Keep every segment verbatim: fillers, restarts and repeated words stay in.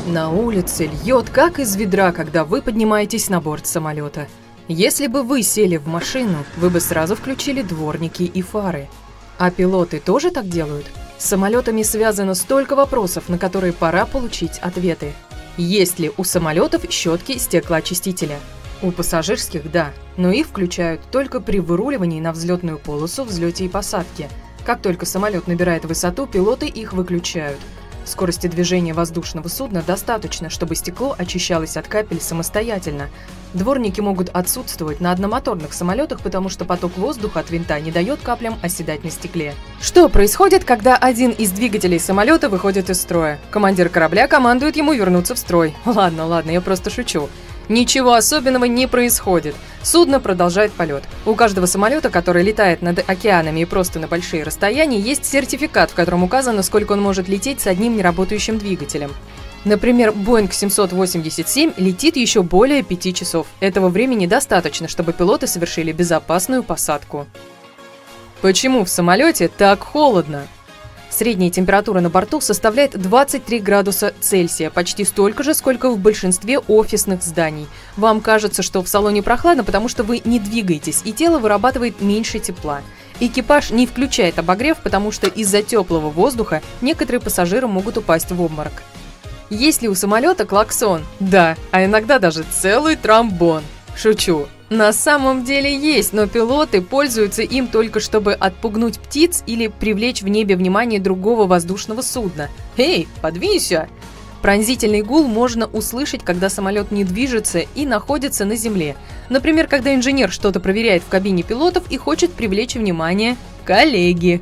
На улице льет как из ведра, когда вы поднимаетесь на борт самолета. Если бы вы сели в машину, вы бы сразу включили дворники и фары. А пилоты тоже так делают? С самолетами связано столько вопросов, на которые пора получить ответы. Есть ли у самолетов щетки стеклоочистителя? У пассажирских – да, но их включают только при выруливании на взлетную полосу, взлете и посадке. Как только самолет набирает высоту, пилоты их выключают. Скорости движения воздушного судна достаточно, чтобы стекло очищалось от капель самостоятельно. Дворники могут отсутствовать на одномоторных самолетах, потому что поток воздуха от винта не дает каплям оседать на стекле. Что происходит, когда один из двигателей самолета выходит из строя? Командир корабля командует ему вернуться в строй. Ладно, ладно, я просто шучу. Ничего особенного не происходит. Судно продолжает полет. У каждого самолета, который летает над океанами и просто на большие расстояния, есть сертификат, в котором указано, сколько он может лететь с одним неработающим двигателем. Например, Боинг семьсот восемьдесят семь летит еще более пяти часов. Этого времени достаточно, чтобы пилоты совершили безопасную посадку. Почему в самолете так холодно? Средняя температура на борту составляет двадцать три градуса Цельсия, почти столько же, сколько в большинстве офисных зданий. Вам кажется, что в салоне прохладно, потому что вы не двигаетесь, и тело вырабатывает меньше тепла. Экипаж не включает обогрев, потому что из-за теплого воздуха некоторые пассажиры могут упасть в обморок. Есть ли у самолета клаксон? Да, а иногда даже целый тромбон. Шучу. На самом деле есть, но пилоты пользуются им только чтобы отпугнуть птиц или привлечь в небе внимание другого воздушного судна. Эй, подвинься! Пронзительный гул можно услышать, когда самолет не движется и находится на земле. Например, когда инженер что-то проверяет в кабине пилотов и хочет привлечь внимание коллеги.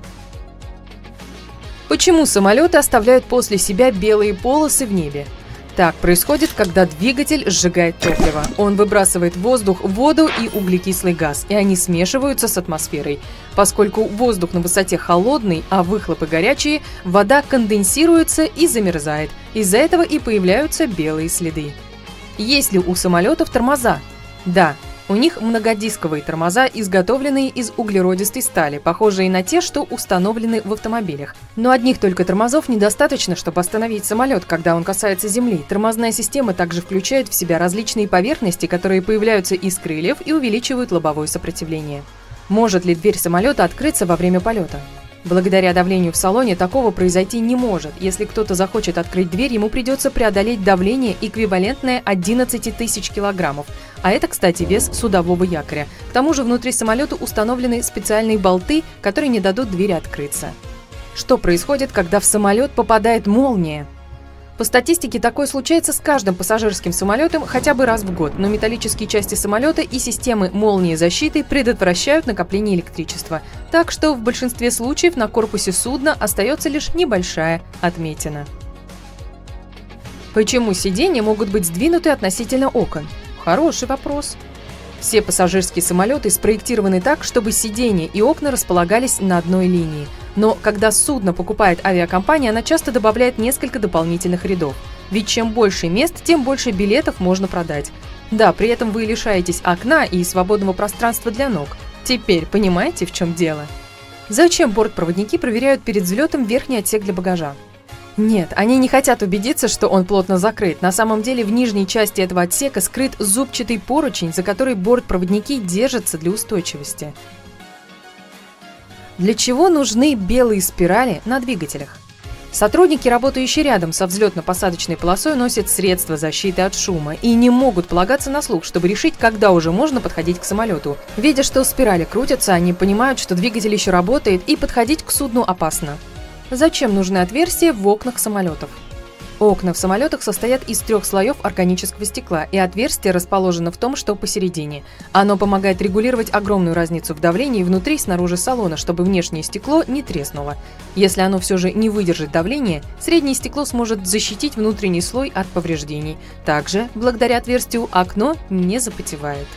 Почему самолеты оставляют после себя белые полосы в небе? Так происходит, когда двигатель сжигает топливо. Он выбрасывает в воздух воду и углекислый газ, и они смешиваются с атмосферой. Поскольку воздух на высоте холодный, а выхлопы горячие, вода конденсируется и замерзает. Из-за этого и появляются белые следы. Есть ли у самолетов тормоза? Да. У них многодисковые тормоза, изготовленные из углеродистой стали, похожие на те, что установлены в автомобилях. Но одних только тормозов недостаточно, чтобы остановить самолет, когда он касается земли. Тормозная система также включает в себя различные поверхности, которые появляются из крыльев и увеличивают лобовое сопротивление. Может ли дверь самолета открыться во время полета? Благодаря давлению в салоне такого произойти не может. Если кто-то захочет открыть дверь, ему придется преодолеть давление, эквивалентное одиннадцати тысяч килограммов. А это, кстати, вес судового якоря. К тому же внутри самолета установлены специальные болты, которые не дадут двери открыться. Что происходит, когда в самолет попадает молния? По статистике, такое случается с каждым пассажирским самолетом хотя бы раз в год, но металлические части самолета и системы молнии защиты предотвращают накопление электричества. Так что в большинстве случаев на корпусе судна остается лишь небольшая отметина. Почему сиденья могут быть сдвинуты относительно окон? Хороший вопрос. Все пассажирские самолеты спроектированы так, чтобы сиденья и окна располагались на одной линии. Но когда судно покупает авиакомпания, она часто добавляет несколько дополнительных рядов. Ведь чем больше мест, тем больше билетов можно продать. Да, при этом вы лишаетесь окна и свободного пространства для ног. Теперь понимаете, в чем дело? Зачем бортпроводники проверяют перед взлетом верхний отсек для багажа? Нет, они не хотят убедиться, что он плотно закрыт. На самом деле в нижней части этого отсека скрыт зубчатый поручень, за который бортпроводники держатся для устойчивости. Для чего нужны белые спирали на двигателях? Сотрудники, работающие рядом со взлетно-посадочной полосой, носят средства защиты от шума и не могут полагаться на слух, чтобы решить, когда уже можно подходить к самолету. Видя, что спирали крутятся, они понимают, что двигатель еще работает, и подходить к судну опасно. Зачем нужны отверстия в окнах самолетов? Окна в самолетах состоят из трех слоев органического стекла, и отверстие расположено в том, что посередине. Оно помогает регулировать огромную разницу в давлении внутри и снаружи салона, чтобы внешнее стекло не треснуло. Если оно все же не выдержит давления, среднее стекло сможет защитить внутренний слой от повреждений. Также, благодаря отверстию, окно не запотевает.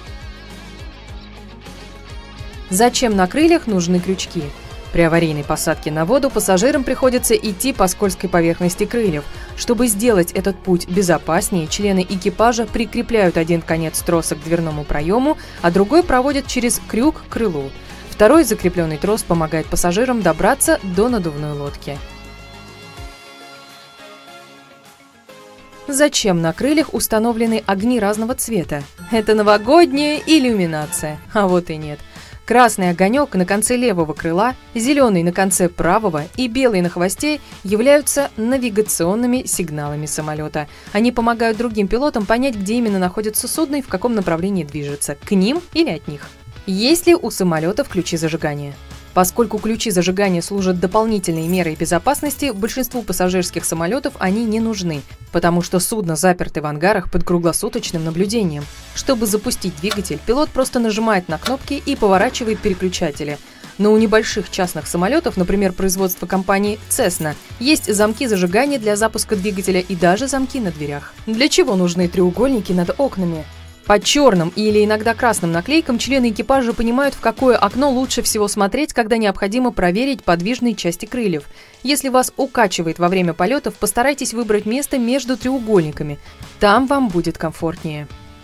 Зачем на крыльях нужны крючки? При аварийной посадке на воду пассажирам приходится идти по скользкой поверхности крыльев. Чтобы сделать этот путь безопаснее, члены экипажа прикрепляют один конец троса к дверному проему, а другой проводят через крюк к крылу. Второй закрепленный трос помогает пассажирам добраться до надувной лодки. Зачем на крыльях установлены огни разного цвета? Это новогодняя иллюминация. А вот и нет. Красный огонек на конце левого крыла, зеленый на конце правого и белый на хвосте являются навигационными сигналами самолета. Они помогают другим пилотам понять, где именно находится судно и в каком направлении движется, к ним или от них. Есть ли у самолетов ключи зажигания? Поскольку ключи зажигания служат дополнительной мерой безопасности, большинству пассажирских самолетов они не нужны, потому что судно заперты в ангарах под круглосуточным наблюдением. Чтобы запустить двигатель, пилот просто нажимает на кнопки и поворачивает переключатели. Но у небольших частных самолетов, например, производства компании Cessna, есть замки зажигания для запуска двигателя и даже замки на дверях. Для чего нужны треугольники над окнами? По черным или иногда красным наклейкам члены экипажа понимают, в какое окно лучше всего смотреть, когда необходимо проверить подвижные части крыльев. Если вас укачивает во время полетов, постарайтесь выбрать место между треугольниками. Там вам будет комфортнее.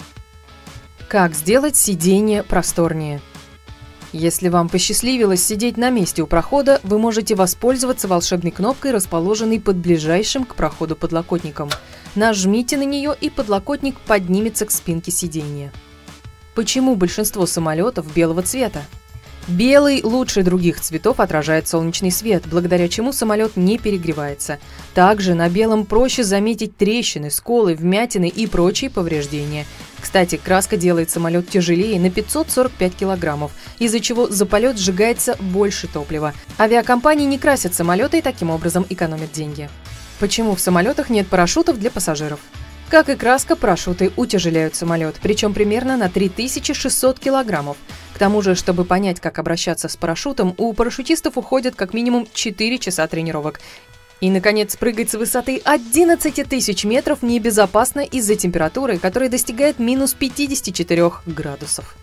Как сделать сиденье просторнее? Если вам посчастливилось сидеть на месте у прохода, вы можете воспользоваться волшебной кнопкой, расположенной под ближайшим к проходу подлокотником. Нажмите на нее, и подлокотник поднимется к спинке сиденья. Почему большинство самолетов белого цвета? Белый лучше других цветов отражает солнечный свет, благодаря чему самолет не перегревается. Также на белом проще заметить трещины, сколы, вмятины и прочие повреждения. Кстати, краска делает самолет тяжелее на пятьсот сорок пять килограммов, из-за чего за полет сжигается больше топлива. Авиакомпании не красят самолеты и таким образом экономят деньги. Почему в самолетах нет парашютов для пассажиров? Как и краска, парашюты утяжеляют самолет, причем примерно на три тысячи шестьсот килограммов. К тому же, чтобы понять, как обращаться с парашютом, у парашютистов уходят как минимум четыре часа тренировок. И, наконец, прыгать с высоты одиннадцати тысяч метров небезопасно из-за температуры, которая достигает минус пятидесяти четырёх градусов.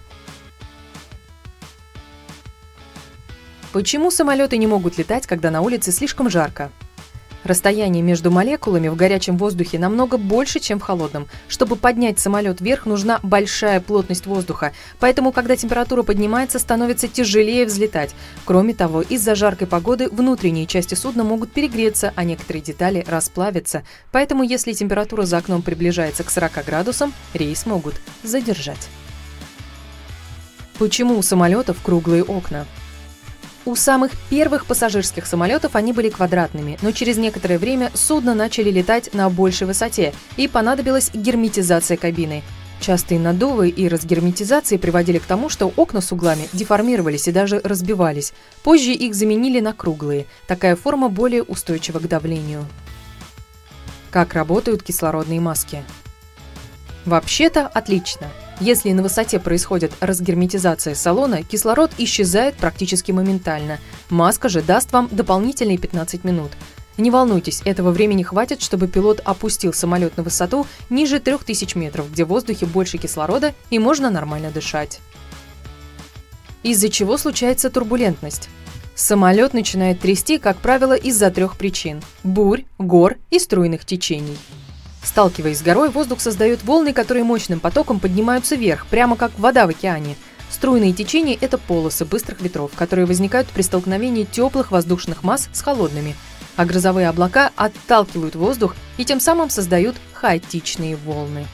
Почему самолеты не могут летать, когда на улице слишком жарко? Расстояние между молекулами в горячем воздухе намного больше, чем в холодном. Чтобы поднять самолет вверх, нужна большая плотность воздуха, поэтому, когда температура поднимается, становится тяжелее взлетать. Кроме того, из-за жаркой погоды внутренние части судна могут перегреться, а некоторые детали расплавятся. Поэтому, если температура за окном приближается к сорока градусам, рейс могут задержать. Почему у самолетов круглые окна? У самых первых пассажирских самолетов они были квадратными, но через некоторое время судна начали летать на большей высоте, и понадобилась герметизация кабины. Частые наддувы и разгерметизации приводили к тому, что окна с углами деформировались и даже разбивались. Позже их заменили на круглые. Такая форма более устойчива к давлению. Как работают кислородные маски? Вообще-то отлично. Если на высоте происходит разгерметизация салона, кислород исчезает практически моментально. Маска же даст вам дополнительные пятнадцать минут. Не волнуйтесь, этого времени хватит, чтобы пилот опустил самолет на высоту ниже трёх тысяч метров, где в воздухе больше кислорода и можно нормально дышать. Из-за чего случается турбулентность? Самолет начинает трясти, как правило, из-за трех причин – бурь, гор и струйных течений. Сталкиваясь с горой, воздух создает волны, которые мощным потоком поднимаются вверх, прямо как вода в океане. Струйные течения – это полосы быстрых ветров, которые возникают при столкновении теплых воздушных масс с холодными. А грозовые облака отталкивают воздух и тем самым создают хаотичные волны.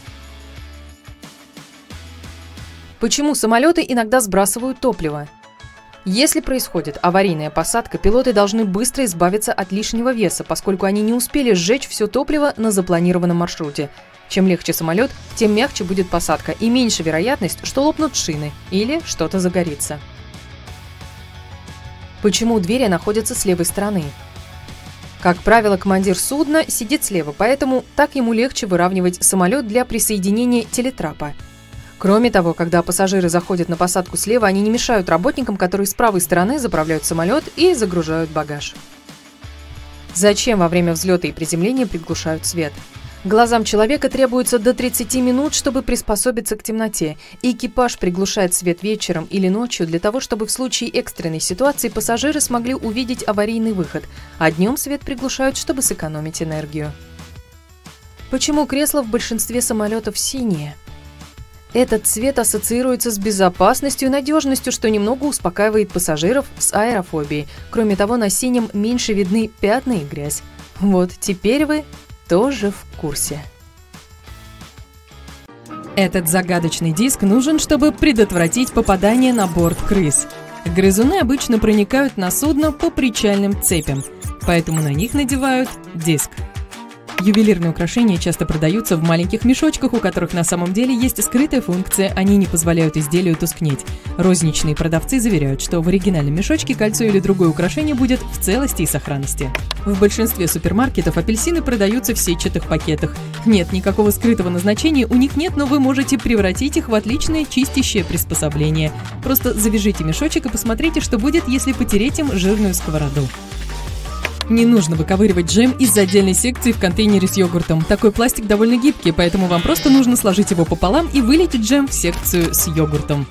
Почему самолеты иногда сбрасывают топливо? Если происходит аварийная посадка, пилоты должны быстро избавиться от лишнего веса, поскольку они не успели сжечь все топливо на запланированном маршруте. Чем легче самолет, тем мягче будет посадка и меньше вероятность, что лопнут шины или что-то загорится. Почему двери находятся с левой стороны? Как правило, командир судна сидит слева, поэтому так ему легче выравнивать самолет для присоединения телетрапа. Кроме того, когда пассажиры заходят на посадку слева, они не мешают работникам, которые с правой стороны заправляют самолет и загружают багаж. Зачем во время взлета и приземления приглушают свет? Глазам человека требуется до тридцати минут, чтобы приспособиться к темноте, и экипаж приглушает свет вечером или ночью для того, чтобы в случае экстренной ситуации пассажиры смогли увидеть аварийный выход, а днем свет приглушают, чтобы сэкономить энергию. Почему кресла в большинстве самолетов синие? Этот цвет ассоциируется с безопасностью и надежностью, что немного успокаивает пассажиров с аэрофобией. Кроме того, на синем меньше видны пятна и грязь. Вот теперь вы тоже в курсе. Этот загадочный диск нужен, чтобы предотвратить попадание на борт крыс. Грызуны обычно проникают на судно по причальным цепям, поэтому на них надевают диск. Ювелирные украшения часто продаются в маленьких мешочках, у которых на самом деле есть скрытая функция, они не позволяют изделию тускнеть. Розничные продавцы заверяют, что в оригинальном мешочке кольцо или другое украшение будет в целости и сохранности. В большинстве супермаркетов апельсины продаются в сетчатых пакетах. Нет, никакого скрытого назначения у них нет, но вы можете превратить их в отличное чистящее приспособление. Просто завяжите мешочек и посмотрите, что будет, если потереть им жирную сковороду. Не нужно выковыривать джем из отдельной секции в контейнере с йогуртом. Такой пластик довольно гибкий, поэтому вам просто нужно сложить его пополам и вылить джем в секцию с йогуртом.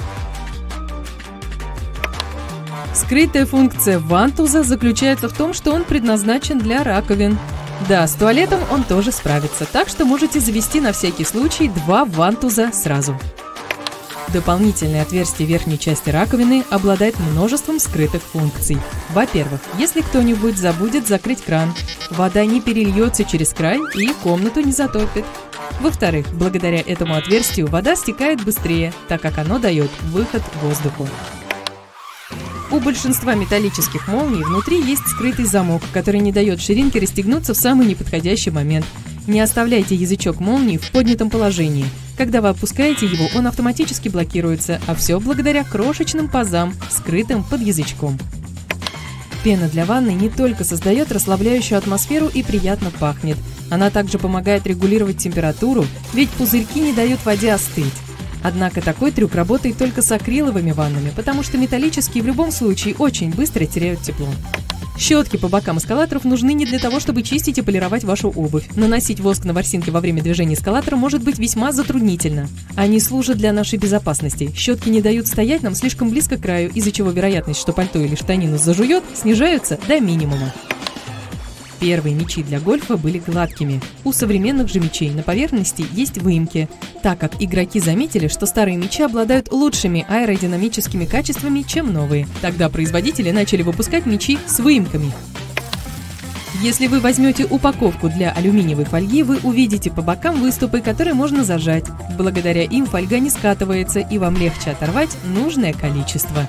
Скрытая функция вантуза заключается в том, что он предназначен для раковин. Да, с туалетом он тоже справится, так что можете завести на всякий случай два вантуза сразу. Дополнительное отверстие верхней части раковины обладает множеством скрытых функций. Во-первых, если кто-нибудь забудет закрыть кран, вода не перельется через край и комнату не затопит. Во-вторых, благодаря этому отверстию вода стекает быстрее, так как оно дает выход воздуху. У большинства металлических молний внутри есть скрытый замок, который не дает ширинке расстегнуться в самый неподходящий момент. Не оставляйте язычок молнии в поднятом положении. Когда вы опускаете его, он автоматически блокируется, а все благодаря крошечным пазам, скрытым под язычком. Пена для ванны не только создает расслабляющую атмосферу и приятно пахнет, она также помогает регулировать температуру, ведь пузырьки не дают воде остыть. Однако такой трюк работает только с акриловыми ваннами, потому что металлические в любом случае очень быстро теряют тепло. Щетки по бокам эскалаторов нужны не для того, чтобы чистить и полировать вашу обувь. Наносить воск на ворсинки во время движения эскалатора может быть весьма затруднительно. Они служат для нашей безопасности. Щетки не дают стоять нам слишком близко к краю, из-за чего вероятность, что пальто или штанину зажует, снижаются до минимума. Первые мячи для гольфа были гладкими. У современных же мячей на поверхности есть выемки, так как игроки заметили, что старые мячи обладают лучшими аэродинамическими качествами, чем новые. Тогда производители начали выпускать мячи с выемками. Если вы возьмете упаковку для алюминиевой фольги, вы увидите по бокам выступы, которые можно зажать. Благодаря им фольга не скатывается, и вам легче оторвать нужное количество.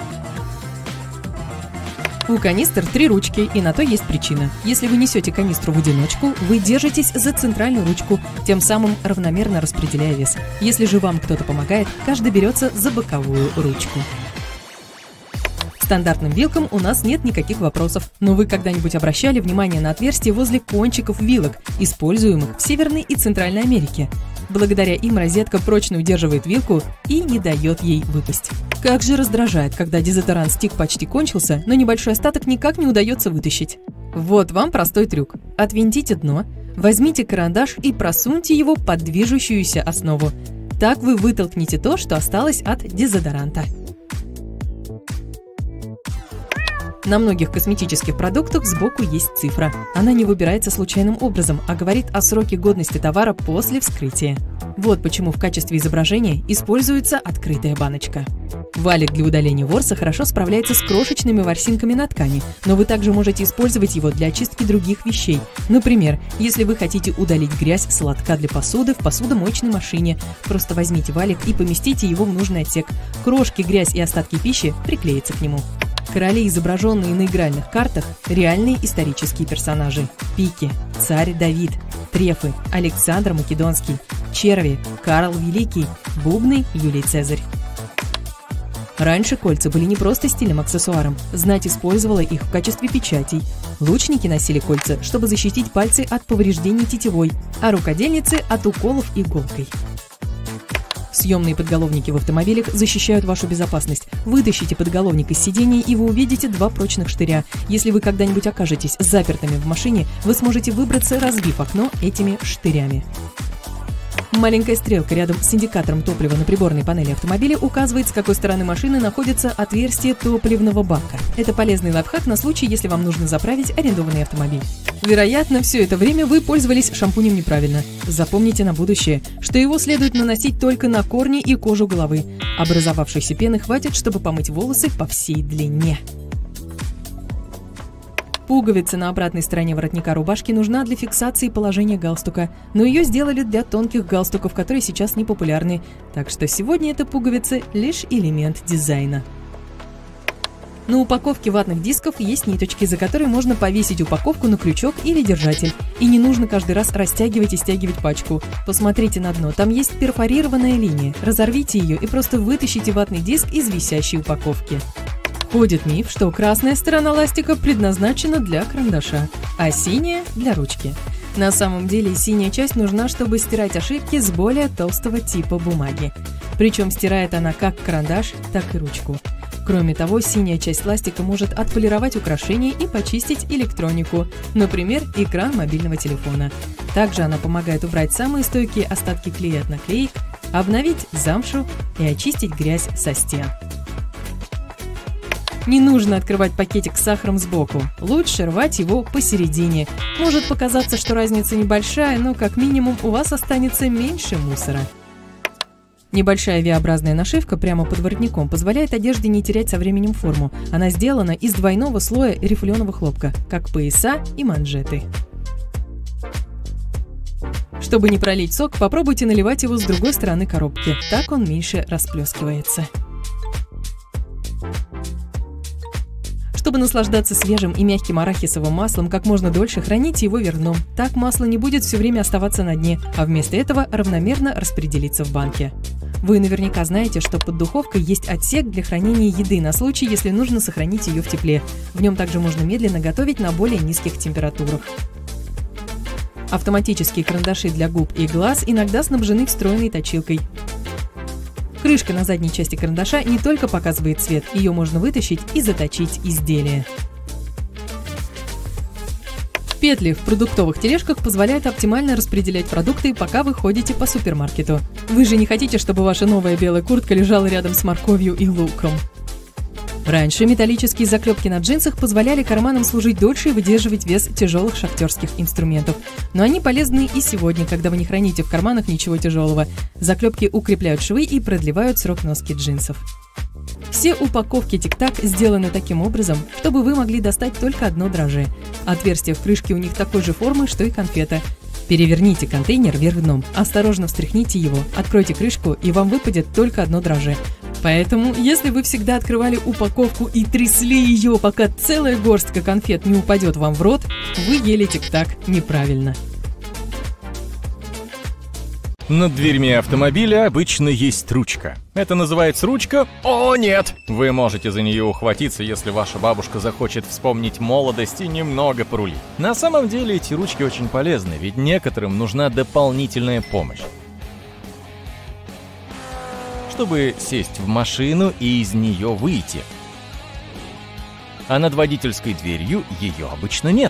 У канистр три ручки, и на то есть причина. Если вы несете канистру в одиночку, вы держитесь за центральную ручку, тем самым равномерно распределяя вес. Если же вам кто-то помогает, каждый берется за боковую ручку. К стандартным вилкам у нас нет никаких вопросов, но вы когда-нибудь обращали внимание на отверстия возле кончиков вилок, используемых в Северной и Центральной Америке? Благодаря им розетка прочно удерживает вилку и не дает ей выпасть. Как же раздражает, когда дезодорант-стик почти кончился, но небольшой остаток никак не удается вытащить. Вот вам простой трюк. Отвинтите дно, возьмите карандаш и просуньте его под движущуюся основу. Так вы вытолкнете то, что осталось от дезодоранта. На многих косметических продуктах сбоку есть цифра. Она не выбирается случайным образом, а говорит о сроке годности товара после вскрытия. Вот почему в качестве изображения используется открытая баночка. Валик для удаления ворса хорошо справляется с крошечными ворсинками на ткани, но вы также можете использовать его для очистки других вещей. Например, если вы хотите удалить грязь с лотка для посуды в посудомоечной машине, просто возьмите валик и поместите его в нужный отсек. Крошки, грязь и остатки пищи приклеятся к нему. Короли, изображенные на игральных картах, реальные исторические персонажи. Пики, царь Давид, трефы, Александр Македонский, черви, Карл Великий, бубны, Юлий Цезарь. Раньше кольца были не просто стильным аксессуаром, знать использовала их в качестве печатей. Лучники носили кольца, чтобы защитить пальцы от повреждений тетивой, а рукодельницы – от уколов иголкой. Съемные подголовники в автомобилях защищают вашу безопасность. Вытащите подголовник из сидения, и вы увидите два прочных штыря. Если вы когда-нибудь окажетесь запертыми в машине, вы сможете выбраться, разбив окно этими штырями. Маленькая стрелка рядом с индикатором топлива на приборной панели автомобиля указывает, с какой стороны машины находится отверстие топливного бака. Это полезный лайфхак на случай, если вам нужно заправить арендованный автомобиль. Вероятно, все это время вы пользовались шампунем неправильно. Запомните на будущее, что его следует наносить только на корни и кожу головы. Образовавшейся пены хватит, чтобы помыть волосы по всей длине. Пуговица на обратной стороне воротника рубашки нужна для фиксации положения галстука, но ее сделали для тонких галстуков, которые сейчас не популярны, так что сегодня эта пуговица лишь элемент дизайна. На упаковке ватных дисков есть ниточки, за которые можно повесить упаковку на крючок или держатель. И не нужно каждый раз растягивать и стягивать пачку. Посмотрите на дно, там есть перфорированная линия. Разорвите ее и просто вытащите ватный диск из висящей упаковки. Ходит миф, что красная сторона ластика предназначена для карандаша, а синяя – для ручки. На самом деле синяя часть нужна, чтобы стирать ошибки с более толстого типа бумаги. Причем стирает она как карандаш, так и ручку. Кроме того, синяя часть ластика может отполировать украшения и почистить электронику, например, экран мобильного телефона. Также она помогает убрать самые стойкие остатки клея от наклеек, обновить замшу и очистить грязь со стен. Не нужно открывать пакетик с сахаром сбоку, лучше рвать его посередине. Может показаться, что разница небольшая, но как минимум у вас останется меньше мусора. Небольшая V-образная нашивка прямо под воротником позволяет одежде не терять со временем форму. Она сделана из двойного слоя рифленого хлопка, как пояса и манжеты. Чтобы не пролить сок, попробуйте наливать его с другой стороны коробки. Так он меньше расплескивается. Чтобы наслаждаться свежим и мягким арахисовым маслом как можно дольше, храните его вверх дном. Так масло не будет все время оставаться на дне, а вместо этого равномерно распределится в банке. Вы наверняка знаете, что под духовкой есть отсек для хранения еды на случай, если нужно сохранить ее в тепле. В нем также можно медленно готовить на более низких температурах. Автоматические карандаши для губ и глаз иногда снабжены встроенной точилкой. Крышка на задней части карандаша не только показывает цвет, ее можно вытащить и заточить изделие. Петли в продуктовых тележках позволяют оптимально распределять продукты, пока вы ходите по супермаркету. Вы же не хотите, чтобы ваша новая белая куртка лежала рядом с морковью и луком. Раньше металлические заклепки на джинсах позволяли карманам служить дольше и выдерживать вес тяжелых шахтерских инструментов. Но они полезны и сегодня, когда вы не храните в карманах ничего тяжелого. Заклепки укрепляют швы и продлевают срок носки джинсов. Все упаковки Тик-Так сделаны таким образом, чтобы вы могли достать только одно дрожжи. Отверстие в крышке у них такой же формы, что и конфета. Переверните контейнер вверх дном, осторожно встряхните его, откройте крышку, и вам выпадет только одно дрожжи. Поэтому, если вы всегда открывали упаковку и трясли ее, пока целая горстка конфет не упадет вам в рот, вы ели Тик-Так неправильно. Над дверьми автомобиля обычно есть ручка. Это называется ручка? О, нет! Вы можете за нее ухватиться, если ваша бабушка захочет вспомнить молодость и немного порулить. На самом деле эти ручки очень полезны, ведь некоторым нужна дополнительная помощь. Чтобы сесть в машину и из нее выйти. А над водительской дверью ее обычно нет.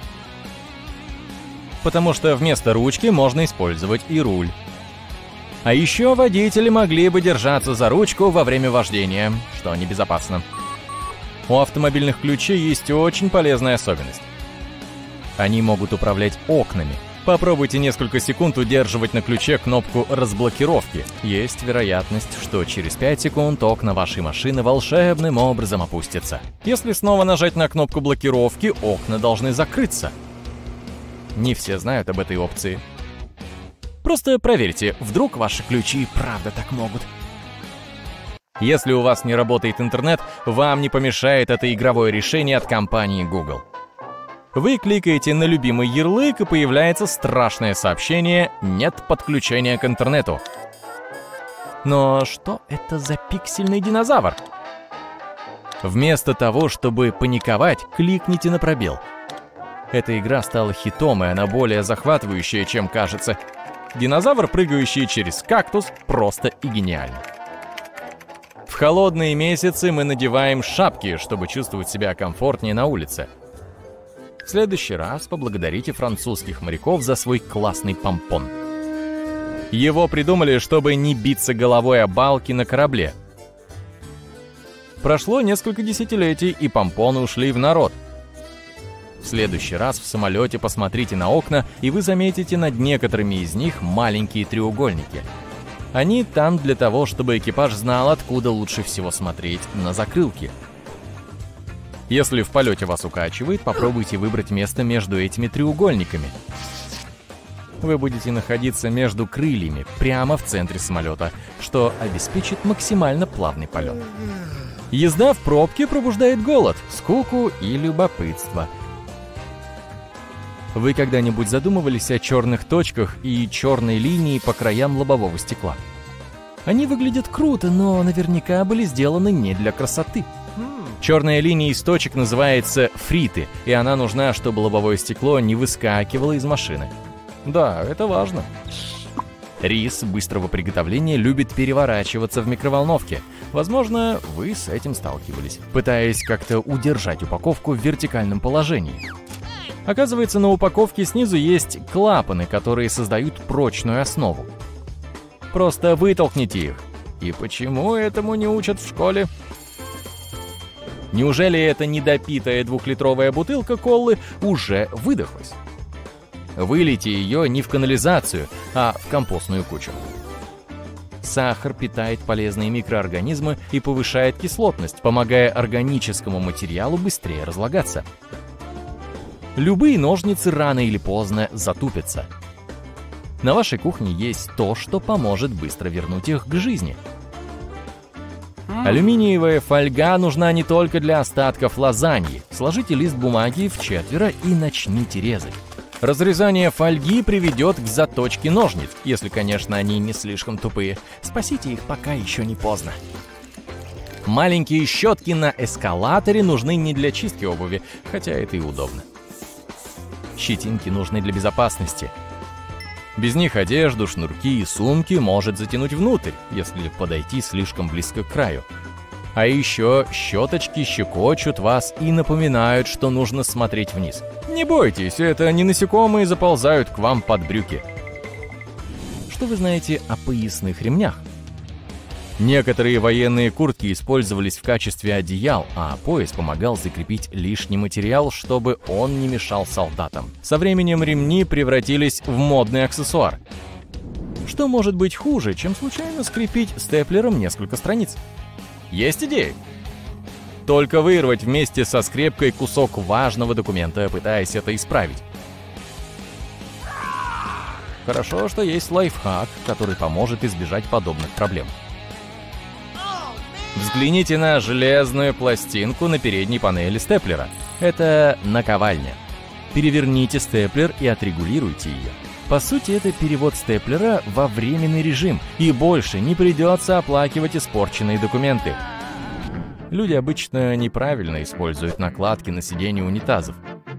Потому что вместо ручки можно использовать и руль. А еще водители могли бы держаться за ручку во время вождения, что небезопасно. У автомобильных ключей есть очень полезная особенность. Они могут управлять окнами. Попробуйте несколько секунд удерживать на ключе кнопку разблокировки. Есть вероятность, что через пять секунд окна вашей машины волшебным образом опустятся. Если снова нажать на кнопку блокировки, окна должны закрыться. Не все знают об этой опции. Просто проверьте, вдруг ваши ключи правда так могут. Если у вас не работает интернет, вам не помешает это игровое решение от компании Google. Вы кликаете на любимый ярлык, и появляется страшное сообщение «Нет подключения к интернету». Но что это за пиксельный динозавр? Вместо того, чтобы паниковать, кликните на пробел. Эта игра стала хитом, и она более захватывающая, чем кажется. Динозавр, прыгающий через кактус, просто и гениально. В холодные месяцы мы надеваем шапки, чтобы чувствовать себя комфортнее на улице. В следующий раз поблагодарите французских моряков за свой классный помпон. Его придумали, чтобы не биться головой о балки на корабле. Прошло несколько десятилетий, и помпоны ушли в народ. В следующий раз в самолете посмотрите на окна, и вы заметите над некоторыми из них маленькие треугольники. Они там для того, чтобы экипаж знал, откуда лучше всего смотреть на закрылки. Если в полете вас укачивает, попробуйте выбрать место между этими треугольниками. Вы будете находиться между крыльями, прямо в центре самолета, что обеспечит максимально плавный полет. Езда в пробке пробуждает голод, скуку и любопытство. Вы когда-нибудь задумывались о черных точках и черной линии по краям лобового стекла? Они выглядят круто, но наверняка были сделаны не для красоты. Черная линия из точек называется фриты, и она нужна, чтобы лобовое стекло не выскакивало из машины. Да, это важно. Рис быстрого приготовления любит переворачиваться в микроволновке. Возможно, вы с этим сталкивались, пытаясь как-то удержать упаковку в вертикальном положении. Оказывается, на упаковке снизу есть клапаны, которые создают прочную основу. Просто вытолкните их. И почему этому не учат в школе? Неужели эта недопитая двухлитровая бутылка колы уже выдохлась? Вылейте ее не в канализацию, а в компостную кучу. Сахар питает полезные микроорганизмы и повышает кислотность, помогая органическому материалу быстрее разлагаться. Любые ножницы рано или поздно затупятся. На вашей кухне есть то, что поможет быстро вернуть их к жизни. Алюминиевая фольга нужна не только для остатков лазаньи. Сложите лист бумаги в четверо и начните резать. Разрезание фольги приведет к заточке ножниц, если, конечно, они не слишком тупые. Спасите их, пока еще не поздно. Маленькие щетки на эскалаторе нужны не для чистки обуви, хотя это и удобно. Щетинки нужны для безопасности. Без них одежду, шнурки и сумки может затянуть внутрь, если подойти слишком близко к краю. А еще щеточки щекочут вас и напоминают, что нужно смотреть вниз. Не бойтесь, это не насекомые заползают к вам под брюки. Что вы знаете о поясных ремнях? Некоторые военные куртки использовались в качестве одеял, а пояс помогал закрепить лишний материал, чтобы он не мешал солдатам. Со временем ремни превратились в модный аксессуар. Что может быть хуже, чем случайно скрепить степлером несколько страниц? Есть идеи? Только вырвать вместе со скрепкой кусок важного документа, пытаясь это исправить. Хорошо, что есть лайфхак, который поможет избежать подобных проблем. Взгляните на железную пластинку на передней панели степлера. Это наковальня. Переверните степлер и отрегулируйте ее. По сути, это перевод степлера во временный режим, и больше не придется оплакивать испорченные документы. Люди обычно неправильно используют накладки на сиденье унитазов.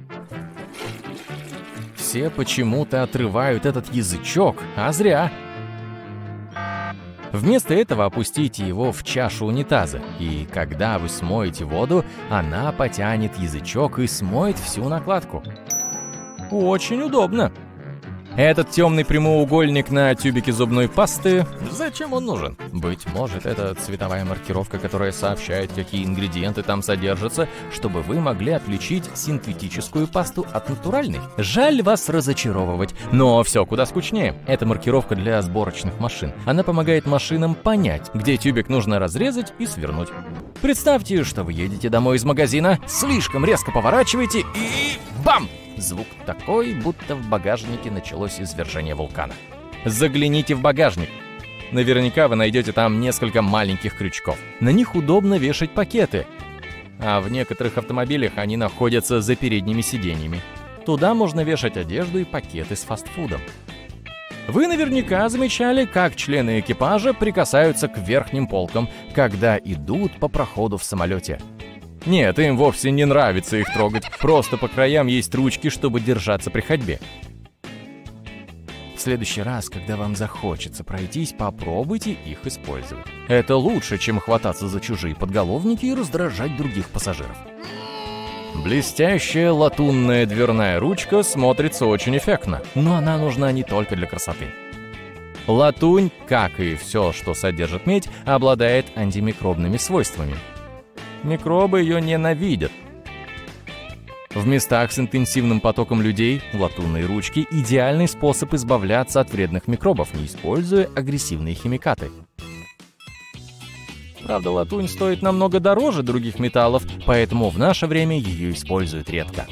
Все почему-то отрывают этот язычок, а зря. Вместо этого опустите его в чашу унитаза, и когда вы смоете воду, она потянет язычок и смоет всю накладку. Очень удобно. Этот темный прямоугольник на тюбике зубной пасты, зачем он нужен? Быть может, это цветовая маркировка, которая сообщает, какие ингредиенты там содержатся, чтобы вы могли отличить синтетическую пасту от натуральной. Жаль вас разочаровывать, но все куда скучнее. Это маркировка для сборочных машин. Она помогает машинам понять, где тюбик нужно разрезать и свернуть. Представьте, что вы едете домой из магазина, слишком резко поворачиваете и бам! Звук такой, будто в багажнике началось извержение вулкана. Загляните в багажник. Наверняка вы найдете там несколько маленьких крючков. На них удобно вешать пакеты. А в некоторых автомобилях они находятся за передними сиденьями. Туда можно вешать одежду и пакеты с фастфудом. Вы наверняка замечали, как члены экипажа прикасаются к верхним полкам, когда идут по проходу в самолете. Нет, им вовсе не нравится их трогать, просто по краям есть ручки, чтобы держаться при ходьбе. В следующий раз, когда вам захочется пройтись, попробуйте их использовать. Это лучше, чем хвататься за чужие подголовники и раздражать других пассажиров. Блестящая латунная дверная ручка смотрится очень эффектно, но она нужна не только для красоты. Латунь, как и все, что содержит медь, обладает антимикробными свойствами. Микробы ее ненавидят. В местах с интенсивным потоком людей латунные ручки – идеальный способ избавляться от вредных микробов, не используя агрессивные химикаты. Правда, латунь стоит намного дороже других металлов, поэтому в наше время ее используют редко.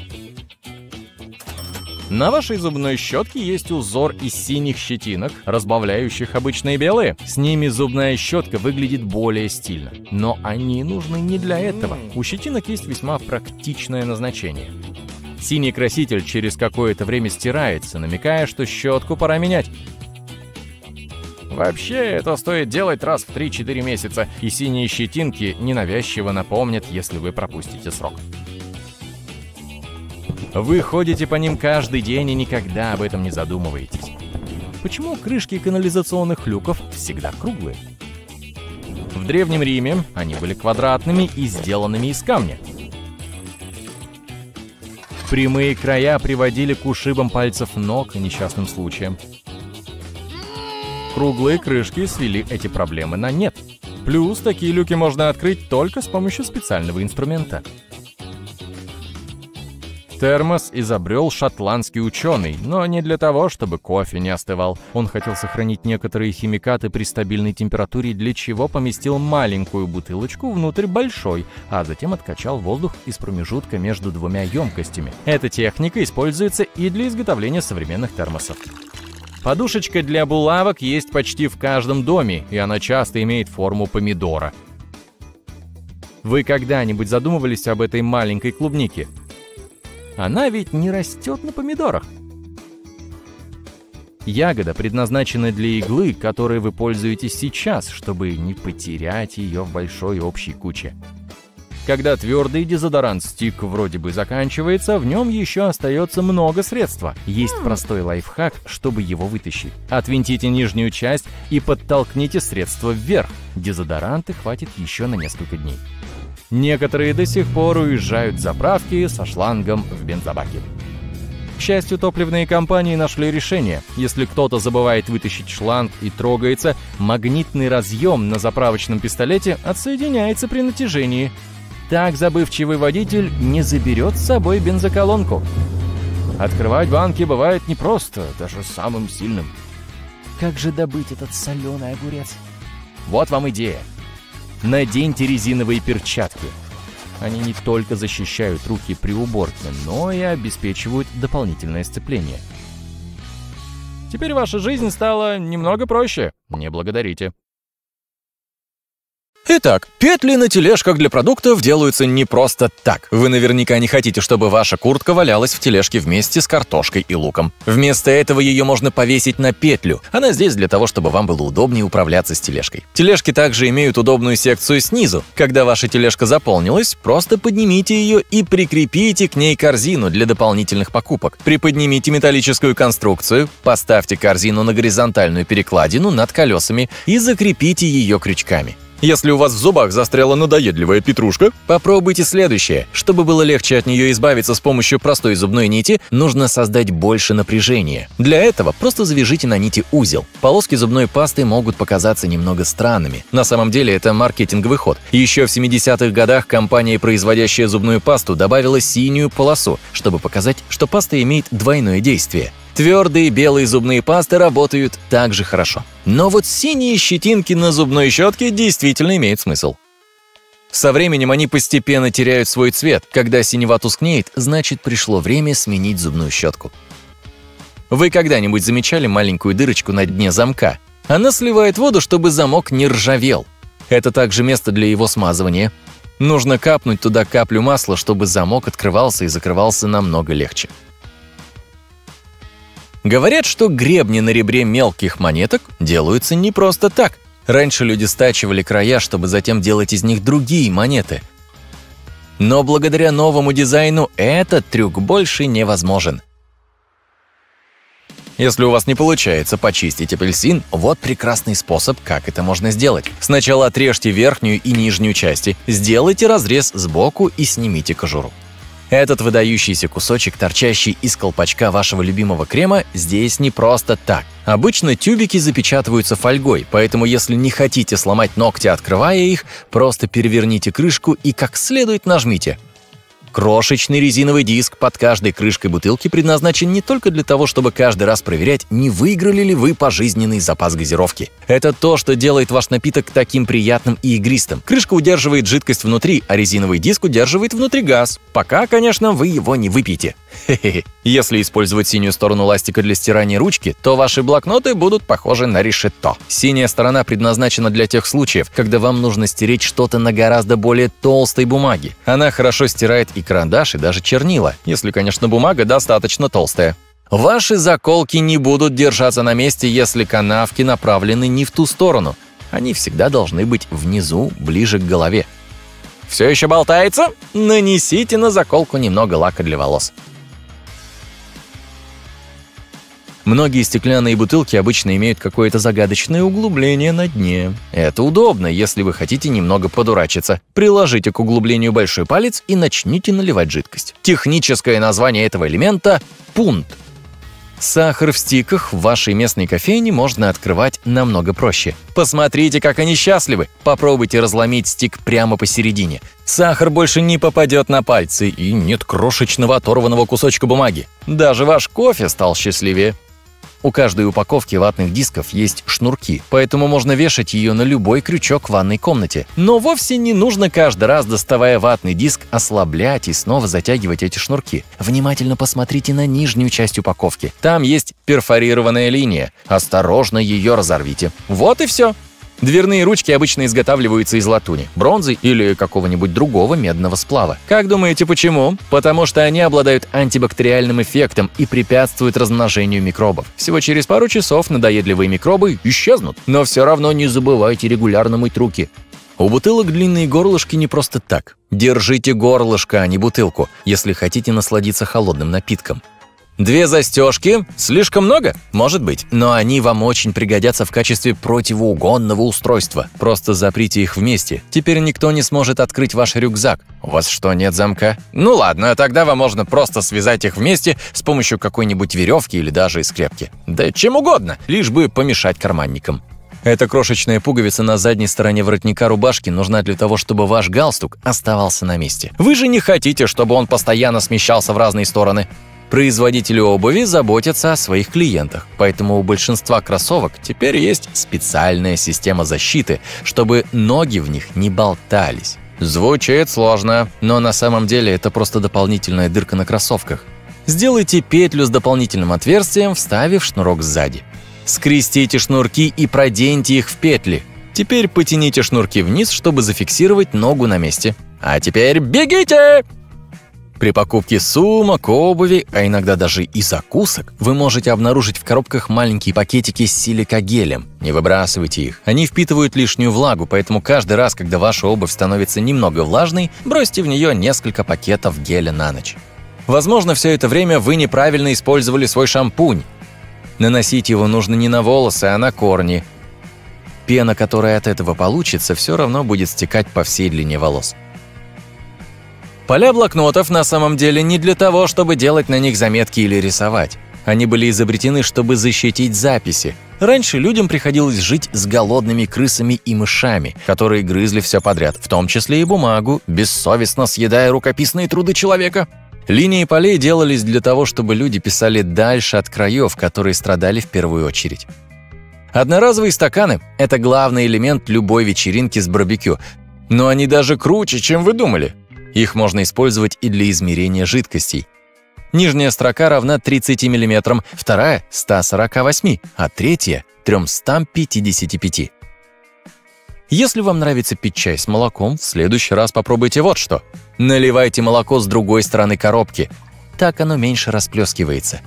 На вашей зубной щетке есть узор из синих щетинок, разбавляющих обычные белые. С ними зубная щетка выглядит более стильно. Но они нужны не для этого. У щетинок есть весьма практичное назначение. Синий краситель через какое-то время стирается, намекая, что щетку пора менять. Вообще, это стоит делать раз в три-четыре месяца, и синие щетинки ненавязчиво напомнят, если вы пропустите срок. Вы ходите по ним каждый день и никогда об этом не задумываетесь. Почему крышки канализационных люков всегда круглые? В Древнем Риме они были квадратными и сделанными из камня. Прямые края приводили к ушибам пальцев ног и несчастным случаям. Круглые крышки свели эти проблемы на нет. Плюс такие люки можно открыть только с помощью специального инструмента. Термос изобрел шотландский ученый, но не для того, чтобы кофе не остывал. Он хотел сохранить некоторые химикаты при стабильной температуре, для чего поместил маленькую бутылочку внутрь большой, а затем откачал воздух из промежутка между двумя емкостями. Эта техника используется и для изготовления современных термосов. Подушечка для булавок есть почти в каждом доме, и она часто имеет форму помидора. Вы когда-нибудь задумывались об этой маленькой клубнике? Она ведь не растет на помидорах. Ягода предназначена для иглы, которой вы пользуетесь сейчас, чтобы не потерять ее в большой общей куче. Когда твердый дезодорант стик вроде бы заканчивается, в нем еще остается много средства. Есть простой лайфхак, чтобы его вытащить. Отвинтите нижнюю часть и подтолкните средство вверх. Дезодоранта хватит еще на несколько дней. Некоторые до сих пор уезжают с заправки со шлангом в бензобаке. К счастью, топливные компании нашли решение. Если кто-то забывает вытащить шланг и трогается, магнитный разъем на заправочном пистолете отсоединяется при натяжении. Так забывчивый водитель не заберет с собой бензоколонку. Открывать банки бывает непросто, даже самым сильным. Как же добыть этот соленый огурец? Вот вам идея. Наденьте резиновые перчатки. Они не только защищают руки при уборке, но и обеспечивают дополнительное сцепление. Теперь ваша жизнь стала немного проще. Не благодарите. Итак, петли на тележках для продуктов делаются не просто так. Вы наверняка не хотите, чтобы ваша куртка валялась в тележке вместе с картошкой и луком. Вместо этого ее можно повесить на петлю. Она здесь для того, чтобы вам было удобнее управляться с тележкой. Тележки также имеют удобную секцию снизу. Когда ваша тележка заполнилась, просто поднимите ее и прикрепите к ней корзину для дополнительных покупок. Приподнимите металлическую конструкцию, поставьте корзину на горизонтальную перекладину над колесами и закрепите ее крючками. Если у вас в зубах застряла надоедливая петрушка, попробуйте следующее. Чтобы было легче от нее избавиться с помощью простой зубной нити, нужно создать больше напряжения. Для этого просто завяжите на нити узел. Полоски зубной пасты могут показаться немного странными. На самом деле это маркетинговый ход. Еще в семидесятых годах компания, производящая зубную пасту, добавила синюю полосу, чтобы показать, что паста имеет двойное действие. Твердые белые зубные пасты работают также хорошо. Но вот синие щетинки на зубной щетке действительно имеют смысл. Со временем они постепенно теряют свой цвет. Когда синева тускнеет, значит, пришло время сменить зубную щетку. Вы когда-нибудь замечали маленькую дырочку на дне замка? Она сливает воду, чтобы замок не ржавел. Это также место для его смазывания. Нужно капнуть туда каплю масла, чтобы замок открывался и закрывался намного легче. Говорят, что гребни на ребре мелких монеток делаются не просто так. Раньше люди стачивали края, чтобы затем делать из них другие монеты. Но благодаря новому дизайну этот трюк больше невозможен. Если у вас не получается почистить апельсин, вот прекрасный способ, как это можно сделать. Сначала отрежьте верхнюю и нижнюю части, сделайте разрез сбоку и снимите кожуру. Этот выдающийся кусочек, торчащий из колпачка вашего любимого крема, здесь не просто так. Обычно тюбики запечатываются фольгой, поэтому если не хотите сломать ногти, открывая их, просто переверните крышку и как следует нажмите. Крошечный резиновый диск под каждой крышкой бутылки предназначен не только для того, чтобы каждый раз проверять, не выиграли ли вы пожизненный запас газировки. Это то, что делает ваш напиток таким приятным и игристым. Крышка удерживает жидкость внутри, а резиновый диск удерживает внутри газ. Пока, конечно, вы его не выпьете. Хе-хе. Если использовать синюю сторону ластика для стирания ручки, то ваши блокноты будут похожи на решето. Синяя сторона предназначена для тех случаев, когда вам нужно стереть что-то на гораздо более толстой бумаге. Она хорошо стирает и карандаш, и даже чернила, если, конечно, бумага достаточно толстая. Ваши заколки не будут держаться на месте, если канавки направлены не в ту сторону. Они всегда должны быть внизу, ближе к голове. Все еще болтается? Нанесите на заколку немного лака для волос. Многие стеклянные бутылки обычно имеют какое-то загадочное углубление на дне. Это удобно, если вы хотите немного подурачиться. Приложите к углублению большой палец и начните наливать жидкость. Техническое название этого элемента – пунт. Сахар в стиках в вашей местной кофейне можно открывать намного проще. Посмотрите, как они счастливы. Попробуйте разломить стик прямо посередине. Сахар больше не попадет на пальцы, и нет крошечного оторванного кусочка бумаги. Даже ваш кофе стал счастливее. У каждой упаковки ватных дисков есть шнурки, поэтому можно вешать ее на любой крючок в ванной комнате. Но вовсе не нужно каждый раз, доставая ватный диск, ослаблять и снова затягивать эти шнурки. Внимательно посмотрите на нижнюю часть упаковки. Там есть перфорированная линия. Осторожно ее разорвите. Вот и все. Дверные ручки обычно изготавливаются из латуни, бронзы или какого-нибудь другого медного сплава. Как думаете, почему? Потому что они обладают антибактериальным эффектом и препятствуют размножению микробов. Всего через пару часов надоедливые микробы исчезнут. Но все равно не забывайте регулярно мыть руки. У бутылок длинные горлышки не просто так. Держите горлышко, а не бутылку, если хотите насладиться холодным напитком. Две застежки? Слишком много? Может быть, но они вам очень пригодятся в качестве противоугонного устройства. Просто заприте их вместе. Теперь никто не сможет открыть ваш рюкзак. У вас что, нет замка? Ну ладно, тогда вам можно просто связать их вместе с помощью какой-нибудь веревки или даже скрепки. Да чем угодно, лишь бы помешать карманникам. Эта крошечная пуговица на задней стороне воротника рубашки нужна для того, чтобы ваш галстук оставался на месте. Вы же не хотите, чтобы он постоянно смещался в разные стороны. Производители обуви заботятся о своих клиентах, поэтому у большинства кроссовок теперь есть специальная система защиты, чтобы ноги в них не болтались. Звучит сложно, но на самом деле это просто дополнительная дырка на кроссовках. Сделайте петлю с дополнительным отверстием, вставив шнурок сзади. Скрестите шнурки и проденьте их в петли. Теперь потяните шнурки вниз, чтобы зафиксировать ногу на месте. А теперь бегите! При покупке сумок, обуви, а иногда даже и закусок, вы можете обнаружить в коробках маленькие пакетики с силикагелем. Не выбрасывайте их. Они впитывают лишнюю влагу, поэтому каждый раз, когда ваша обувь становится немного влажной, бросьте в нее несколько пакетов геля на ночь. Возможно, все это время вы неправильно использовали свой шампунь. Наносить его нужно не на волосы, а на корни. Пена, которая от этого получится, все равно будет стекать по всей длине волос. Поля блокнотов на самом деле не для того, чтобы делать на них заметки или рисовать. Они были изобретены, чтобы защитить записи. Раньше людям приходилось жить с голодными крысами и мышами, которые грызли все подряд, в том числе и бумагу, бессовестно съедая рукописные труды человека. Линии полей делались для того, чтобы люди писали дальше от краев, которые страдали в первую очередь. Одноразовые стаканы – это главный элемент любой вечеринки с барбекю, но они даже круче, чем вы думали. Их можно использовать и для измерения жидкостей. Нижняя строка равна тридцати миллиметрам, вторая – ста сорока восьми, а третья – трёмстам пятидесяти пяти. Если вам нравится пить чай с молоком, в следующий раз попробуйте вот что. Наливайте молоко с другой стороны коробки. Так оно меньше расплескивается.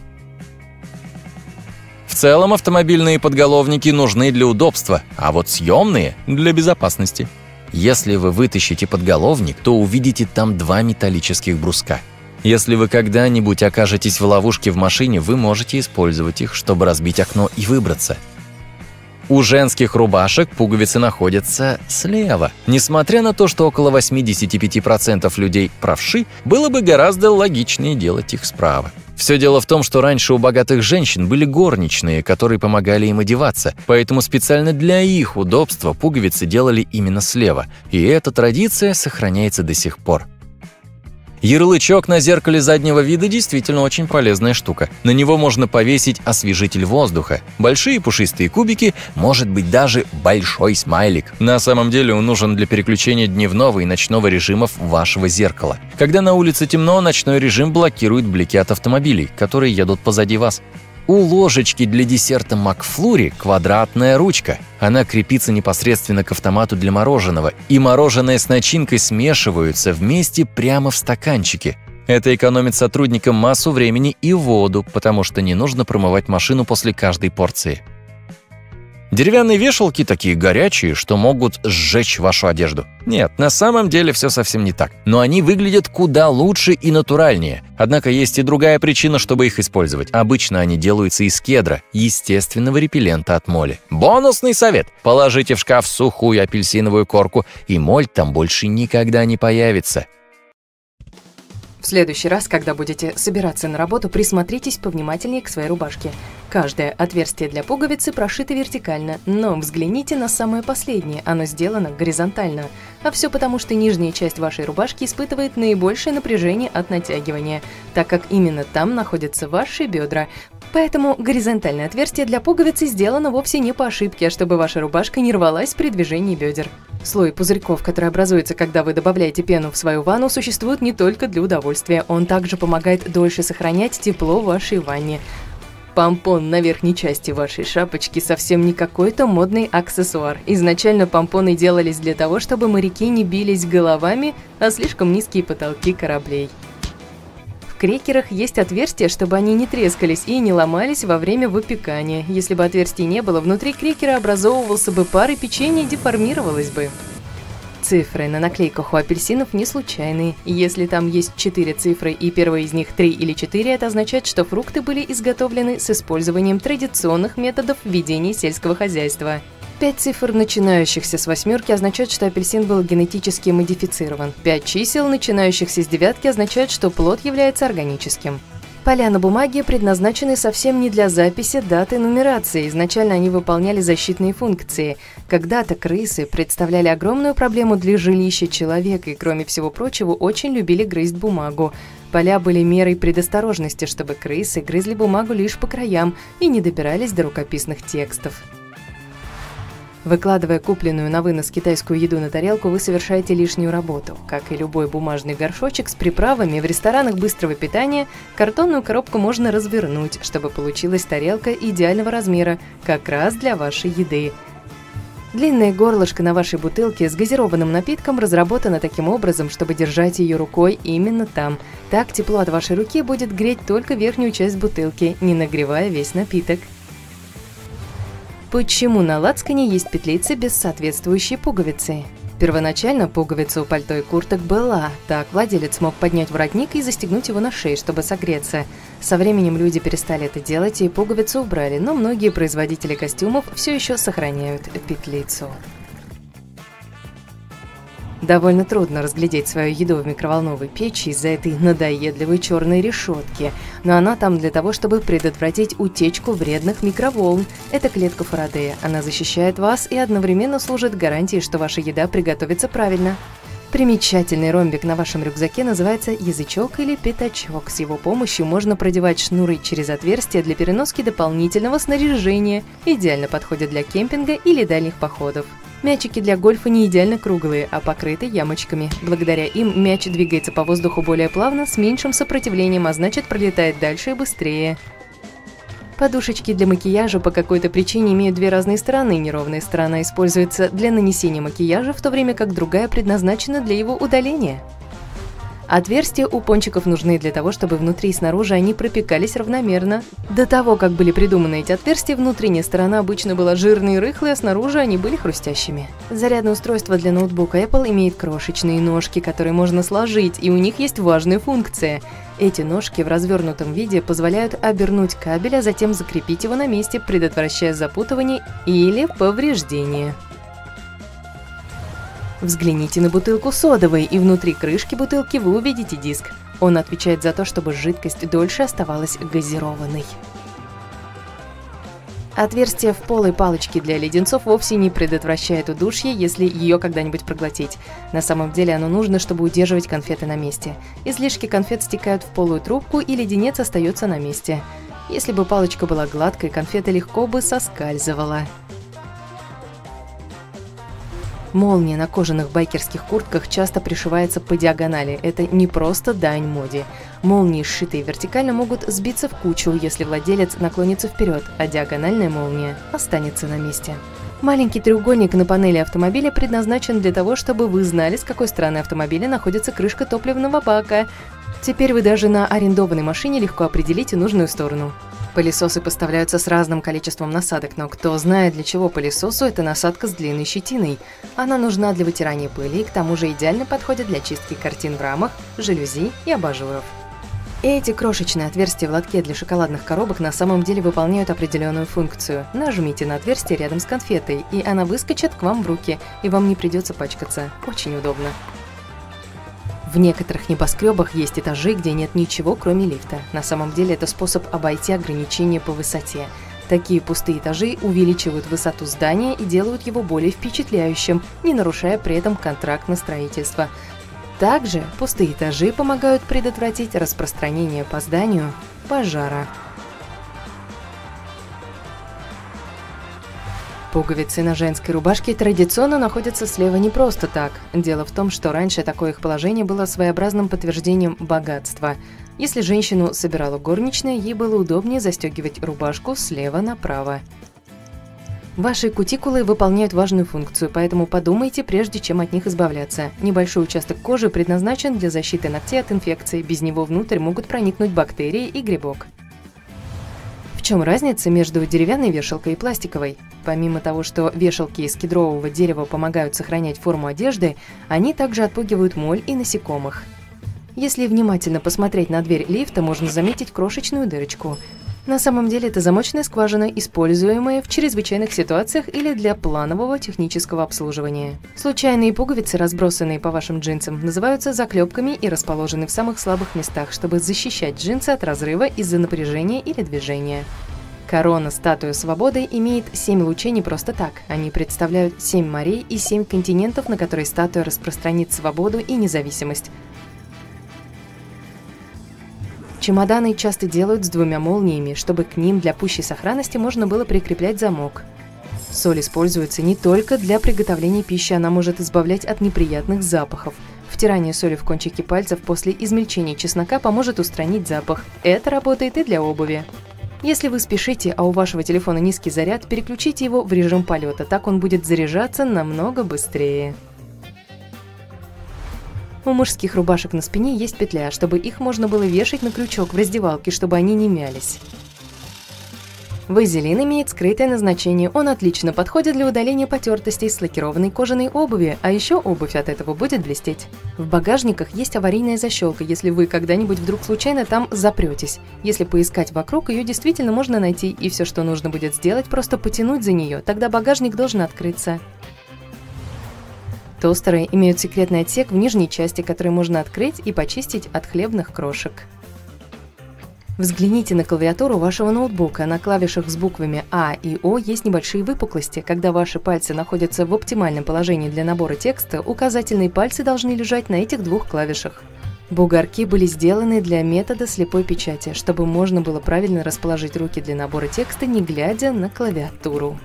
В целом автомобильные подголовники нужны для удобства, а вот съемные – для безопасности. Если вы вытащите подголовник, то увидите там два металлических бруска. Если вы когда-нибудь окажетесь в ловушке в машине, вы можете использовать их, чтобы разбить окно и выбраться. У женских рубашек пуговицы находятся слева. Несмотря на то, что около восьмидесяти пяти процентов людей правши, было бы гораздо логичнее делать их справа. Все дело в том, что раньше у богатых женщин были горничные, которые помогали им одеваться, поэтому специально для их удобства пуговицы делали именно слева, и эта традиция сохраняется до сих пор. Ярлычок на зеркале заднего вида действительно очень полезная штука. На него можно повесить освежитель воздуха, большие пушистые кубики, может быть даже большой смайлик. На самом деле он нужен для переключения дневного и ночного режимов вашего зеркала. Когда на улице темно, ночной режим блокирует блики от автомобилей, которые едут позади вас. У ложечки для десерта Макфлури квадратная ручка. Она крепится непосредственно к автомату для мороженого, и мороженое с начинкой смешиваются вместе прямо в стаканчике. Это экономит сотрудникам массу времени и воду, потому что не нужно промывать машину после каждой порции. Деревянные вешалки такие горячие, что могут сжечь вашу одежду. Нет, на самом деле все совсем не так. Но они выглядят куда лучше и натуральнее. Однако есть и другая причина, чтобы их использовать. Обычно они делаются из кедра, естественного репеллента от моли. Бонусный совет! Положите в шкаф сухую апельсиновую корку, и моль там больше никогда не появится. В следующий раз, когда будете собираться на работу, присмотритесь повнимательнее к своей рубашке. Каждое отверстие для пуговицы прошито вертикально, но взгляните на самое последнее, оно сделано горизонтально. А все потому, что нижняя часть вашей рубашки испытывает наибольшее напряжение от натягивания, так как именно там находятся ваши бедра. Поэтому горизонтальное отверстие для пуговицы сделано вовсе не по ошибке, а чтобы ваша рубашка не рвалась при движении бедер. Слой пузырьков, который образуется, когда вы добавляете пену в свою ванну, существует не только для удовольствия. Он также помогает дольше сохранять тепло в вашей ванне. Помпон на верхней части вашей шапочки совсем не какой-то модный аксессуар. Изначально помпоны делались для того, чтобы моряки не бились головами о слишком низкие потолки кораблей. В крекерах есть отверстия, чтобы они не трескались и не ломались во время выпекания. Если бы отверстий не было, внутри крекера образовывался бы пар, и печенье деформировалось бы. Цифры на наклейках у апельсинов не случайные. Если там есть четыре цифры и первая из них три или четыре, это означает, что фрукты были изготовлены с использованием традиционных методов ведения сельского хозяйства. Пять цифр, начинающихся с восьмерки, означают, что апельсин был генетически модифицирован. Пять чисел, начинающихся с девятки, означают, что плод является органическим. Поля на бумаге предназначены совсем не для записи даты нумерации. Изначально они выполняли защитные функции. Когда-то крысы представляли огромную проблему для жилища человека и, кроме всего прочего, очень любили грызть бумагу. Поля были мерой предосторожности, чтобы крысы грызли бумагу лишь по краям и не добирались до рукописных текстов. Выкладывая купленную на вынос китайскую еду на тарелку, вы совершаете лишнюю работу. Как и любой бумажный горшочек с приправами, в ресторанах быстрого питания картонную коробку можно развернуть, чтобы получилась тарелка идеального размера, как раз для вашей еды. Длинное горлышко на вашей бутылке с газированным напитком разработано таким образом, чтобы держать ее рукой именно там. Так тепло от вашей руки будет греть только верхнюю часть бутылки, не нагревая весь напиток. Почему на лацкане есть петлицы без соответствующей пуговицы? Первоначально пуговица у пальто и курток была, так владелец мог поднять воротник и застегнуть его на шею, чтобы согреться. Со временем люди перестали это делать и пуговицу убрали, но многие производители костюмов все еще сохраняют петлицу. Довольно трудно разглядеть свою еду в микроволновой печи из-за этой надоедливой черной решетки, но она там для того, чтобы предотвратить утечку вредных микроволн. Это клетка Фарадея. Она защищает вас и одновременно служит гарантией, что ваша еда приготовится правильно. Примечательный ромбик на вашем рюкзаке называется язычок или пятачок. С его помощью можно продевать шнуры через отверстия для переноски дополнительного снаряжения. Идеально подходят для кемпинга или дальних походов. Мячики для гольфа не идеально круглые, а покрыты ямочками. Благодаря им мяч двигается по воздуху более плавно, с меньшим сопротивлением, а значит пролетает дальше и быстрее. Подушечки для макияжа по какой-то причине имеют две разные стороны. Неровная сторона используется для нанесения макияжа, в то время как другая предназначена для его удаления. Отверстия у пончиков нужны для того, чтобы внутри и снаружи они пропекались равномерно. До того, как были придуманы эти отверстия, внутренняя сторона обычно была жирной и рыхлой, а снаружи они были хрустящими. Зарядное устройство для ноутбука Apple имеет крошечные ножки, которые можно сложить, и у них есть важная функция. Эти ножки в развернутом виде позволяют обернуть кабель, а затем закрепить его на месте, предотвращая запутывание или повреждение. Взгляните на бутылку содовой, и внутри крышки бутылки вы увидите диск. Он отвечает за то, чтобы жидкость дольше оставалась газированной. Отверстие в полой палочке для леденцов вовсе не предотвращает удушье, если ее когда-нибудь проглотить. На самом деле оно нужно, чтобы удерживать конфеты на месте. Излишки конфет стекают в полую трубку, и леденец остается на месте. Если бы палочка была гладкой, конфета легко бы соскальзывала. Молния на кожаных байкерских куртках часто пришивается по диагонали. Это не просто дань моде. Молнии, сшитые вертикально, могут сбиться в кучу, если владелец наклонится вперед, а диагональная молния останется на месте. Маленький треугольник на панели автомобиля предназначен для того, чтобы вы знали, с какой стороны автомобиля находится крышка топливного бака. Теперь вы даже на арендованной машине легко определите нужную сторону. Пылесосы поставляются с разным количеством насадок, но кто знает, для чего пылесосу эта насадка с длинной щетиной. Она нужна для вытирания пыли и к тому же идеально подходит для чистки картин в рамах, жалюзи и абажуров. Эти крошечные отверстия в лотке для шоколадных коробок на самом деле выполняют определенную функцию. Нажмите на отверстие рядом с конфетой, и она выскочит к вам в руки, и вам не придется пачкаться. Очень удобно. В некоторых небоскребах есть этажи, где нет ничего, кроме лифта. На самом деле это способ обойти ограничения по высоте. Такие пустые этажи увеличивают высоту здания и делают его более впечатляющим, не нарушая при этом контракт на строительство. Также пустые этажи помогают предотвратить распространение по зданию пожара. Пуговицы на женской рубашке традиционно находятся слева не просто так. Дело в том, что раньше такое их положение было своеобразным подтверждением богатства. Если женщину собирала горничная, ей было удобнее застегивать рубашку слева направо. Ваши кутикулы выполняют важную функцию, поэтому подумайте, прежде чем от них избавляться. Небольшой участок кожи предназначен для защиты ногтей от инфекции, без него внутрь могут проникнуть бактерии и грибок. В чем разница между деревянной вешалкой и пластиковой? Помимо того, что вешалки из кедрового дерева помогают сохранять форму одежды, они также отпугивают моль и насекомых. Если внимательно посмотреть на дверь лифта, можно заметить крошечную дырочку. На самом деле это замочная скважина, используемая в чрезвычайных ситуациях или для планового технического обслуживания. Случайные пуговицы, разбросанные по вашим джинсам, называются заклепками и расположены в самых слабых местах, чтобы защищать джинсы от разрыва из-за напряжения или движения. Корона статуи свободы имеет семь лучей не просто так. Они представляют семь морей и семь континентов, на которые статуя распространит свободу и независимость. Чемоданы часто делают с двумя молниями, чтобы к ним для пущей сохранности можно было прикреплять замок. Соль используется не только для приготовления пищи, она может избавлять от неприятных запахов. Втирание соли в кончики пальцев после измельчения чеснока поможет устранить запах. Это работает и для обуви. Если вы спешите, а у вашего телефона низкий заряд, переключите его в режим полета, так он будет заряжаться намного быстрее. У мужских рубашек на спине есть петля, чтобы их можно было вешать на крючок в раздевалке, чтобы они не мялись. Вазелин имеет скрытое назначение, он отлично подходит для удаления потертостей с лакированной кожаной обуви, а еще обувь от этого будет блестеть. В багажниках есть аварийная защелка, если вы когда-нибудь вдруг случайно там запретесь. Если поискать вокруг, ее действительно можно найти, и все, что нужно будет сделать, просто потянуть за нее, тогда багажник должен открыться. Тостеры имеют секретный отсек в нижней части, который можно открыть и почистить от хлебных крошек. Взгляните на клавиатуру вашего ноутбука. На клавишах с буквами А и О есть небольшие выпуклости. Когда ваши пальцы находятся в оптимальном положении для набора текста, указательные пальцы должны лежать на этих двух клавишах. Бугорки были сделаны для метода слепой печати, чтобы можно было правильно расположить руки для набора текста, не глядя на клавиатуру.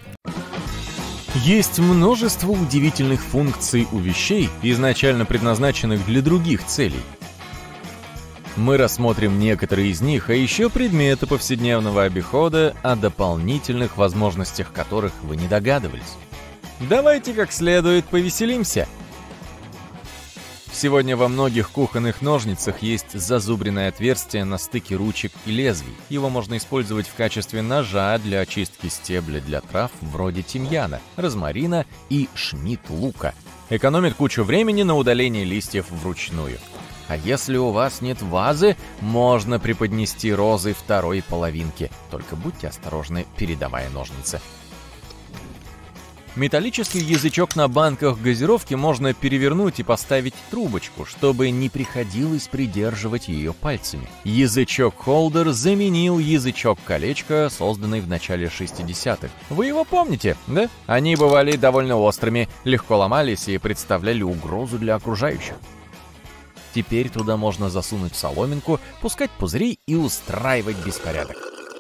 Есть множество удивительных функций у вещей, изначально предназначенных для других целей. Мы рассмотрим некоторые из них, а еще предметы повседневного обихода, о дополнительных возможностях которых вы не догадывались. Давайте как следует повеселимся. Сегодня во многих кухонных ножницах есть зазубренное отверстие на стыке ручек и лезвий. Его можно использовать в качестве ножа для очистки стебля для трав вроде тимьяна, розмарина и шмит-лука. Экономит кучу времени на удаление листьев вручную. А если у вас нет вазы, можно преподнести розы второй половинки. Только будьте осторожны, передавая ножницы. Металлический язычок на банках газировки можно перевернуть и поставить трубочку, чтобы не приходилось придерживать ее пальцами. Язычок-холдер заменил язычок-колечко, созданный в начале шестидесятых. Вы его помните, да? Они бывали довольно острыми, легко ломались и представляли угрозу для окружающих. Теперь туда можно засунуть соломинку, пускать пузыри и устраивать беспорядок.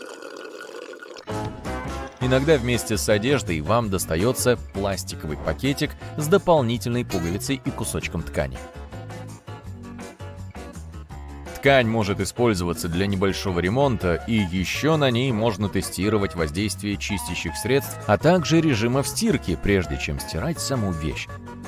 Иногда вместе с одеждой вам достается пластиковый пакетик с дополнительной пуговицей и кусочком ткани. Ткань может использоваться для небольшого ремонта, и еще на ней можно тестировать воздействие чистящих средств, а также режимов стирки, прежде чем стирать саму вещь.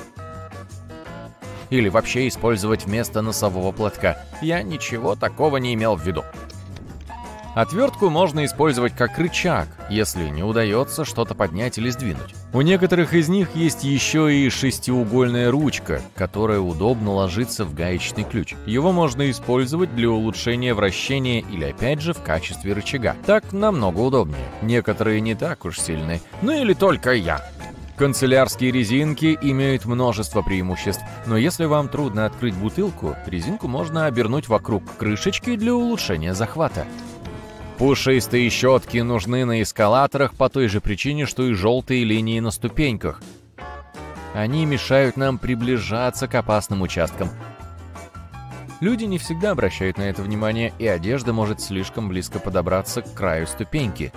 Или вообще использовать вместо носового платка. Я ничего такого не имел в виду. Отвертку можно использовать как рычаг, если не удается что-то поднять или сдвинуть. У некоторых из них есть еще и шестиугольная ручка, которая удобно ложится в гаечный ключ. Его можно использовать для улучшения вращения или опять же в качестве рычага. Так намного удобнее. Некоторые не так уж сильные. Ну или только я. Канцелярские резинки имеют множество преимуществ, но если вам трудно открыть бутылку, резинку можно обернуть вокруг крышечки для улучшения захвата. Пушистые щетки нужны на эскалаторах по той же причине, что и желтые линии на ступеньках. Они мешают нам приближаться к опасным участкам. Люди не всегда обращают на это внимание, и одежда может слишком близко подобраться к краю ступеньки.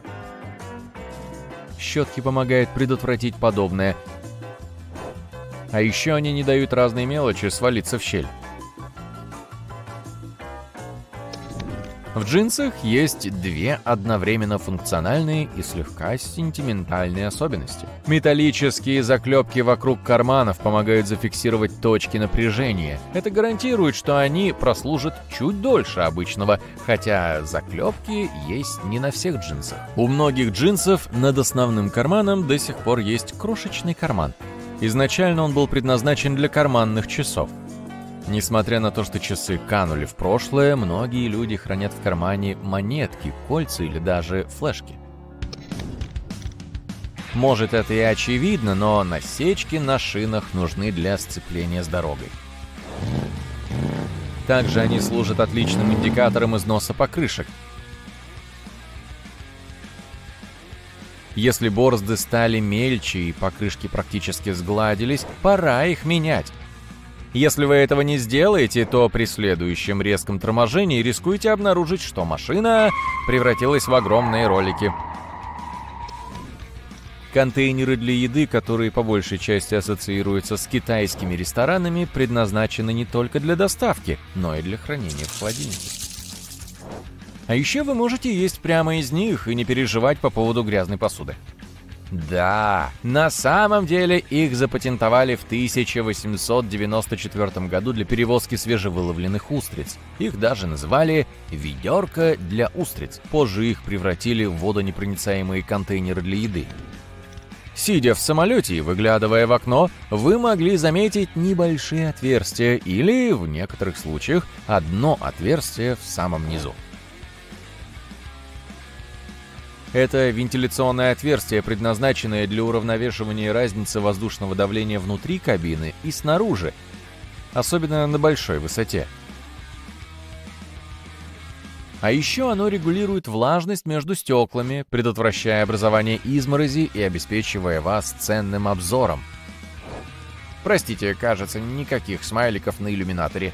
Щетки помогают предотвратить подобное. А еще они не дают разной мелочи свалиться в щель. В джинсах есть две одновременно функциональные и слегка сентиментальные особенности. Металлические заклепки вокруг карманов помогают зафиксировать точки напряжения. Это гарантирует, что они прослужат чуть дольше обычного, хотя заклепки есть не на всех джинсах. У многих джинсов над основным карманом до сих пор есть крошечный карман. Изначально он был предназначен для карманных часов. Несмотря на то, что часы канули в прошлое, многие люди хранят в кармане монетки, кольца или даже флешки. Может, это и очевидно, но насечки на шинах нужны для сцепления с дорогой. Также они служат отличным индикатором износа покрышек. Если борозды стали мельче и покрышки практически сгладились, пора их менять. Если вы этого не сделаете, то при следующем резком торможении рискуете обнаружить, что машина превратилась в огромные ролики. Контейнеры для еды, которые по большей части ассоциируются с китайскими ресторанами, предназначены не только для доставки, но и для хранения в холодильнике. А еще вы можете есть прямо из них и не переживать по поводу грязной посуды. Да, на самом деле их запатентовали в тысяча восемьсот девяносто четвёртом году для перевозки свежевыловленных устриц. Их даже называли «ведерко для устриц». Позже их превратили в водонепроницаемые контейнеры для еды. Сидя в самолете и выглядывая в окно, вы могли заметить небольшие отверстия или, в некоторых случаях, одно отверстие в самом низу. Это вентиляционное отверстие, предназначенное для уравновешивания разницы воздушного давления внутри кабины и снаружи, особенно на большой высоте. А еще оно регулирует влажность между стеклами, предотвращая образование изморози и обеспечивая вас ценным обзором. Простите, кажется, никаких смайликов на иллюминаторе.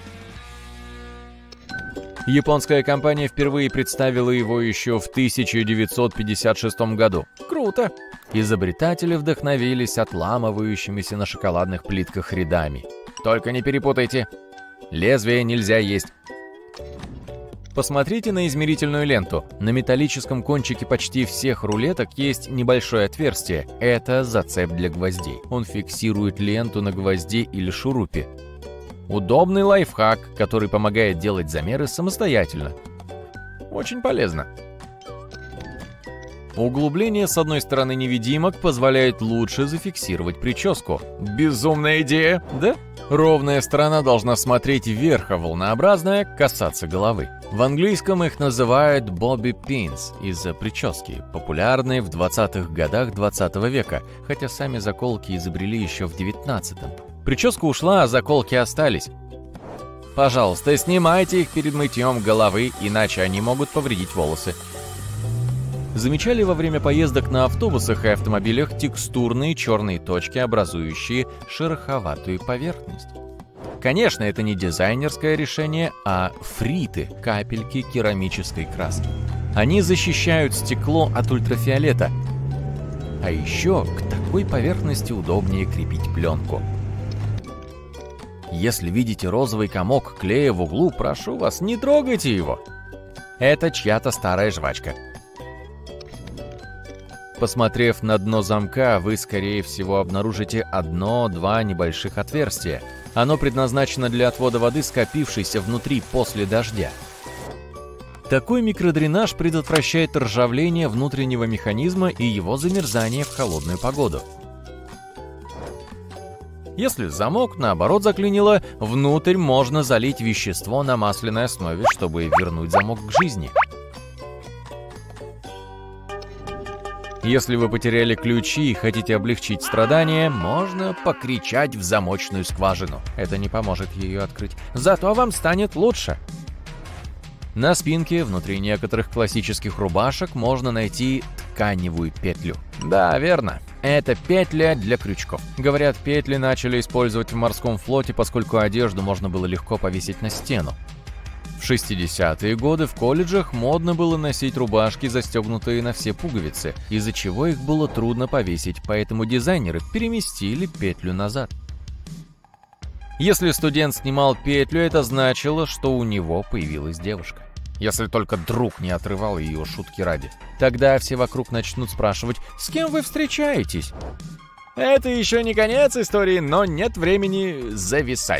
Японская компания впервые представила его еще в тысяча девятьсот пятьдесят шестом году. Круто! Изобретатели вдохновились отламывающимися на шоколадных плитках рядами. Только не перепутайте. Лезвие нельзя есть. Посмотрите на измерительную ленту. На металлическом кончике почти всех рулеток есть небольшое отверстие. Это зацеп для гвоздей. Он фиксирует ленту на гвозде или шурупе. Удобный лайфхак, который помогает делать замеры самостоятельно. Очень полезно. Углубление с одной стороны невидимок позволяет лучше зафиксировать прическу. Безумная идея, да? Ровная сторона должна смотреть вверх, а волнообразная — касаться головы. В английском их называют bobby pins из-за прически, популярной в двадцатых годах двадцатого века, хотя сами заколки изобрели еще в девятнадцатом. Прическа ушла, а заколки остались. Пожалуйста, снимайте их перед мытьем головы, иначе они могут повредить волосы. Замечали во время поездок на автобусах и автомобилях текстурные черные точки, образующие шероховатую поверхность? Конечно, это не дизайнерское решение, а фриты, капельки керамической краски. Они защищают стекло от ультрафиолета. А еще к такой поверхности удобнее крепить пленку. Если видите розовый комок клея в углу, прошу вас, не трогайте его. Это чья-то старая жвачка. Посмотрев на дно замка, вы, скорее всего, обнаружите одно-два небольших отверстия. Оно предназначено для отвода воды, скопившейся внутри после дождя. Такой микродренаж предотвращает ржавление внутреннего механизма и его замерзание в холодную погоду. Если замок, наоборот, заклинило, внутрь можно залить вещество на масляной основе, чтобы вернуть замок к жизни. Если вы потеряли ключи и хотите облегчить страдания, можно покричать в замочную скважину. Это не поможет ее открыть. Зато вам станет лучше. На спинке внутри некоторых классических рубашек можно найти тканевую петлю. Да, верно. Это петля для крючков. Говорят, петли начали использовать в морском флоте, поскольку одежду можно было легко повесить на стену. В шестидесятые годы в колледжах модно было носить рубашки, застегнутые на все пуговицы, из-за чего их было трудно повесить, поэтому дизайнеры переместили петлю назад. Если студент снимал петлю, это значило, что у него появилась девушка. Если только друг не отрывал ее шутки ради. Тогда все вокруг начнут спрашивать: «С кем вы встречаетесь?» Это еще не конец истории, но нет времени зависать.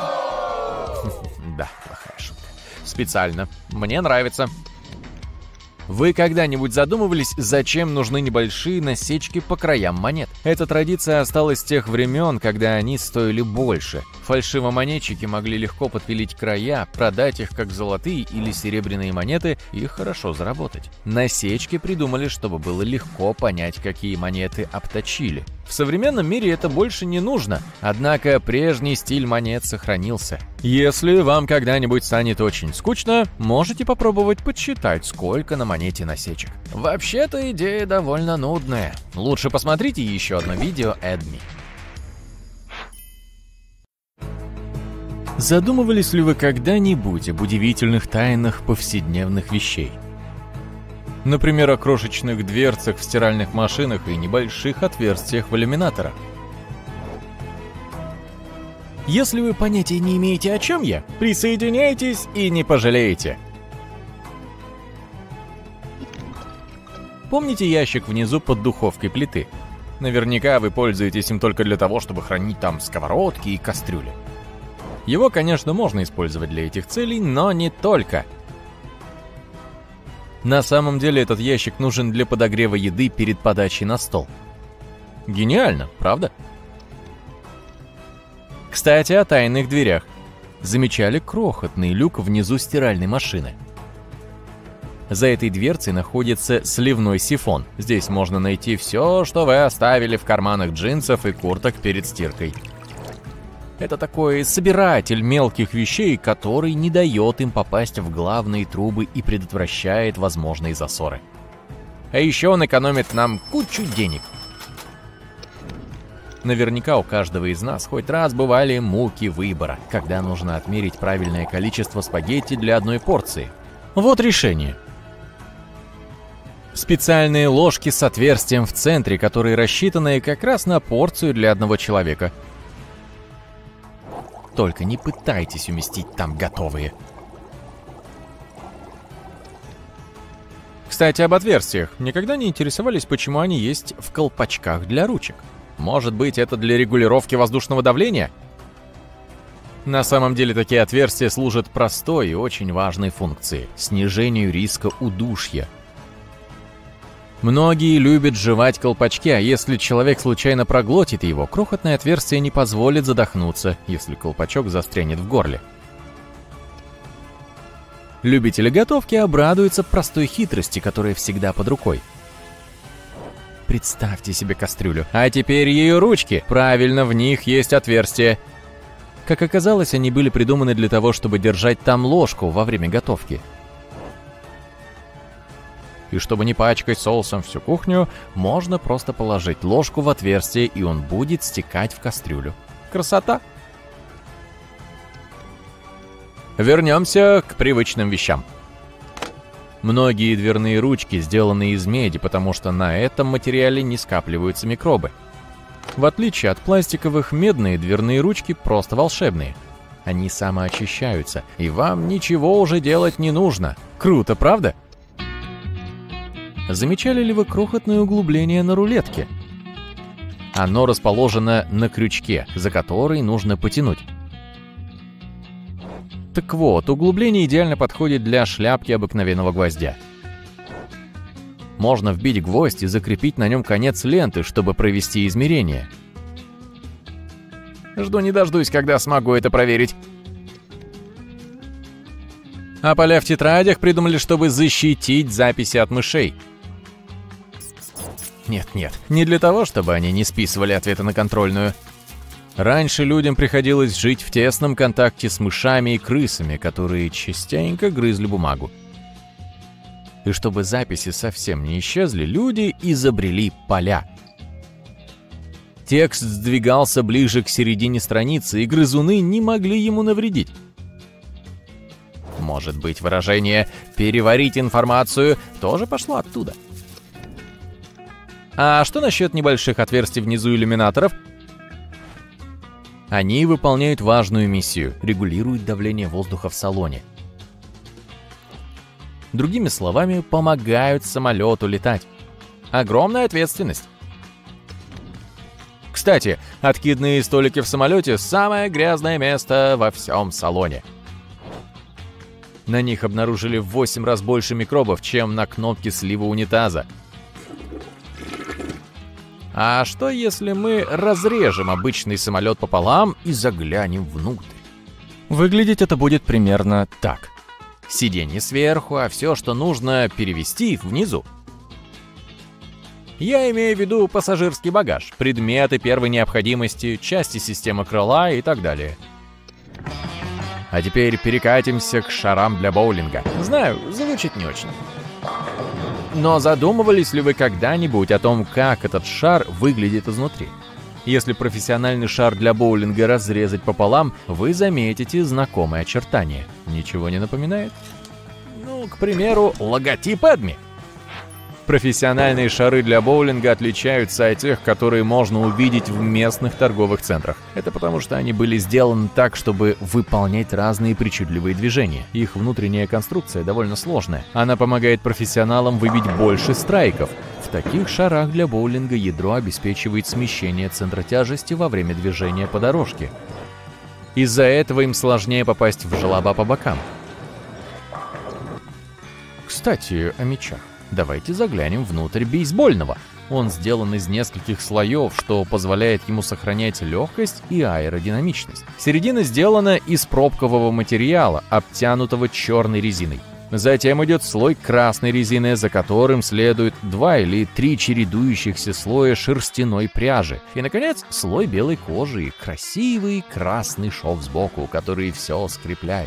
Да, плохая шутка. Специально. Мне нравится. Вы когда-нибудь задумывались, зачем нужны небольшие насечки по краям монет? Эта традиция осталась с тех времен, когда они стоили больше. Фальшивомонетчики могли легко подпилить края, продать их как золотые или серебряные монеты и хорошо заработать. Насечки придумали, чтобы было легко понять, какие монеты обточили. В современном мире это больше не нужно, однако прежний стиль монет сохранился. Если вам когда-нибудь станет очень скучно, можете попробовать подсчитать, сколько на монете насечек. Вообще-то идея довольно нудная. Лучше посмотрите еще одно видео Эдми. Задумывались ли вы когда-нибудь об удивительных тайнах повседневных вещей? Например, о крошечных дверцах в стиральных машинах и небольших отверстиях в иллюминаторах. Если вы понятия не имеете, о чем я, присоединяйтесь и не пожалеете. Помните ящик внизу под духовкой плиты? Наверняка вы пользуетесь им только для того, чтобы хранить там сковородки и кастрюли. Его, конечно, можно использовать для этих целей, но не только. На самом деле этот ящик нужен для подогрева еды перед подачей на стол. Гениально, правда? Кстати, о тайных дверях. Замечали крохотный люк внизу стиральной машины? За этой дверцей находится сливной сифон. Здесь можно найти все, что вы оставили в карманах джинсов и курток перед стиркой. Это такой собиратель мелких вещей, который не дает им попасть в главные трубы и предотвращает возможные засоры. А еще он экономит нам кучу денег. Наверняка у каждого из нас хоть раз бывали муки выбора, когда нужно отмерить правильное количество спагетти для одной порции. Вот решение. Специальные ложки с отверстием в центре, которые рассчитаны как раз на порцию для одного человека. Только не пытайтесь уместить там готовые. Кстати, об отверстиях. Никогда не интересовались, почему они есть в колпачках для ручек? Может быть, это для регулировки воздушного давления? На самом деле, такие отверстия служат простой и очень важной функции – снижению риска удушья. Многие любят жевать колпачки, а если человек случайно проглотит его, крохотное отверстие не позволит задохнуться, если колпачок застрянет в горле. Любители готовки обрадуются простой хитрости, которая всегда под рукой. Представьте себе кастрюлю, а теперь ее ручки. Правильно, в них есть отверстия. Как оказалось, они были придуманы для того, чтобы держать там ложку во время готовки. И чтобы не пачкать соусом всю кухню, можно просто положить ложку в отверстие, и он будет стекать в кастрюлю. Красота! Вернемся к привычным вещам. Многие дверные ручки сделаны из меди, потому что на этом материале не скапливаются микробы. В отличие от пластиковых, медные дверные ручки просто волшебные. Они самоочищаются, и вам ничего уже делать не нужно. Круто, правда? Замечали ли вы крохотное углубление на рулетке? Оно расположено на крючке, за который нужно потянуть. Так вот, углубление идеально подходит для шляпки обыкновенного гвоздя. Можно вбить гвоздь и закрепить на нем конец ленты, чтобы провести измерение. Жду не дождусь, когда смогу это проверить. А поля в тетрадях придумали, чтобы защитить записи от мышей. Нет-нет, не для того, чтобы они не списывали ответы на контрольную. Раньше людям приходилось жить в тесном контакте с мышами и крысами, которые частенько грызли бумагу. И чтобы записи совсем не исчезли, люди изобрели поля. Текст сдвигался ближе к середине страницы, и грызуны не могли ему навредить. Может быть, выражение «переварить информацию» тоже пошло оттуда. А что насчет небольших отверстий внизу иллюминаторов? Они выполняют важную миссию – регулируют давление воздуха в салоне. Другими словами, помогают самолету летать. Огромная ответственность. Кстати, откидные столики в самолете – самое грязное место во всем салоне. На них обнаружили в восемь раз больше микробов, чем на кнопке слива унитаза. А что, если мы разрежем обычный самолет пополам и заглянем внутрь? Выглядеть это будет примерно так. Сиденье сверху, а все, что нужно, перевести внизу. Я имею в виду пассажирский багаж, предметы первой необходимости, части системы крыла и так далее. А теперь перекатимся к шарам для боулинга. Знаю, звучит не очень. Но задумывались ли вы когда-нибудь о том, как этот шар выглядит изнутри? Если профессиональный шар для боулинга разрезать пополам, вы заметите знакомые очертания. Ничего не напоминает? Ну, к примеру, логотип Эдми. Профессиональные шары для боулинга отличаются от тех, которые можно увидеть в местных торговых центрах. Это потому, что они были сделаны так, чтобы выполнять разные причудливые движения. Их внутренняя конструкция довольно сложная. Она помогает профессионалам выбить больше страйков. В таких шарах для боулинга ядро обеспечивает смещение центра тяжести во время движения по дорожке. Из-за этого им сложнее попасть в желоба по бокам. Кстати, о мячах. Давайте заглянем внутрь бейсбольного. Он сделан из нескольких слоев, что позволяет ему сохранять легкость и аэродинамичность. Середина сделана из пробкового материала, обтянутого черной резиной. Затем идет слой красной резины, за которым следует два или три чередующихся слоя шерстяной пряжи. И, наконец, слой белой кожи и красивый красный шов сбоку, который все скрепляет.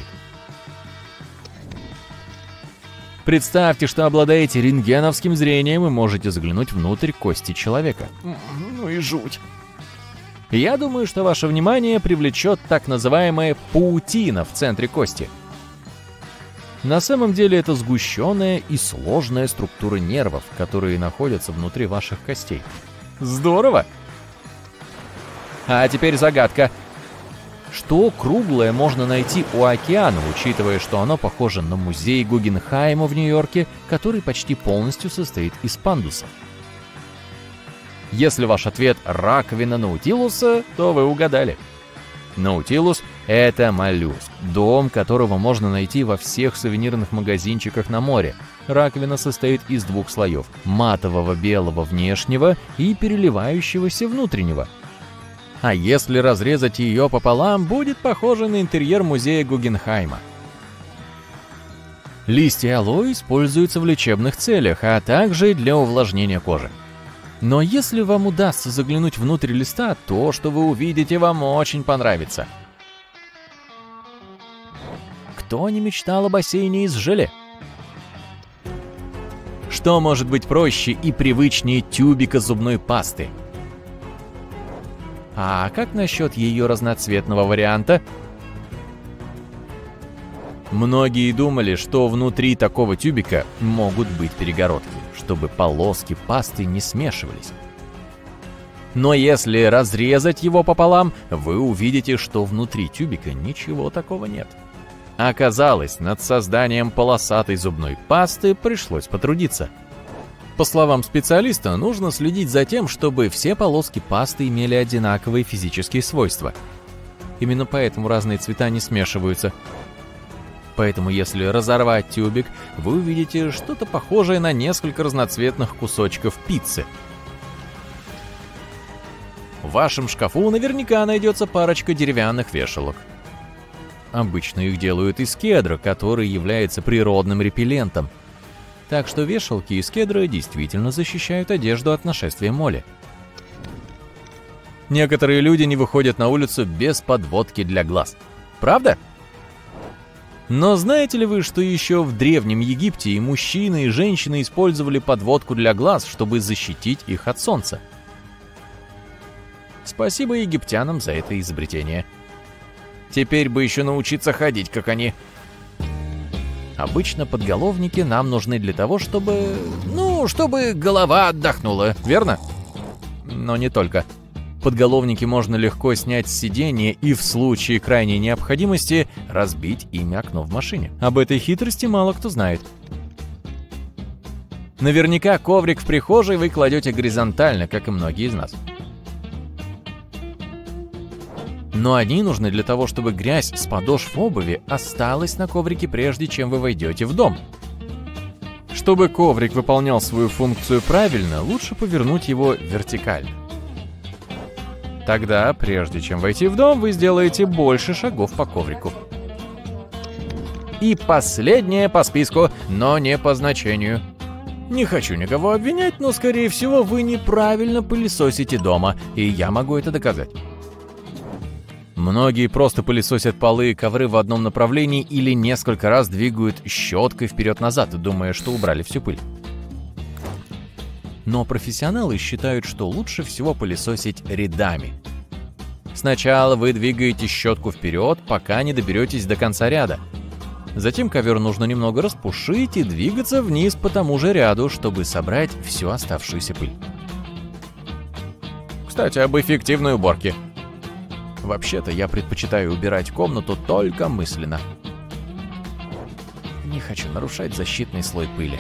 Представьте, что обладаете рентгеновским зрением и можете заглянуть внутрь кости человека. Ну и жуть. Я думаю, что ваше внимание привлечет так называемая паутина в центре кости. На самом деле это сгущенная и сложная структура нервов, которые находятся внутри ваших костей. Здорово! А теперь загадка. Что круглое можно найти у океана, учитывая, что оно похоже на музей Гугенхайма в Нью-Йорке, который почти полностью состоит из пандусов? Если ваш ответ раковина Наутилуса, то вы угадали. Наутилус — это моллюск, дом которого можно найти во всех сувенирных магазинчиках на море. Раковина состоит из двух слоев – матового белого внешнего и переливающегося внутреннего. А если разрезать ее пополам, будет похоже на интерьер музея Гугенхайма. Листья алоэ используются в лечебных целях, а также для увлажнения кожи. Но если вам удастся заглянуть внутрь листа, то, что вы увидите, вам очень понравится. Кто не мечтал о бассейне из желе? Что может быть проще и привычнее тюбика зубной пасты? А как насчет ее разноцветного варианта? Многие думали, что внутри такого тюбика могут быть перегородки, чтобы полоски пасты не смешивались. Но если разрезать его пополам, вы увидите, что внутри тюбика ничего такого нет. Оказалось, над созданием полосатой зубной пасты пришлось потрудиться. По словам специалиста, нужно следить за тем, чтобы все полоски пасты имели одинаковые физические свойства. Именно поэтому разные цвета не смешиваются. Поэтому если разорвать тюбик, вы увидите что-то похожее на несколько разноцветных кусочков пиццы. В вашем шкафу наверняка найдется парочка деревянных вешалок. Обычно их делают из кедра, который является природным репеллентом. Так что вешалки из кедра действительно защищают одежду от нашествия моли. Некоторые люди не выходят на улицу без подводки для глаз. Правда? Но знаете ли вы, что еще в Древнем Египте и мужчины, и женщины использовали подводку для глаз, чтобы защитить их от солнца? Спасибо египтянам за это изобретение. Теперь бы еще научиться ходить, как они. Обычно подголовники нам нужны для того, чтобы... Ну, чтобы голова отдохнула, верно? Но не только. Подголовники можно легко снять с сиденья и в случае крайней необходимости разбить ими окно в машине. Об этой хитрости мало кто знает. Наверняка коврик в прихожей вы кладете горизонтально, как и многие из нас. Но они нужны для того, чтобы грязь с подошв обуви осталась на коврике, прежде чем вы войдете в дом. Чтобы коврик выполнял свою функцию правильно, лучше повернуть его вертикально. Тогда, прежде чем войти в дом, вы сделаете больше шагов по коврику. И последнее по списку, но не по значению. Не хочу никого обвинять, но, скорее всего, вы неправильно пылесосите дома, и я могу это доказать. Многие просто пылесосят полы и ковры в одном направлении или несколько раз двигают щеткой вперед-назад, думая, что убрали всю пыль. Но профессионалы считают, что лучше всего пылесосить рядами. Сначала вы двигаете щетку вперед, пока не доберетесь до конца ряда. Затем ковер нужно немного распушить и двигаться вниз по тому же ряду, чтобы собрать всю оставшуюся пыль. Кстати, об эффективной уборке. Вообще-то я предпочитаю убирать комнату только мысленно. Не хочу нарушать защитный слой пыли.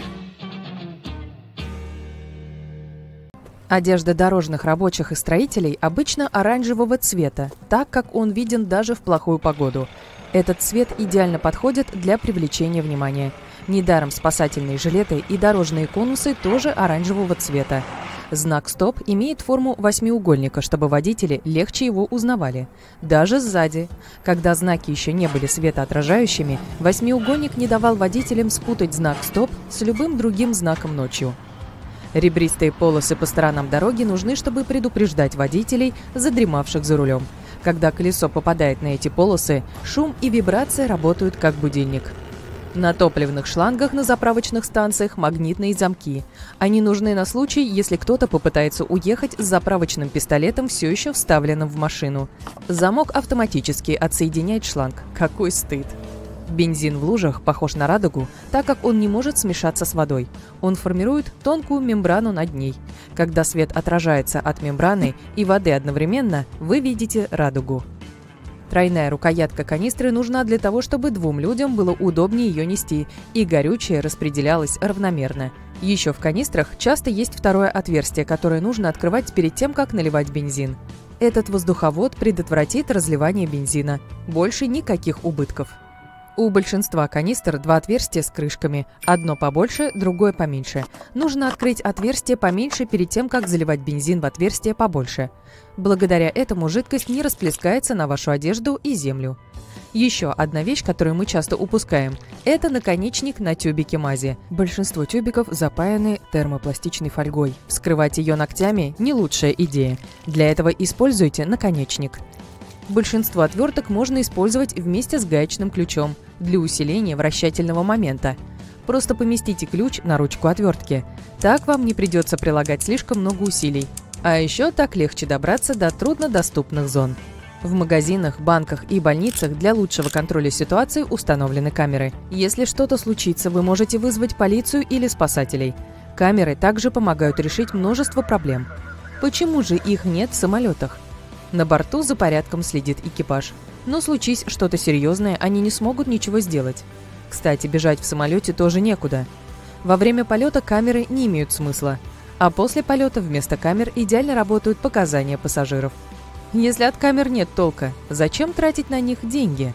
Одежда дорожных рабочих и строителей обычно оранжевого цвета, так как он виден даже в плохую погоду. Этот цвет идеально подходит для привлечения внимания. Недаром спасательные жилеты и дорожные конусы тоже оранжевого цвета. Знак «Стоп» имеет форму восьмиугольника, чтобы водители легче его узнавали. Даже сзади. Когда знаки еще не были светоотражающими, восьмиугольник не давал водителям спутать знак «Стоп» с любым другим знаком ночью. Ребристые полосы по сторонам дороги нужны, чтобы предупреждать водителей, задремавших за рулем. Когда колесо попадает на эти полосы, шум и вибрация работают как будильник. На топливных шлангах на заправочных станциях магнитные замки. Они нужны на случай, если кто-то попытается уехать с заправочным пистолетом, все еще вставленным в машину. Замок автоматически отсоединяет шланг. Какой стыд! Бензин в лужах похож на радугу, так как он не может смешаться с водой. Он формирует тонкую мембрану над ней. Когда свет отражается от мембраны и воды одновременно, вы видите радугу. Тройная рукоятка канистры нужна для того, чтобы двум людям было удобнее ее нести, и горючее распределялось равномерно. Еще в канистрах часто есть второе отверстие, которое нужно открывать перед тем, как наливать бензин. Этот воздуховод предотвратит разливание бензина. Больше никаких убытков. У большинства канистр два отверстия с крышками. Одно побольше, другое поменьше. Нужно открыть отверстие поменьше перед тем, как заливать бензин в отверстие побольше. Благодаря этому жидкость не расплескается на вашу одежду и землю. Еще одна вещь, которую мы часто упускаем – это наконечник на тюбике мази. Большинство тюбиков запаяны термопластичной фольгой. Вскрывать ее ногтями – не лучшая идея. Для этого используйте наконечник. Большинство отверток можно использовать вместе с гаечным ключом для усиления вращательного момента. Просто поместите ключ на ручку отвертки. Так вам не придется прилагать слишком много усилий. А еще так легче добраться до труднодоступных зон. В магазинах, банках и больницах для лучшего контроля ситуации установлены камеры. Если что-то случится, вы можете вызвать полицию или спасателей. Камеры также помогают решить множество проблем. Почему же их нет в самолетах? На борту за порядком следит экипаж. Но случись что-то серьезное, они не смогут ничего сделать. Кстати, бежать в самолете тоже некуда. Во время полета камеры не имеют смысла. А после полета вместо камер идеально работают показания пассажиров. Если от камер нет толка, зачем тратить на них деньги?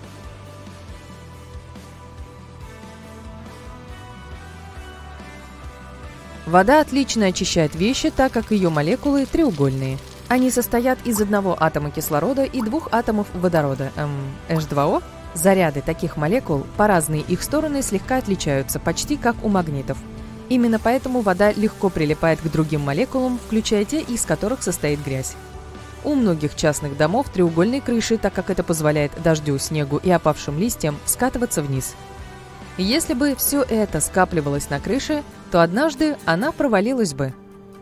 Вода отлично очищает вещи, так как ее молекулы треугольные. Они состоят из одного атома кислорода и двух атомов водорода, эм, эйч два о. Заряды таких молекул по разные их стороны слегка отличаются, почти как у магнитов. Именно поэтому вода легко прилипает к другим молекулам, включая те, из которых состоит грязь. У многих частных домов треугольные крыши, так как это позволяет дождю, снегу и опавшим листьям скатываться вниз. Если бы все это скапливалось на крыше, то однажды она провалилась бы.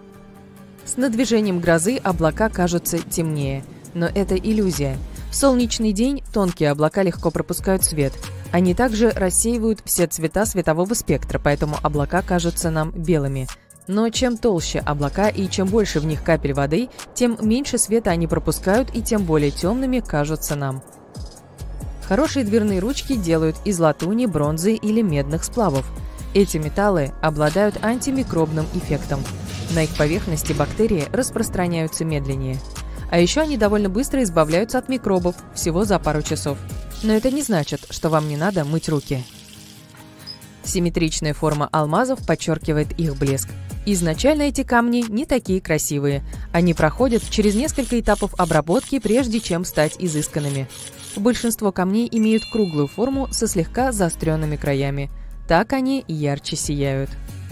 С надвижением грозы облака кажутся темнее, но это иллюзия. В солнечный день тонкие облака легко пропускают свет. Они также рассеивают все цвета светового спектра, поэтому облака кажутся нам белыми. Но чем толще облака и чем больше в них капель воды, тем меньше света они пропускают и тем более темными кажутся нам. Хорошие дверные ручки делают из латуни, бронзы или медных сплавов. Эти металлы обладают антимикробным эффектом. На их поверхности бактерии распространяются медленнее. А еще они довольно быстро избавляются от микробов, всего за пару часов. Но это не значит, что вам не надо мыть руки. Симметричная форма алмазов подчеркивает их блеск. Изначально эти камни не такие красивые. Они проходят через несколько этапов обработки, прежде чем стать изысканными. Большинство камней имеют круглую форму со слегка заостренными краями. Так они ярче сияют.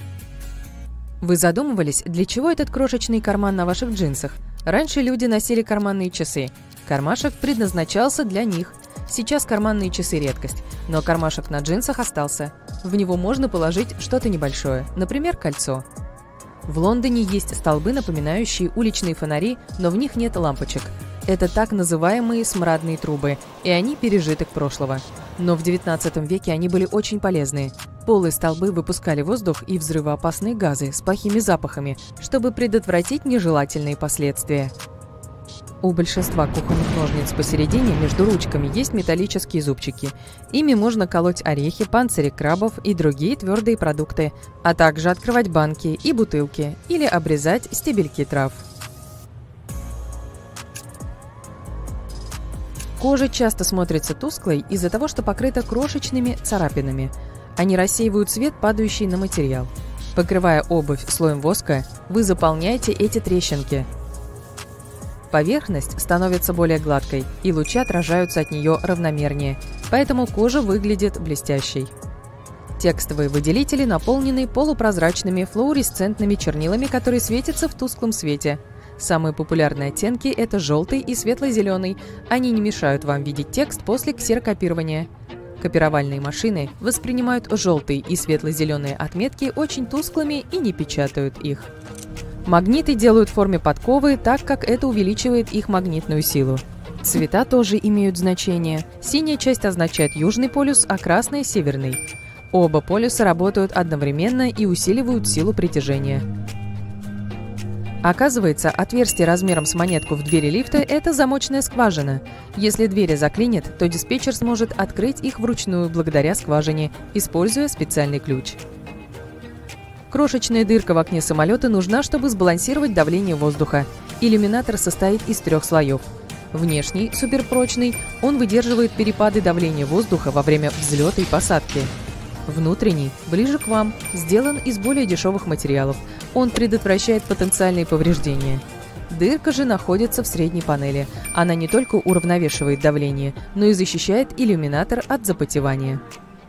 Вы задумывались, для чего этот крошечный карман на ваших джинсах? Раньше люди носили карманные часы. Кармашек предназначался для них. Сейчас карманные часы – редкость, но кармашек на джинсах остался. В него можно положить что-то небольшое, например, кольцо. В Лондоне есть столбы, напоминающие уличные фонари, но в них нет лампочек. Это так называемые смрадные трубы, и они пережиток прошлого. Но в девятнадцатом веке они были очень полезны. Полые столбы выпускали воздух и взрывоопасные газы с плохими запахами, чтобы предотвратить нежелательные последствия. У большинства кухонных ножниц посередине между ручками есть металлические зубчики. Ими можно колоть орехи, панцири крабов и другие твердые продукты, а также открывать банки и бутылки или обрезать стебельки трав. Кожа часто смотрится тусклой из-за того, что покрыта крошечными царапинами. Они рассеивают свет, падающий на материал. Покрывая обувь слоем воска, вы заполняете эти трещинки. Поверхность становится более гладкой, и лучи отражаются от нее равномернее, поэтому кожа выглядит блестящей. Текстовые выделители наполнены полупрозрачными флуоресцентными чернилами, которые светятся в тусклом свете. Самые популярные оттенки – это желтый и светло-зеленый. Они не мешают вам видеть текст после ксерокопирования. Копировальные машины воспринимают желтые и светло-зеленые отметки очень тусклыми и не печатают их. Магниты делают в форме подковы, так как это увеличивает их магнитную силу. Цвета тоже имеют значение. Синяя часть означает южный полюс, а красная – северный. Оба полюса работают одновременно и усиливают силу притяжения. Оказывается, отверстие размером с монетку в двери лифта – это замочная скважина. Если двери заклинит, то диспетчер сможет открыть их вручную благодаря скважине, используя специальный ключ. Крошечная дырка в окне самолета нужна, чтобы сбалансировать давление воздуха. Иллюминатор состоит из трех слоев. Внешний, суперпрочный, он выдерживает перепады давления воздуха во время взлета и посадки. Внутренний, ближе к вам, сделан из более дешевых материалов. Он предотвращает потенциальные повреждения. Дырка же находится в средней панели. Она не только уравновешивает давление, но и защищает иллюминатор от запотевания.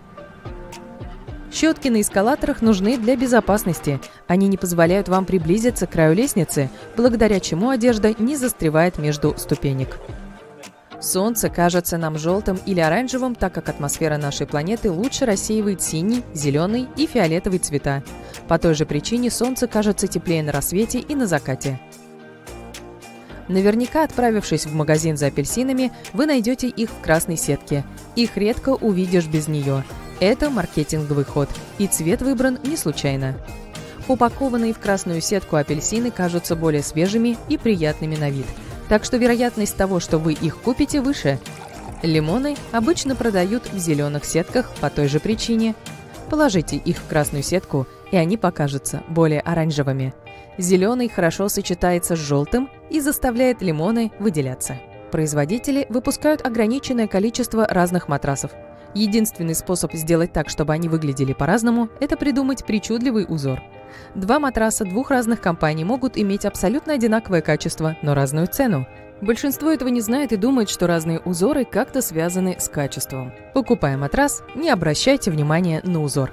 Щетки на эскалаторах нужны для безопасности. Они не позволяют вам приблизиться к краю лестницы, благодаря чему одежда не застревает между ступенек. Солнце кажется нам желтым или оранжевым, так как атмосфера нашей планеты лучше рассеивает синий, зеленый и фиолетовый цвета. По той же причине Солнце кажется теплее на рассвете и на закате. Наверняка, отправившись в магазин за апельсинами, вы найдете их в красной сетке. Их редко увидишь без нее. Это маркетинговый ход, и цвет выбран не случайно. Упакованные в красную сетку апельсины кажутся более свежими и приятными на вид, так что вероятность того, что вы их купите, выше. Лимоны обычно продают в зеленых сетках по той же причине. Положите их в красную сетку, и они покажутся более оранжевыми. Зеленый хорошо сочетается с желтым и заставляет лимоны выделяться. Производители выпускают ограниченное количество разных матрасов. Единственный способ сделать так, чтобы они выглядели по-разному, это придумать причудливый узор. Два матраса двух разных компаний могут иметь абсолютно одинаковое качество, но разную цену. Большинство этого не знает и думает, что разные узоры как-то связаны с качеством. Покупая матрас, не обращайте внимания на узор.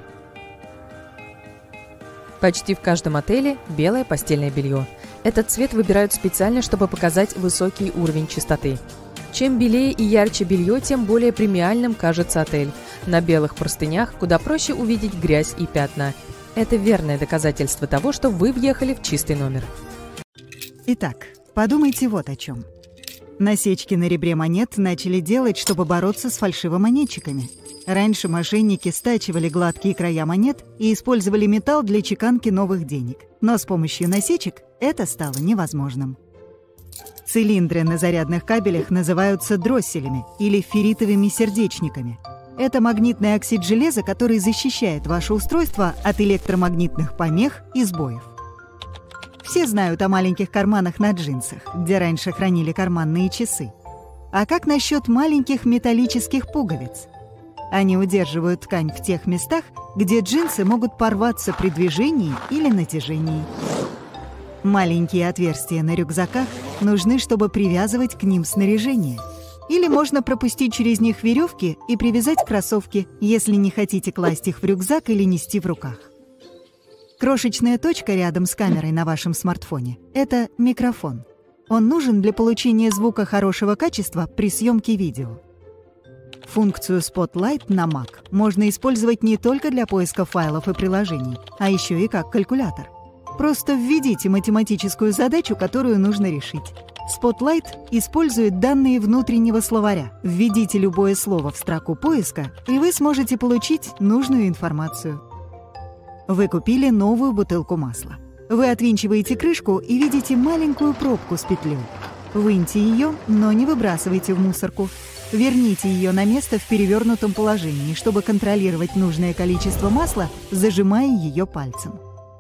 Почти в каждом отеле белое постельное белье. Этот цвет выбирают специально, чтобы показать высокий уровень чистоты. Чем белее и ярче белье, тем более премиальным кажется отель. На белых простынях куда проще увидеть грязь и пятна. Это верное доказательство того, что вы въехали в чистый номер. Итак, подумайте вот о чем. Насечки на ребре монет начали делать, чтобы бороться с фальшивомонетчиками. Раньше мошенники стачивали гладкие края монет и использовали металл для чеканки новых денег. Но с помощью насечек это стало невозможным. Цилиндры на зарядных кабелях называются дросселями или ферритовыми сердечниками. Это магнитный оксид железа, который защищает ваше устройство от электромагнитных помех и сбоев. Все знают о маленьких карманах на джинсах, где раньше хранили карманные часы. А как насчет маленьких металлических пуговиц? Они удерживают ткань в тех местах, где джинсы могут порваться при движении или натяжении. Маленькие отверстия на рюкзаках нужны, чтобы привязывать к ним снаряжение. Или можно пропустить через них веревки и привязать кроссовки, если не хотите класть их в рюкзак или нести в руках. Крошечная точка рядом с камерой на вашем смартфоне – это микрофон. Он нужен для получения звука хорошего качества при съемке видео. Функцию Spotlight на Mac можно использовать не только для поиска файлов и приложений, а еще и как калькулятор. Просто введите математическую задачу, которую нужно решить. Spotlight использует данные внутреннего словаря. Введите любое слово в строку поиска, и вы сможете получить нужную информацию. Вы купили новую бутылку масла. Вы отвинчиваете крышку и видите маленькую пробку с петлей. Выньте ее, но не выбрасывайте в мусорку. Верните ее на место в перевернутом положении, чтобы контролировать нужное количество масла, зажимая ее пальцем.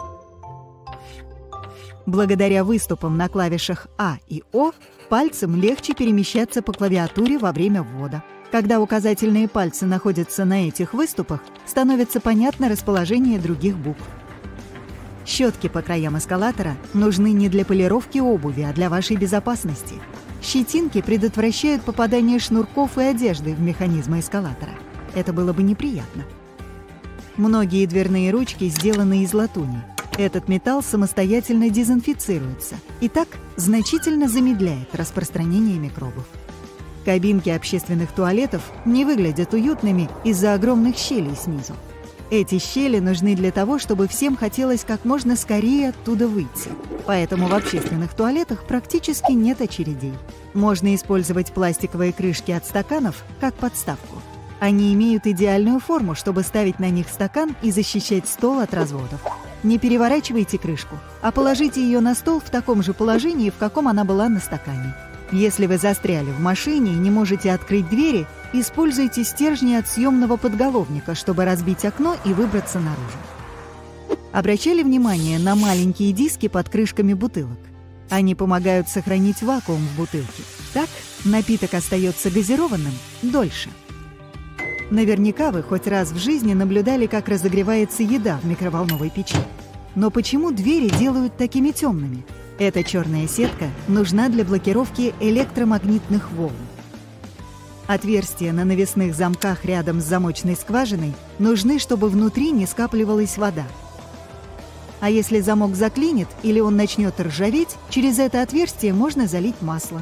Благодаря выступам на клавишах А и О пальцем легче перемещаться по клавиатуре во время ввода. Когда указательные пальцы находятся на этих выступах, становится понятно расположение других букв. Щетки по краям эскалатора нужны не для полировки обуви, а для вашей безопасности. Щетинки предотвращают попадание шнурков и одежды в механизмы эскалатора. Это было бы неприятно. Многие дверные ручки сделаны из латуни. Этот металл самостоятельно дезинфицируется и так значительно замедляет распространение микробов. Кабинки общественных туалетов не выглядят уютными из-за огромных щелей снизу. Эти щели нужны для того, чтобы всем хотелось как можно скорее оттуда выйти. Поэтому в общественных туалетах практически нет очередей. Можно использовать пластиковые крышки от стаканов как подставку. Они имеют идеальную форму, чтобы ставить на них стакан и защищать стол от разводов. Не переворачивайте крышку, а положите ее на стол в таком же положении, в каком она была на стакане. Если вы застряли в машине и не можете открыть двери, используйте стержни от съемного подголовника, чтобы разбить окно и выбраться наружу. Обращали внимание на маленькие диски под крышками бутылок? Они помогают сохранить вакуум в бутылке. Так напиток остается газированным дольше. Наверняка вы хоть раз в жизни наблюдали, как разогревается еда в микроволновой печи. Но почему двери делают такими темными? Эта черная сетка нужна для блокировки электромагнитных волн. Отверстия на навесных замках рядом с замочной скважиной нужны, чтобы внутри не скапливалась вода. А если замок заклинит или он начнет ржаветь, через это отверстие можно залить масло.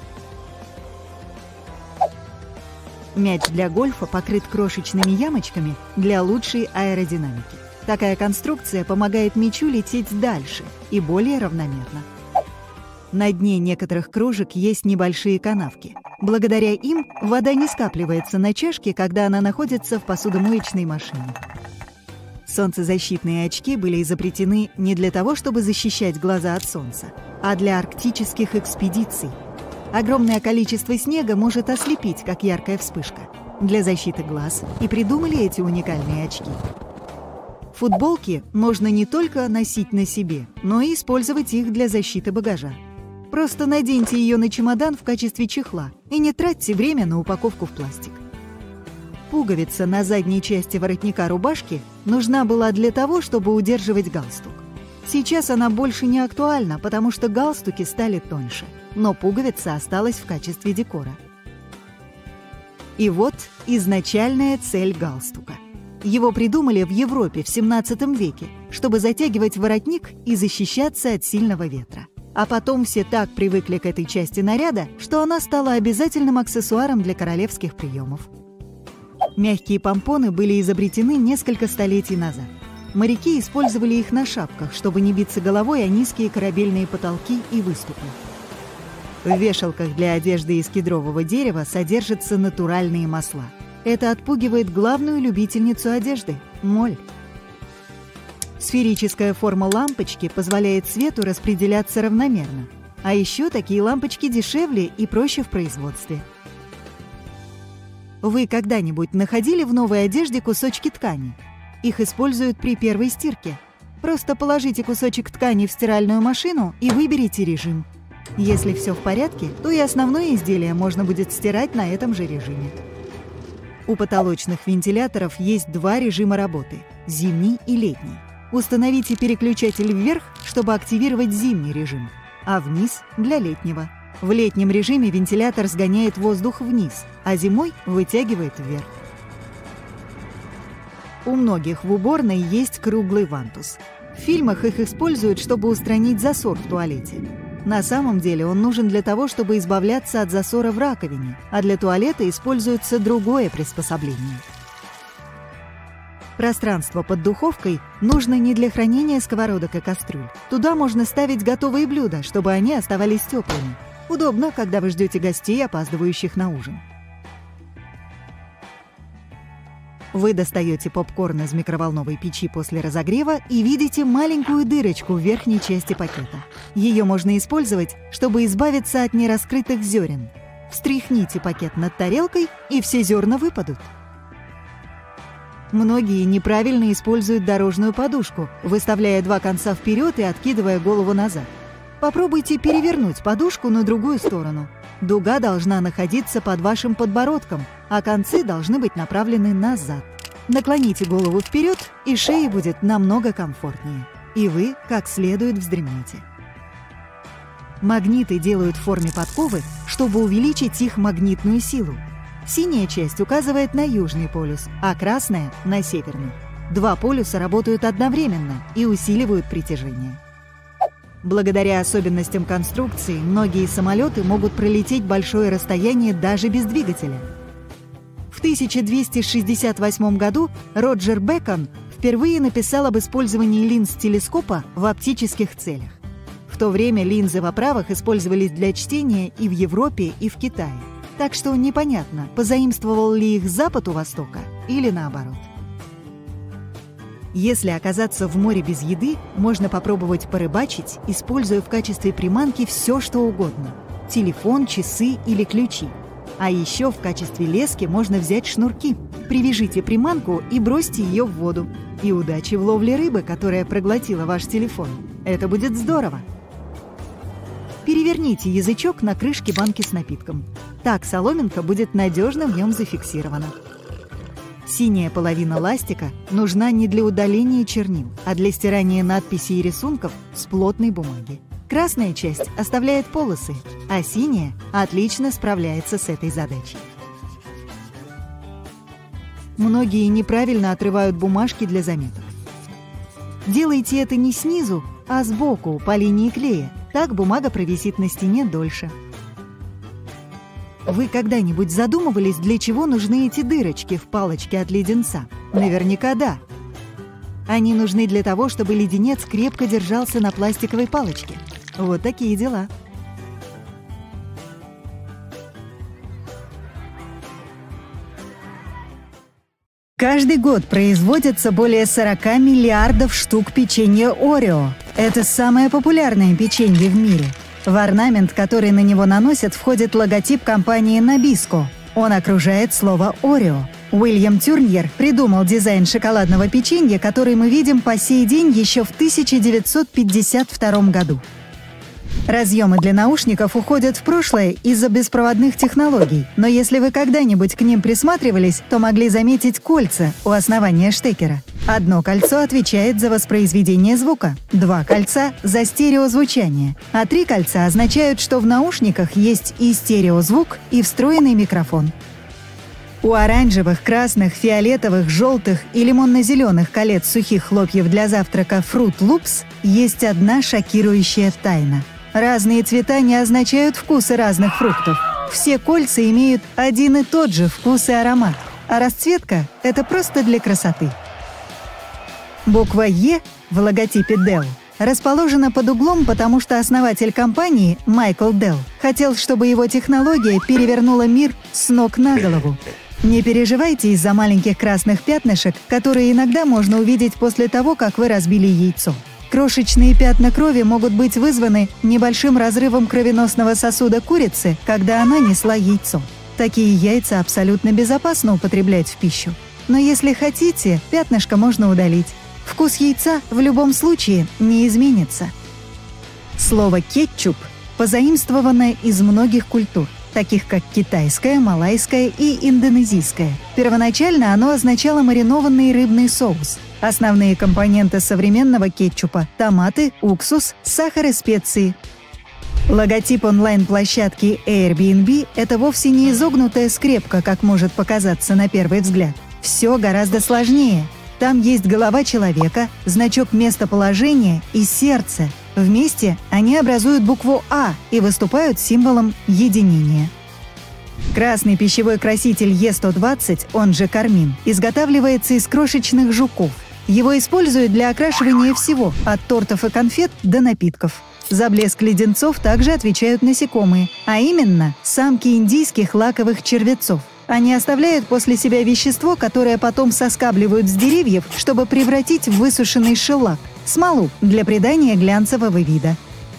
Мяч для гольфа покрыт крошечными ямочками для лучшей аэродинамики. Такая конструкция помогает мячу лететь дальше и более равномерно. На дне некоторых кружек есть небольшие канавки. Благодаря им вода не скапливается на чашке, когда она находится в посудомоечной машине. Солнцезащитные очки были изобретены не для того, чтобы защищать глаза от солнца, а для арктических экспедиций. Огромное количество снега может ослепить, как яркая вспышка. Для защиты глаз и придумали эти уникальные очки. Футболки можно не только носить на себе, но и использовать их для защиты багажа. Просто наденьте ее на чемодан в качестве чехла и не тратьте время на упаковку в пластик. Пуговица на задней части воротника рубашки нужна была для того, чтобы удерживать галстук. Сейчас она больше не актуальна, потому что галстуки стали тоньше, но пуговица осталась в качестве декора. И вот изначальная цель галстука. Его придумали в Европе в семнадцатом веке, чтобы затягивать воротник и защищаться от сильного ветра. А потом все так привыкли к этой части наряда, что она стала обязательным аксессуаром для королевских приемов. Мягкие помпоны были изобретены несколько столетий назад. Моряки использовали их на шапках, чтобы не биться головой о низкие корабельные потолки и выступы. В вешалках для одежды из кедрового дерева содержатся натуральные масла. Это отпугивает главную любительницу одежды – моль. Сферическая форма лампочки позволяет свету распределяться равномерно. А еще такие лампочки дешевле и проще в производстве. Вы когда-нибудь находили в новой одежде кусочки ткани? Их используют при первой стирке. Просто положите кусочек ткани в стиральную машину и выберите режим. Если все в порядке, то и основное изделие можно будет стирать на этом же режиме. У потолочных вентиляторов есть два режима работы – зимний и летний. Установите переключатель вверх, чтобы активировать зимний режим, а вниз – для летнего. В летнем режиме вентилятор сгоняет воздух вниз, а зимой вытягивает вверх. У многих в уборной есть круглый вантус. В фильмах их используют, чтобы устранить засор в туалете. На самом деле он нужен для того, чтобы избавляться от засора в раковине, а для туалета используется другое приспособление. Пространство под духовкой нужно не для хранения сковородок и кастрюль. Туда можно ставить готовые блюда, чтобы они оставались теплыми. Удобно, когда вы ждете гостей, опаздывающих на ужин. Вы достаете попкорн из микроволновой печи после разогрева и видите маленькую дырочку в верхней части пакета. Ее можно использовать, чтобы избавиться от нераскрытых зерен. Встряхните пакет над тарелкой, и все зерна выпадут. Многие неправильно используют дорожную подушку, выставляя два конца вперед и откидывая голову назад. Попробуйте перевернуть подушку на другую сторону. Дуга должна находиться под вашим подбородком, а концы должны быть направлены назад. Наклоните голову вперед, и шее будет намного комфортнее. И вы как следует вздремнете. Магниты делают в форме подковы, чтобы увеличить их магнитную силу. Синяя часть указывает на южный полюс, а красная – на северный. Два полюса работают одновременно и усиливают притяжение. Благодаря особенностям конструкции, многие самолеты могут пролететь большое расстояние даже без двигателя. В тысяча двести шестьдесят восьмом году Роджер Бэкон впервые написал об использовании линз телескопа в оптических целях. В то время линзы в оправах использовались для чтения и в Европе, и в Китае. Так что непонятно, позаимствовал ли их Запад у Востока или наоборот. Если оказаться в море без еды, можно попробовать порыбачить, используя в качестве приманки все, что угодно – телефон, часы или ключи. А еще в качестве лески можно взять шнурки. Привяжите приманку и бросьте ее в воду. И удачи в ловле рыбы, которая проглотила ваш телефон. Это будет здорово! Переверните язычок на крышке банки с напитком. Так соломинка будет надежно в нем зафиксирована. Синяя половина ластика нужна не для удаления чернил, а для стирания надписей и рисунков с плотной бумаги. Красная часть оставляет полосы, а синяя отлично справляется с этой задачей. Многие неправильно отрывают бумажки для заметок. Делайте это не снизу, а сбоку, по линии клея. Так бумага провисит на стене дольше. Вы когда-нибудь задумывались, для чего нужны эти дырочки в палочке от леденца? Наверняка да. Они нужны для того, чтобы леденец крепко держался на пластиковой палочке. Вот такие дела. Каждый год производится более сорока миллиардов штук печенья Орео. Это самое популярное печенье в мире. В орнамент, который на него наносят, входит логотип компании Nabisco. Он окружает слово «Орео». Уильям Тюрньер придумал дизайн шоколадного печенья, который мы видим по сей день еще в тысяча девятьсот пятьдесят втором году. Разъемы для наушников уходят в прошлое из-за беспроводных технологий, но если вы когда-нибудь к ним присматривались, то могли заметить кольца у основания штекера. Одно кольцо отвечает за воспроизведение звука, два кольца — за стереозвучание, а три кольца означают, что в наушниках есть и стереозвук, и встроенный микрофон. У оранжевых, красных, фиолетовых, желтых и лимонно-зеленых колец сухих хлопьев для завтрака Fruit Loops есть одна шокирующая тайна. Разные цвета не означают вкусы разных фруктов. Все кольца имеют один и тот же вкус и аромат, а расцветка — это просто для красоты. Буква «Е» в логотипе Dell расположена под углом, потому что основатель компании, Майкл Dell, хотел, чтобы его технология перевернула мир с ног на голову. Не переживайте из-за маленьких красных пятнышек, которые иногда можно увидеть после того, как вы разбили яйцо. Крошечные пятна крови могут быть вызваны небольшим разрывом кровеносного сосуда курицы, когда она несла яйцо. Такие яйца абсолютно безопасно употреблять в пищу. Но если хотите, пятнышко можно удалить. Вкус яйца в любом случае не изменится. Слово «кетчуп» позаимствовано из многих культур, таких как китайская, малайская и индонезийская. Первоначально оно означало маринованный рыбный соус. Основные компоненты современного кетчупа – томаты, уксус, сахар и специи. Логотип онлайн-площадки Airbnb – это вовсе не изогнутая скрепка, как может показаться на первый взгляд. Все гораздо сложнее. Там есть голова человека, значок местоположения и сердце. Вместе они образуют букву «А» и выступают символом единения. Красный пищевой краситель Е сто двадцать, он же кармин, изготавливается из крошечных жуков. Его используют для окрашивания всего, от тортов и конфет до напитков. За блеск леденцов также отвечают насекомые, а именно самки индийских лаковых червецов. Они оставляют после себя вещество, которое потом соскабливают с деревьев, чтобы превратить в высушенный шеллак – смолу для придания глянцевого вида.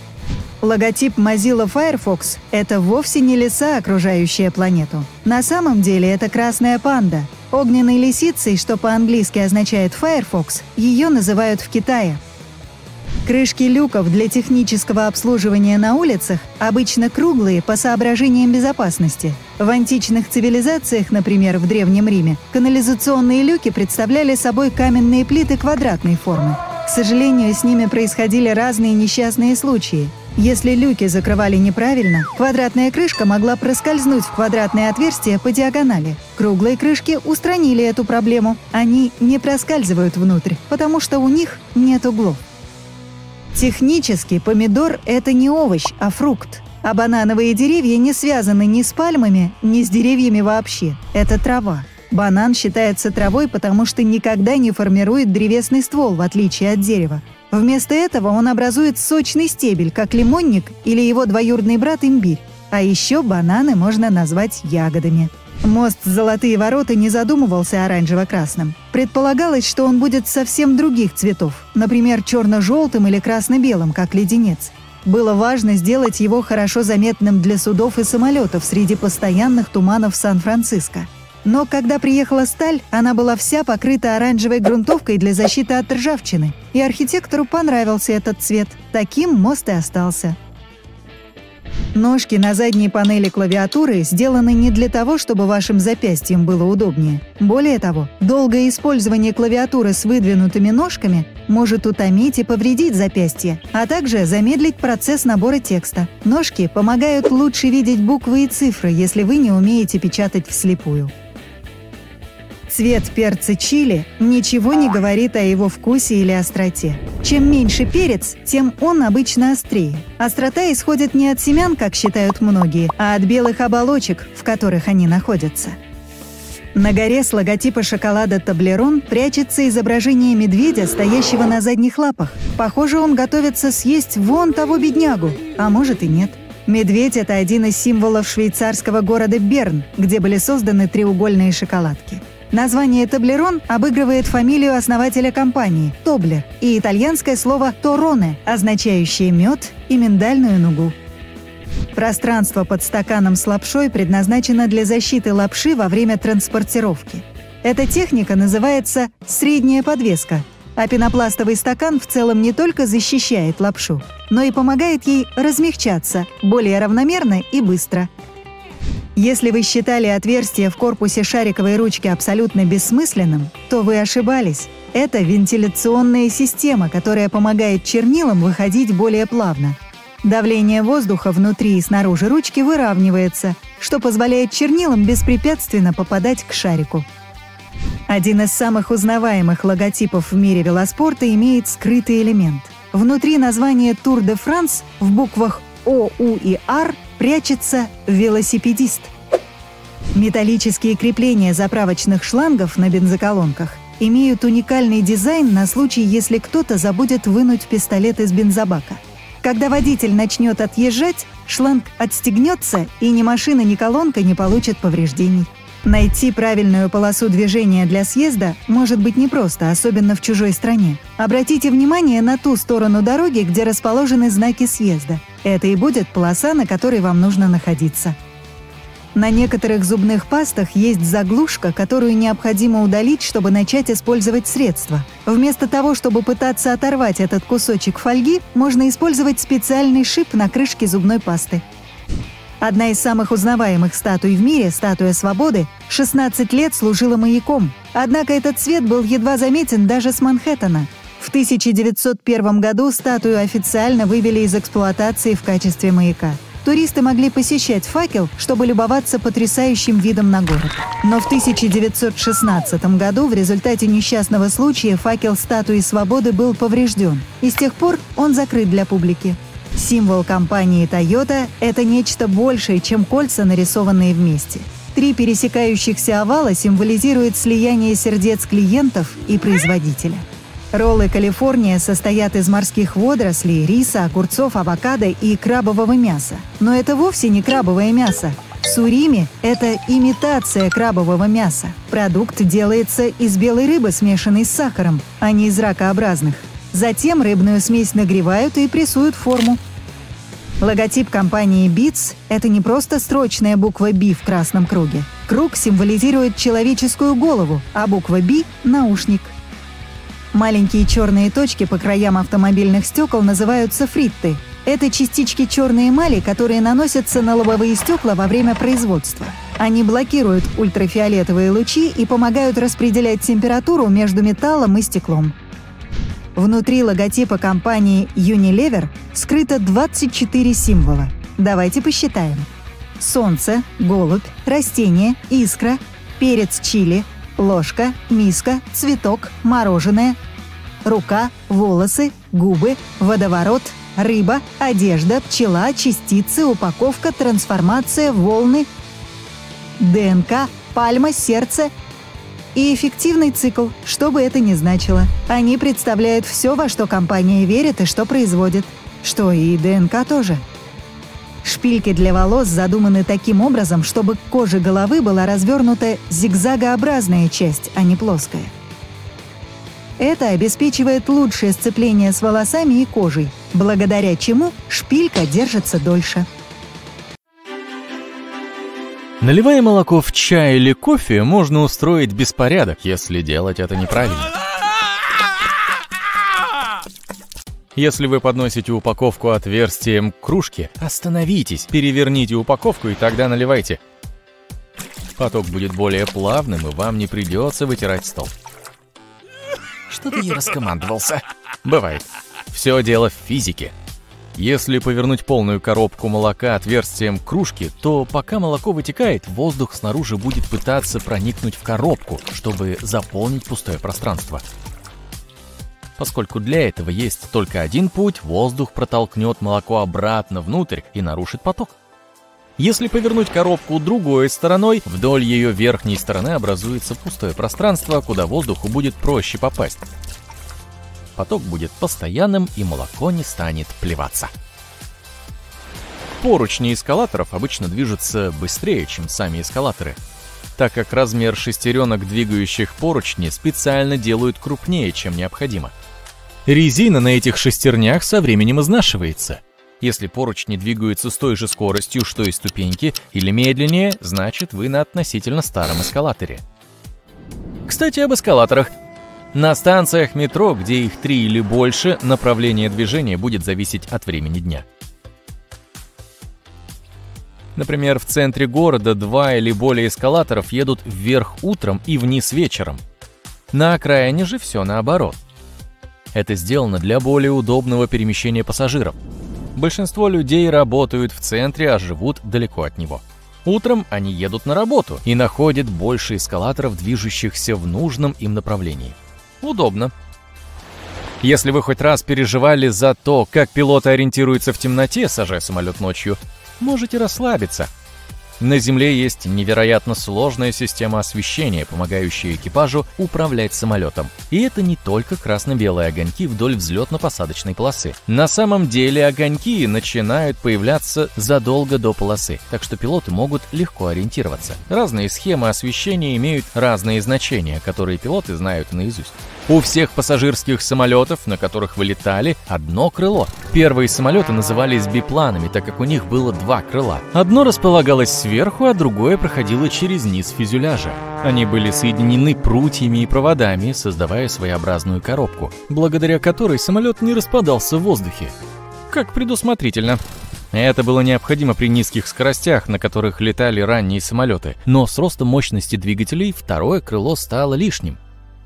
Логотип Mozilla Firefox – это вовсе не лиса, окружающая планету. На самом деле это красная панда. Огненной лисицей, что по-английски означает Firefox, ее называют в Китае. Крышки люков для технического обслуживания на улицах обычно круглые по соображениям безопасности. В античных цивилизациях, например, в Древнем Риме, канализационные люки представляли собой каменные плиты квадратной формы. К сожалению, с ними происходили разные несчастные случаи. Если люки закрывали неправильно, квадратная крышка могла проскользнуть в квадратное отверстие по диагонали. Круглые крышки устранили эту проблему. Они не проскальзывают внутрь, потому что у них нет углов. Технически помидор – это не овощ, а фрукт. А банановые деревья не связаны ни с пальмами, ни с деревьями вообще. Это трава. Банан считается травой, потому что никогда не формирует древесный ствол, в отличие от дерева. Вместо этого он образует сочный стебель, как лимонник или его двоюродный брат имбирь. А еще бананы можно назвать ягодами. Мост «Золотые ворота» не задумывался оранжево-красным. Предполагалось, что он будет совсем других цветов, например, черно-желтым или красно-белым, как леденец. Было важно сделать его хорошо заметным для судов и самолетов среди постоянных туманов Сан-Франциско. Но когда приехала сталь, она была вся покрыта оранжевой грунтовкой для защиты от ржавчины, и архитектору понравился этот цвет. Таким мост и остался. Ножки на задней панели клавиатуры сделаны не для того, чтобы вашим запястьям было удобнее. Более того, долгое использование клавиатуры с выдвинутыми ножками может утомить и повредить запястье, а также замедлить процесс набора текста. Ножки помогают лучше видеть буквы и цифры, если вы не умеете печатать вслепую. Цвет перца чили ничего не говорит о его вкусе или остроте. Чем меньше перец, тем он обычно острее. Острота исходит не от семян, как считают многие, а от белых оболочек, в которых они находятся. На горе с логотипа шоколада Toblerone прячется изображение медведя, стоящего на задних лапах. Похоже, он готовится съесть вон того беднягу, а может и нет. Медведь – это один из символов швейцарского города Берн, где были созданы треугольные шоколадки. Название Toblerone обыгрывает фамилию основателя компании – Тоблер, и итальянское слово «торроне», означающее мед и миндальную нугу. Пространство под стаканом с лапшой предназначено для защиты лапши во время транспортировки. Эта техника называется «средняя подвеска», а пенопластовый стакан в целом не только защищает лапшу, но и помогает ей размягчаться более равномерно и быстро. Если вы считали отверстие в корпусе шариковой ручки абсолютно бессмысленным, то вы ошибались. Это вентиляционная система, которая помогает чернилам выходить более плавно. Давление воздуха внутри и снаружи ручки выравнивается, что позволяет чернилам беспрепятственно попадать к шарику. Один из самых узнаваемых логотипов в мире велоспорта имеет скрытый элемент. Внутри названия Tour de France в буквах О, У и Р прячется велосипедист. Металлические крепления заправочных шлангов на бензоколонках имеют уникальный дизайн на случай, если кто-то забудет вынуть пистолет из бензобака. Когда водитель начнет отъезжать, шланг отстегнется, и ни машина, ни колонка не получат повреждений. Найти правильную полосу движения для съезда может быть непросто, особенно в чужой стране. Обратите внимание на ту сторону дороги, где расположены знаки съезда. Это и будет полоса, на которой вам нужно находиться. На некоторых зубных пастах есть заглушка, которую необходимо удалить, чтобы начать использовать средство. Вместо того, чтобы пытаться оторвать этот кусочек фольги, можно использовать специальный шип на крышке зубной пасты. Одна из самых узнаваемых статуй в мире, статуя Свободы, шестнадцать лет служила маяком. Однако этот цвет был едва заметен даже с Манхэттена. В тысяча девятьсот первом году статую официально вывели из эксплуатации в качестве маяка. Туристы могли посещать факел, чтобы любоваться потрясающим видом на город. Но в тысяча девятьсот шестнадцатом году в результате несчастного случая факел статуи Свободы был поврежден, и с тех пор он закрыт для публики. Символ компании Toyota – это нечто большее, чем кольца, нарисованные вместе. Три пересекающихся овала символизируют слияние сердец клиентов и производителя. Роллы «Калифорния» состоят из морских водорослей, риса, огурцов, авокадо и крабового мяса. Но это вовсе не крабовое мясо. Сурими – это имитация крабового мяса. Продукт делается из белой рыбы, смешанной с сахаром, а не из ракообразных. Затем рыбную смесь нагревают и прессуют в форму. Логотип компании Beats – это не просто строчная буква «Би» в красном круге. Круг символизирует человеческую голову, а буква «Би» – наушник. Маленькие черные точки по краям автомобильных стекол называются фритты. Это частички черной эмали, которые наносятся на лобовые стекла во время производства. Они блокируют ультрафиолетовые лучи и помогают распределять температуру между металлом и стеклом. Внутри логотипа компании Unilever скрыто двадцать четыре символа. Давайте посчитаем. Солнце, голубь, растение, искра, перец чили, ложка, миска, цветок, мороженое, рука, волосы, губы, водоворот, рыба, одежда, пчела, частицы, упаковка, трансформация, волны, ДНК, пальма, сердце и эффективный цикл, что бы это ни значило. Они представляют все, во что компания верит и что производит. Что и ДНК тоже. Шпильки для волос задуманы таким образом, чтобы к коже головы была развернута зигзагообразная часть, а не плоская. Это обеспечивает лучшее сцепление с волосами и кожей, благодаря чему шпилька держится дольше. Наливая молоко в чай или кофе, можно устроить беспорядок, если делать это неправильно. Если вы подносите упаковку отверстием к кружке, остановитесь, переверните упаковку и тогда наливайте. Поток будет более плавным, и вам не придется вытирать стол. Что-то я раскомандовался. Бывает. Все дело в физике. Если повернуть полную коробку молока отверстием к кружке, то пока молоко вытекает, воздух снаружи будет пытаться проникнуть в коробку, чтобы заполнить пустое пространство. Поскольку для этого есть только один путь, воздух протолкнет молоко обратно внутрь и нарушит поток. Если повернуть коробку другой стороной, вдоль ее верхней стороны образуется пустое пространство, куда воздуху будет проще попасть. Поток будет постоянным, и молоко не станет плеваться. Поручни эскалаторов обычно движутся быстрее, чем сами эскалаторы, так как размер шестеренок двигающих поручни специально делают крупнее, чем необходимо. Резина на этих шестернях со временем изнашивается. Если поручни двигаются с той же скоростью, что и ступеньки, или медленнее, значит вы на относительно старом эскалаторе. Кстати, об эскалаторах. На станциях метро, где их три или больше, направление движения будет зависеть от времени дня. Например, в центре города два или более эскалаторов едут вверх утром и вниз вечером. На окраине же все наоборот. Это сделано для более удобного перемещения пассажиров. Большинство людей работают в центре, а живут далеко от него. Утром они едут на работу и находят больше эскалаторов, движущихся в нужном им направлении. Удобно. Если вы хоть раз переживали за то, как пилоты ориентируются в темноте, сажая самолет ночью, можете расслабиться. На Земле есть невероятно сложная система освещения, помогающая экипажу управлять самолетом. И это не только красно-белые огоньки вдоль взлетно-посадочной полосы. На самом деле огоньки начинают появляться задолго до полосы, так что пилоты могут легко ориентироваться. Разные схемы освещения имеют разные значения, которые пилоты знают наизусть. У всех пассажирских самолетов, на которых вы летали, одно крыло. Первые самолеты назывались бипланами, так как у них было два крыла. Одно располагалось сверху, а другое проходило через низ фюзеляжа. Они были соединены прутьями и проводами, создавая своеобразную коробку, благодаря которой самолет не распадался в воздухе. Как предусмотрительно. Это было необходимо при низких скоростях, на которых летали ранние самолеты, но с ростом мощности двигателей второе крыло стало лишним.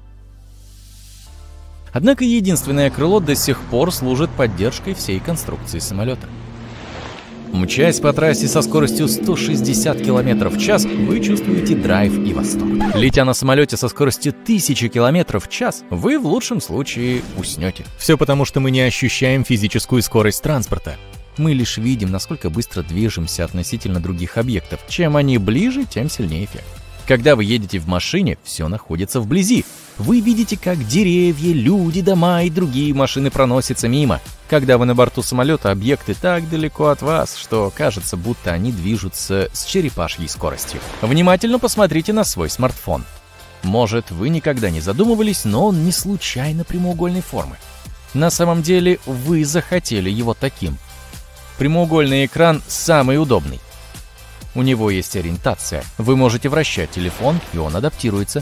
Однако единственное крыло до сих пор служит поддержкой всей конструкции самолета. Мчась по трассе со скоростью сто шестьдесят километров в час, вы чувствуете драйв и восторг. Летя на самолете со скоростью тысячи километров в час, вы в лучшем случае уснете. Все потому, что мы не ощущаем физическую скорость транспорта. Мы лишь видим, насколько быстро движемся относительно других объектов. Чем они ближе, тем сильнее эффект. Когда вы едете в машине, все находится вблизи. Вы видите, как деревья, люди, дома и другие машины проносятся мимо. Когда вы на борту самолета, объекты так далеко от вас, что кажется, будто они движутся с черепашьей скоростью. Внимательно посмотрите на свой смартфон. Может, вы никогда не задумывались, но он не случайно прямоугольной формы. На самом деле, вы захотели его таким. Прямоугольный экран самый удобный. У него есть ориентация. Вы можете вращать телефон, и он адаптируется.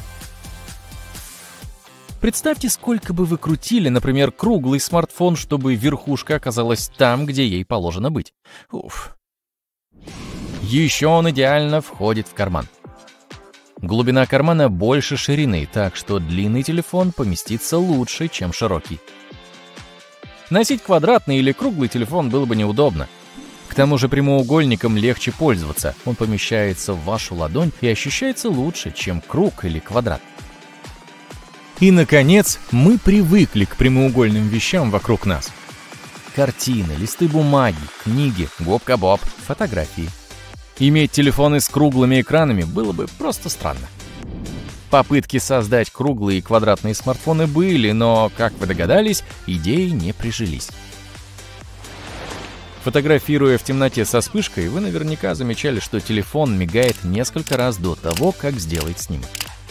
Представьте, сколько бы вы крутили, например, круглый смартфон, чтобы верхушка оказалась там, где ей положено быть. Уф. Еще он идеально входит в карман. Глубина кармана больше ширины, так что длинный телефон поместится лучше, чем широкий. Носить квадратный или круглый телефон было бы неудобно. К тому же прямоугольником легче пользоваться, он помещается в вашу ладонь и ощущается лучше, чем круг или квадрат. И, наконец, мы привыкли к прямоугольным вещам вокруг нас. Картины, листы бумаги, книги, губка Боб, фотографии. Иметь телефоны с круглыми экранами было бы просто странно. Попытки создать круглые и квадратные смартфоны были, но, как вы догадались, идеи не прижились. Фотографируя в темноте со вспышкой, вы наверняка замечали, что телефон мигает несколько раз до того, как сделать снимок.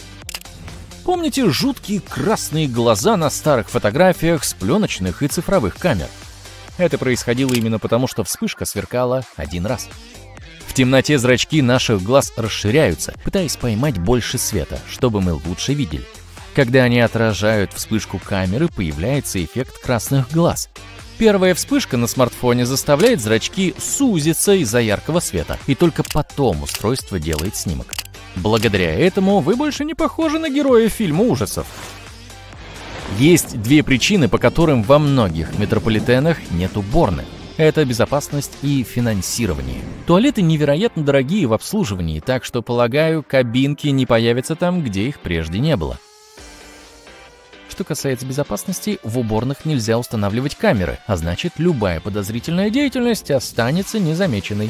Помните жуткие красные глаза на старых фотографиях с пленочных и цифровых камер? Это происходило именно потому, что вспышка сверкала один раз. В темноте зрачки наших глаз расширяются, пытаясь поймать больше света, чтобы мы лучше видели. Когда они отражают вспышку камеры, появляется эффект красных глаз. Первая вспышка на смартфоне заставляет зрачки сузиться из-за яркого света, и только потом устройство делает снимок. Благодаря этому вы больше не похожи на героя фильма ужасов. Есть две причины, по которым во многих метрополитенах нет уборных. Это безопасность и финансирование. Туалеты невероятно дорогие в обслуживании, так что, полагаю, кабинки не появятся там, где их прежде не было. Что касается безопасности, в уборных нельзя устанавливать камеры, а значит, любая подозрительная деятельность останется незамеченной.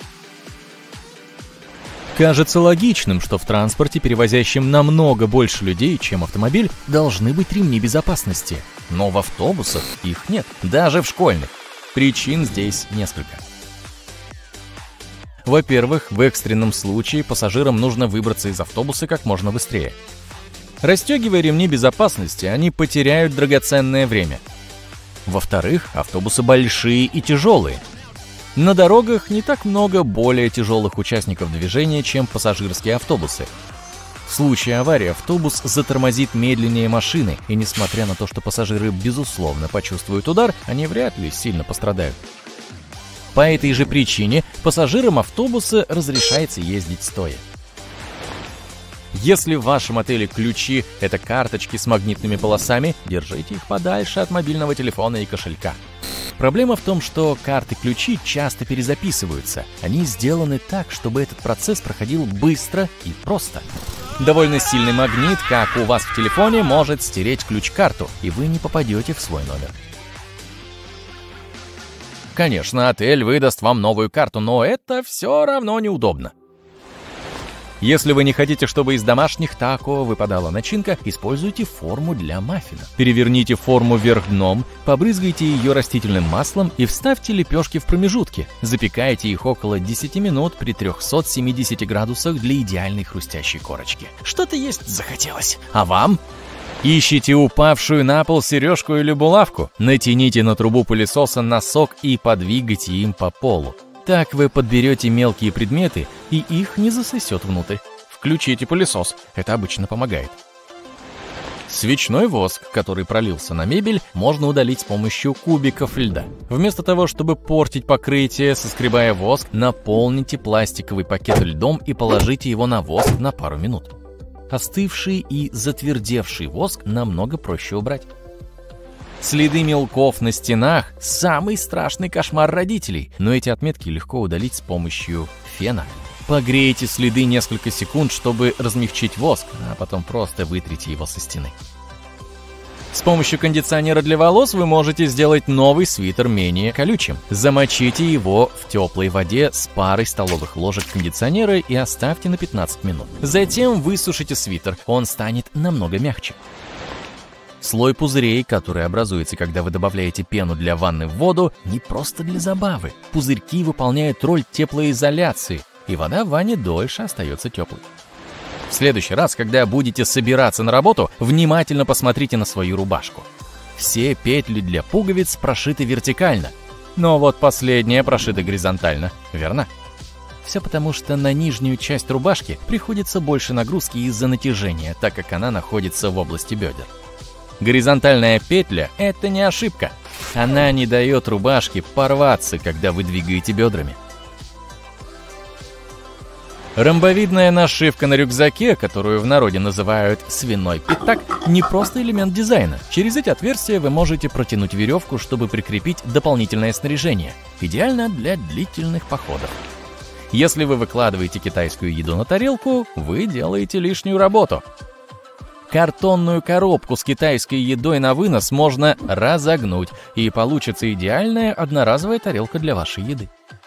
Кажется логичным, что в транспорте, перевозящем намного больше людей, чем автомобиль, должны быть ремни безопасности. Но в автобусах их нет, даже в школьных. Причин здесь несколько. Во-первых, в экстренном случае пассажирам нужно выбраться из автобуса как можно быстрее. Расстегивая ремни безопасности, они потеряют драгоценное время. Во-вторых, автобусы большие и тяжелые. На дорогах не так много более тяжелых участников движения, чем пассажирские автобусы. В случае аварии автобус затормозит медленнее машины, и несмотря на то, что пассажиры безусловно почувствуют удар, они вряд ли сильно пострадают. По этой же причине пассажирам автобуса разрешается ездить стоя. Если в вашем отеле ключи — это карточки с магнитными полосами, держите их подальше от мобильного телефона и кошелька. Проблема в том, что карты-ключи часто перезаписываются. Они сделаны так, чтобы этот процесс проходил быстро и просто. Довольно сильный магнит, как у вас в телефоне, может стереть ключ-карту, и вы не попадете в свой номер. Конечно, отель выдаст вам новую карту, но это все равно неудобно. Если вы не хотите, чтобы из домашних тако выпадала начинка, используйте форму для маффина. Переверните форму вверх дном, побрызгайте ее растительным маслом и вставьте лепешки в промежутки. Запекайте их около десяти минут при трёхстах семидесяти градусах для идеальной хрустящей корочки. Что-то есть захотелось. А вам? Ищите упавшую на пол сережку или булавку. Натяните на трубу пылесоса носок и подвигайте им по полу. Так вы подберете мелкие предметы, и их не засосет внутрь. Включите пылесос, это обычно помогает. Свечной воск, который пролился на мебель, можно удалить с помощью кубиков льда. Вместо того, чтобы портить покрытие, соскребая воск, наполните пластиковый пакет льдом и положите его на воск на пару минут. Остывший и затвердевший воск намного проще убрать. Следы мелков на стенах – самый страшный кошмар родителей, но эти отметки легко удалить с помощью фена. Погрейте следы несколько секунд, чтобы размягчить воск, а потом просто вытрите его со стены. С помощью кондиционера для волос вы можете сделать новый свитер менее колючим. Замочите его в теплой воде с парой столовых ложек кондиционера и оставьте на пятнадцать минут. Затем высушите свитер, он станет намного мягче. Слой пузырей, который образуется, когда вы добавляете пену для ванны в воду, не просто для забавы. Пузырьки выполняют роль теплоизоляции, и вода в ванне дольше остается теплой. В следующий раз, когда будете собираться на работу, внимательно посмотрите на свою рубашку. Все петли для пуговиц прошиты вертикально, но вот последняя прошита горизонтально, верно? Все потому, что на нижнюю часть рубашки приходится больше нагрузки из-за натяжения, так как она находится в области бедер. Горизонтальная петля – это не ошибка. Она не дает рубашке порваться, когда вы двигаете бедрами. Ромбовидная нашивка на рюкзаке, которую в народе называют «свиной пятак», не просто элемент дизайна. Через эти отверстия вы можете протянуть веревку, чтобы прикрепить дополнительное снаряжение. Идеально для длительных походов. Если вы выкладываете китайскую еду на тарелку, вы делаете лишнюю работу. Картонную коробку с китайской едой на вынос можно разогнуть, и получится идеальная одноразовая тарелка для вашей еды.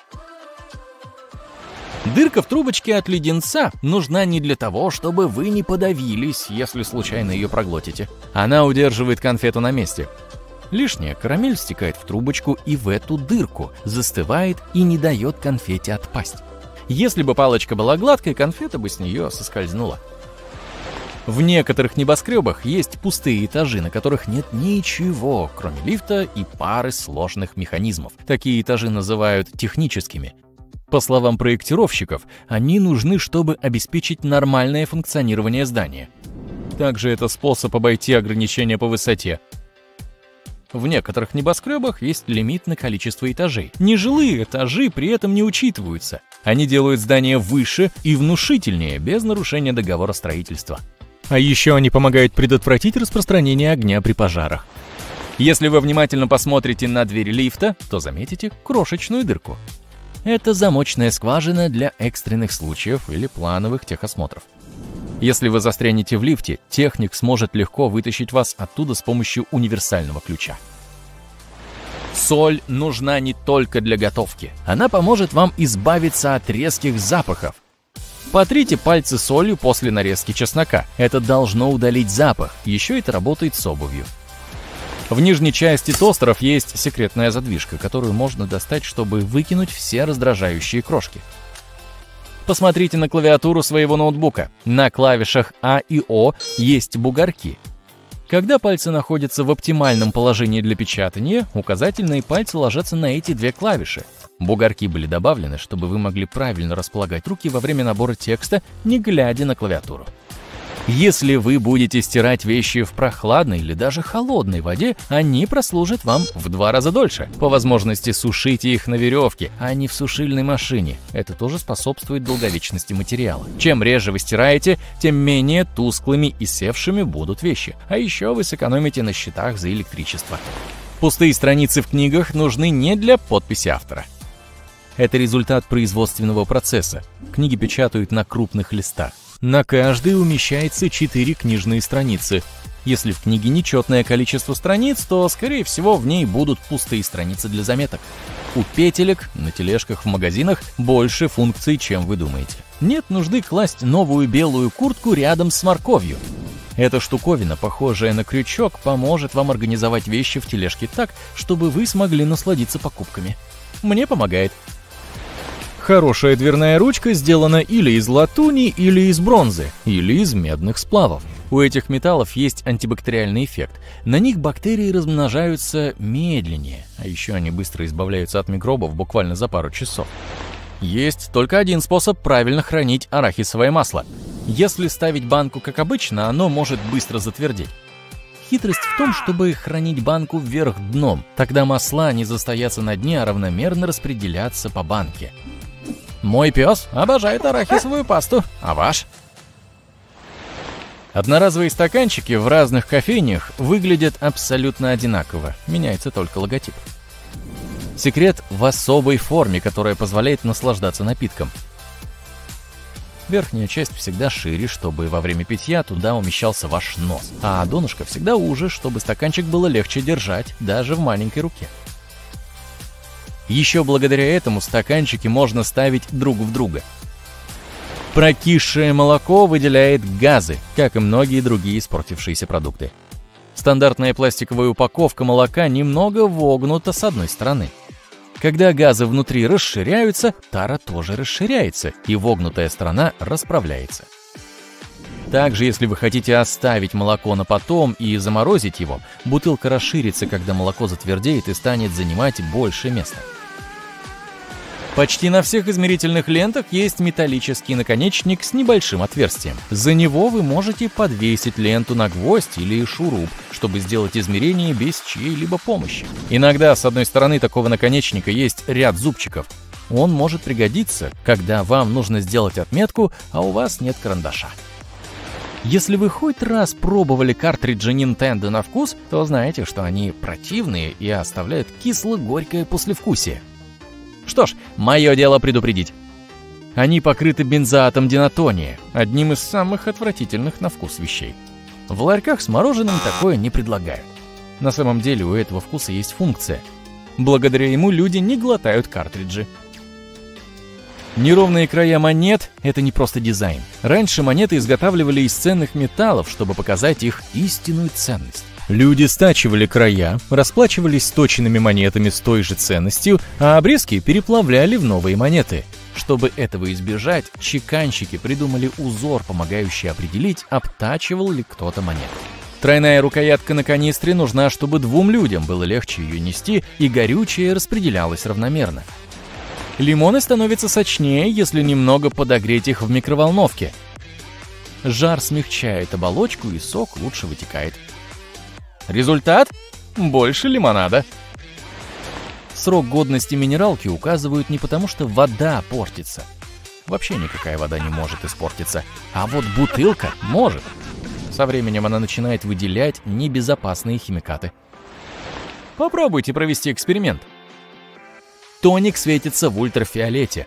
Дырка в трубочке от леденца нужна не для того, чтобы вы не подавились, если случайно ее проглотите. Она удерживает конфету на месте. Лишняя карамель стекает в трубочку и в эту дырку, застывает и не дает конфете отпасть. Если бы палочка была гладкой, конфета бы с нее соскользнула. В некоторых небоскребах есть пустые этажи, на которых нет ничего, кроме лифта и пары сложных механизмов. Такие этажи называют техническими. По словам проектировщиков, они нужны, чтобы обеспечить нормальное функционирование здания. Также это способ обойти ограничения по высоте. В некоторых небоскребах есть лимит на количество этажей. Нежилые этажи при этом не учитываются. Они делают здания выше и внушительнее, без нарушения договора строительства. А еще они помогают предотвратить распространение огня при пожарах. Если вы внимательно посмотрите на дверь лифта, то заметите крошечную дырку. Это замочная скважина для экстренных случаев или плановых техосмотров. Если вы застрянете в лифте, техник сможет легко вытащить вас оттуда с помощью универсального ключа. Соль нужна не только для готовки. Она поможет вам избавиться от резких запахов. Потрите пальцы солью после нарезки чеснока. Это должно удалить запах. Еще это работает с обувью. В нижней части тостеров есть секретная задвижка, которую можно достать, чтобы выкинуть все раздражающие крошки. Посмотрите на клавиатуру своего ноутбука. На клавишах А и О есть бугорки. Когда пальцы находятся в оптимальном положении для печатания, указательные пальцы ложатся на эти две клавиши. Бугорки были добавлены, чтобы вы могли правильно располагать руки во время набора текста, не глядя на клавиатуру. Если вы будете стирать вещи в прохладной или даже холодной воде, они прослужат вам в два раза дольше. По возможности сушите их на веревке, а не в сушильной машине. Это тоже способствует долговечности материала. Чем реже вы стираете, тем менее тусклыми и севшими будут вещи. А еще вы сэкономите на счетах за электричество. Пустые страницы в книгах нужны не для подписи автора. Это результат производственного процесса. Книги печатают на крупных листах. На каждой умещается четыре книжные страницы. Если в книге нечетное количество страниц, то, скорее всего, в ней будут пустые страницы для заметок. У петелек на тележках в магазинах больше функций, чем вы думаете. Нет нужды класть новую белую куртку рядом с морковью. Эта штуковина, похожая на крючок, поможет вам организовать вещи в тележке так, чтобы вы смогли насладиться покупками. Мне помогает. Хорошая дверная ручка сделана или из латуни, или из бронзы, или из медных сплавов. У этих металлов есть антибактериальный эффект. На них бактерии размножаются медленнее, а еще они быстро избавляются от микробов буквально за пару часов. Есть только один способ правильно хранить арахисовое масло. Если ставить банку как обычно, оно может быстро затвердеть. Хитрость в том, чтобы хранить банку вверх дном. Тогда масла не застоятся на дне, а равномерно распределятся по банке. Мой пес обожает арахисовую пасту, а ваш? Одноразовые стаканчики в разных кофейнях выглядят абсолютно одинаково, меняется только логотип. Секрет в особой форме, которая позволяет наслаждаться напитком. Верхняя часть всегда шире, чтобы во время питья туда умещался ваш нос, а донышко всегда уже, чтобы стаканчик было легче держать, даже в маленькой руке. Еще благодаря этому стаканчики можно ставить друг в друга. Прокисшее молоко выделяет газы, как и многие другие испортившиеся продукты. Стандартная пластиковая упаковка молока немного вогнута с одной стороны. Когда газы внутри расширяются, тара тоже расширяется, и вогнутая сторона расправляется. Также, если вы хотите оставить молоко на потом и заморозить его, бутылка расширится, когда молоко затвердеет и станет занимать больше места. Почти на всех измерительных лентах есть металлический наконечник с небольшим отверстием. За него вы можете подвесить ленту на гвоздь или шуруп, чтобы сделать измерение без чьей-либо помощи. Иногда с одной стороны такого наконечника есть ряд зубчиков. Он может пригодиться, когда вам нужно сделать отметку, а у вас нет карандаша. Если вы хоть раз пробовали картриджи Nintendo на вкус, то знаете, что они противные и оставляют кисло-горькое послевкусие. Что ж, мое дело предупредить. Они покрыты бензоатом динатония, одним из самых отвратительных на вкус вещей. В ларьках с мороженым такое не предлагают. На самом деле у этого вкуса есть функция. Благодаря ему люди не глотают картриджи. Неровные края монет – это не просто дизайн. Раньше монеты изготавливали из ценных металлов, чтобы показать их истинную ценность. Люди стачивали края, расплачивались сточенными монетами с той же ценностью, а обрезки переплавляли в новые монеты. Чтобы этого избежать, чеканщики придумали узор, помогающий определить, обтачивал ли кто-то монету. Тройная рукоятка на канистре нужна, чтобы двум людям было легче ее нести, и горючее распределялось равномерно. Лимоны становятся сочнее, если немного подогреть их в микроволновке. Жар смягчает оболочку, и сок лучше вытекает. Результат? Больше лимонада. Срок годности минералки указывают не потому, что вода портится. Вообще никакая вода не может испортиться. А вот бутылка может. Со временем она начинает выделять небезопасные химикаты. Попробуйте провести эксперимент. Тоник светится в ультрафиолете.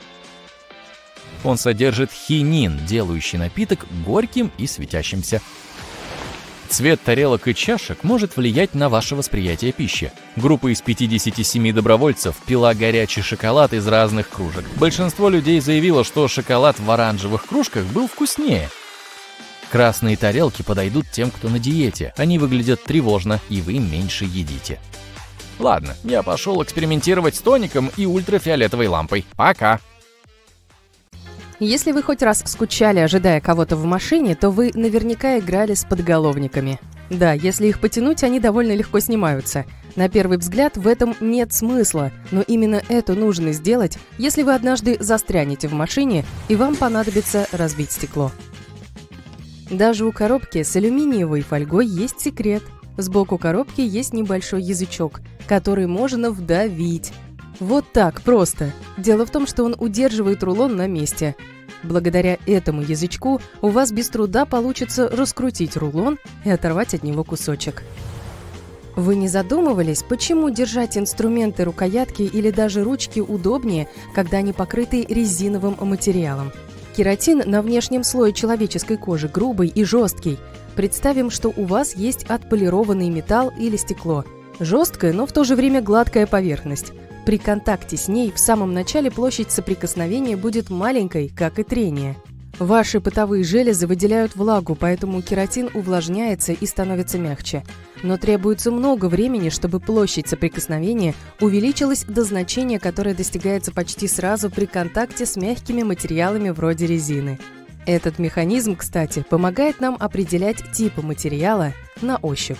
Он содержит хинин, делающий напиток горьким и светящимся. Цвет тарелок и чашек может влиять на ваше восприятие пищи. Группа из пятидесяти семи добровольцев пила горячий шоколад из разных кружек. Большинство людей заявило, что шоколад в оранжевых кружках был вкуснее. Красные тарелки подойдут тем, кто на диете. Они выглядят тревожно, и вы меньше едите. Ладно, я пошел экспериментировать с тоником и ультрафиолетовой лампой. Пока! Если вы хоть раз скучали, ожидая кого-то в машине, то вы наверняка играли с подголовниками. Да, если их потянуть, они довольно легко снимаются. На первый взгляд в этом нет смысла, но именно это нужно сделать, если вы однажды застрянете в машине и вам понадобится разбить стекло. Даже у коробки с алюминиевой фольгой есть секрет. Сбоку коробки есть небольшой язычок, который можно вдавить. Вот так просто. Дело в том, что он удерживает рулон на месте. Благодаря этому язычку у вас без труда получится раскрутить рулон и оторвать от него кусочек. Вы не задумывались, почему держать инструменты, рукоятки или даже ручки удобнее, когда они покрыты резиновым материалом? Кератин на внешнем слое человеческой кожи грубый и жесткий. Представим, что у вас есть отполированный металл или стекло. Жесткая, но в то же время гладкая поверхность. При контакте с ней в самом начале площадь соприкосновения будет маленькой, как и трение. Ваши потовые железы выделяют влагу, поэтому кератин увлажняется и становится мягче. Но требуется много времени, чтобы площадь соприкосновения увеличилась до значения, которое достигается почти сразу при контакте с мягкими материалами вроде резины. Этот механизм, кстати, помогает нам определять типы материала на ощупь.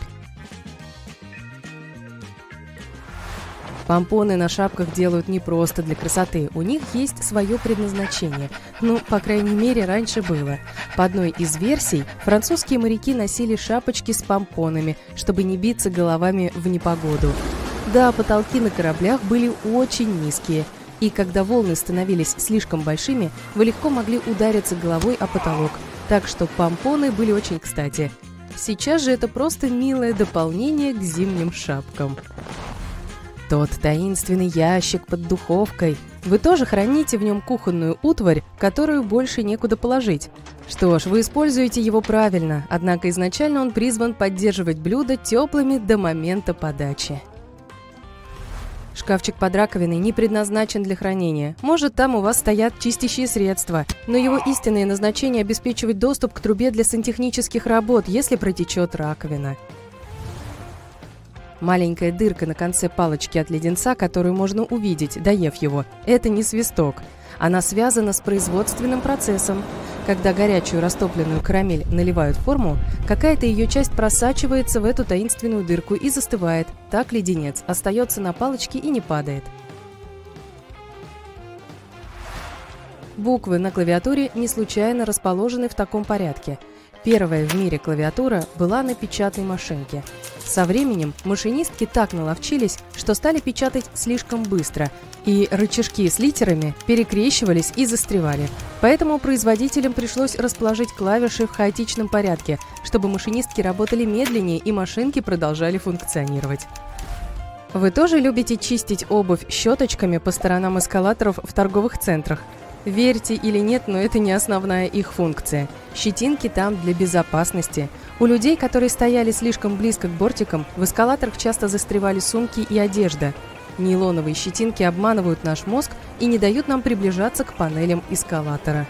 Помпоны на шапках делают не просто для красоты, у них есть свое предназначение. Ну, по крайней мере, раньше было. По одной из версий, французские моряки носили шапочки с помпонами, чтобы не биться головами в непогоду. Да, потолки на кораблях были очень низкие, и когда волны становились слишком большими, вы легко могли удариться головой о потолок, так что помпоны были очень кстати. Сейчас же это просто милое дополнение к зимним шапкам. Тот таинственный ящик под духовкой. Вы тоже храните в нем кухонную утварь, которую больше некуда положить. Что ж, вы используете его правильно, однако изначально он призван поддерживать блюда теплыми до момента подачи. Шкафчик под раковиной не предназначен для хранения. Может, там у вас стоят чистящие средства, но его истинное назначение – обеспечивать доступ к трубе для сантехнических работ, если протечет раковина. Маленькая дырка на конце палочки от леденца, которую можно увидеть, доев его, это не свисток. Она связана с производственным процессом. Когда горячую растопленную карамель наливают в форму, какая-то ее часть просачивается в эту таинственную дырку и застывает. Так леденец остается на палочке и не падает. Буквы на клавиатуре не случайно расположены в таком порядке. Первая в мире клавиатура была на печатной машинке. Со временем машинистки так наловчились, что стали печатать слишком быстро, и рычажки с литерами перекрещивались и застревали. Поэтому производителям пришлось расположить клавиши в хаотичном порядке, чтобы машинистки работали медленнее и машинки продолжали функционировать. Вы тоже любите чистить обувь щеточками по сторонам эскалаторов в торговых центрах? Верьте или нет, но это не основная их функция. Щетинки там для безопасности. У людей, которые стояли слишком близко к бортикам, в эскалаторах часто застревали сумки и одежда. Нейлоновые щетинки обманывают наш мозг и не дают нам приближаться к панелям эскалатора.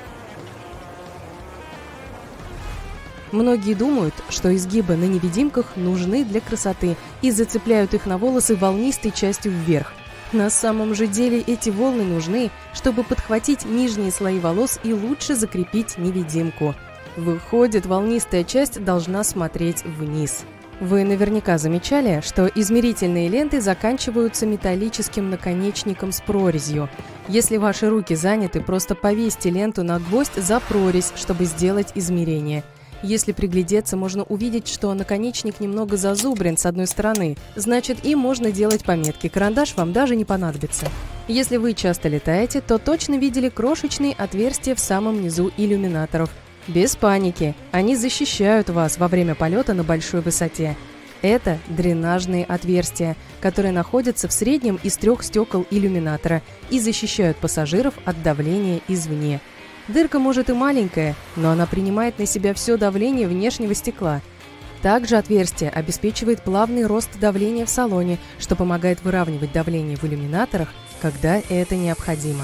Многие думают, что изгибы на невидимках нужны для красоты и зацепляют их на волосы волнистой частью вверх. На самом же деле эти волны нужны, чтобы подхватить нижние слои волос и лучше закрепить невидимку. Выходит, волнистая часть должна смотреть вниз. Вы наверняка замечали, что измерительные ленты заканчиваются металлическим наконечником с прорезью. Если ваши руки заняты, просто повесьте ленту на гвоздь за прорезь, чтобы сделать измерение. Если приглядеться, можно увидеть, что наконечник немного зазубрен с одной стороны, значит, им можно делать пометки, карандаш вам даже не понадобится. Если вы часто летаете, то точно видели крошечные отверстия в самом низу иллюминаторов. Без паники, они защищают вас во время полета на большой высоте. Это дренажные отверстия, которые находятся в среднем из трех стекол иллюминатора и защищают пассажиров от давления извне. Дырка может и маленькая, но она принимает на себя все давление внешнего стекла. Также отверстие обеспечивает плавный рост давления в салоне, что помогает выравнивать давление в иллюминаторах, когда это необходимо.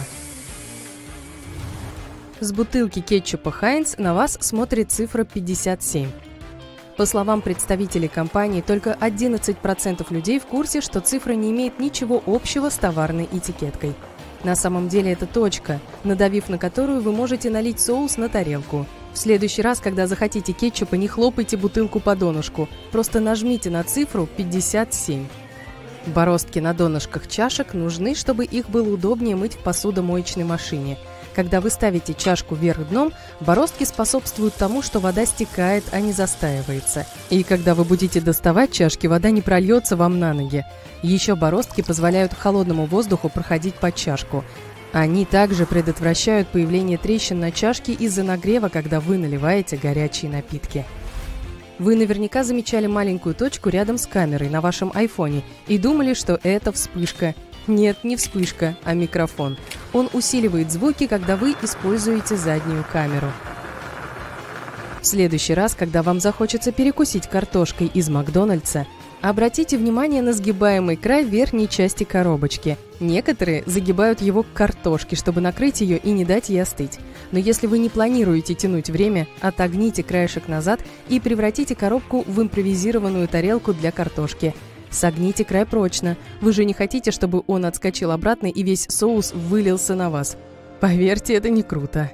С бутылки кетчупа Хайнц на вас смотрит цифра пятьдесят семь. По словам представителей компании, только одиннадцать процентов людей в курсе, что цифра не имеет ничего общего с товарной этикеткой. На самом деле это точка, надавив на которую вы можете налить соус на тарелку. В следующий раз, когда захотите кетчупа, не хлопайте бутылку по донышку, просто нажмите на цифру пятьдесят семь. Бороздки на донышках чашек нужны, чтобы их было удобнее мыть в посудомоечной машине. Когда вы ставите чашку вверх дном, бороздки способствуют тому, что вода стекает, а не застаивается. И когда вы будете доставать чашки, вода не прольется вам на ноги. Еще бороздки позволяют холодному воздуху проходить под чашку. Они также предотвращают появление трещин на чашке из-за нагрева, когда вы наливаете горячие напитки. Вы наверняка замечали маленькую точку рядом с камерой на вашем айфоне и думали, что это вспышка. Нет, не вспышка, а микрофон. Он усиливает звуки, когда вы используете заднюю камеру. В следующий раз, когда вам захочется перекусить картошкой из Макдональдса, обратите внимание на сгибаемый край верхней части коробочки. Некоторые загибают его к картошке, чтобы накрыть ее и не дать ей остыть. Но если вы не планируете тянуть время, отогните краешек назад и превратите коробку в импровизированную тарелку для картошки. Согните край прочно. Вы же не хотите, чтобы он отскочил обратно и весь соус вылился на вас. Поверьте, это не круто.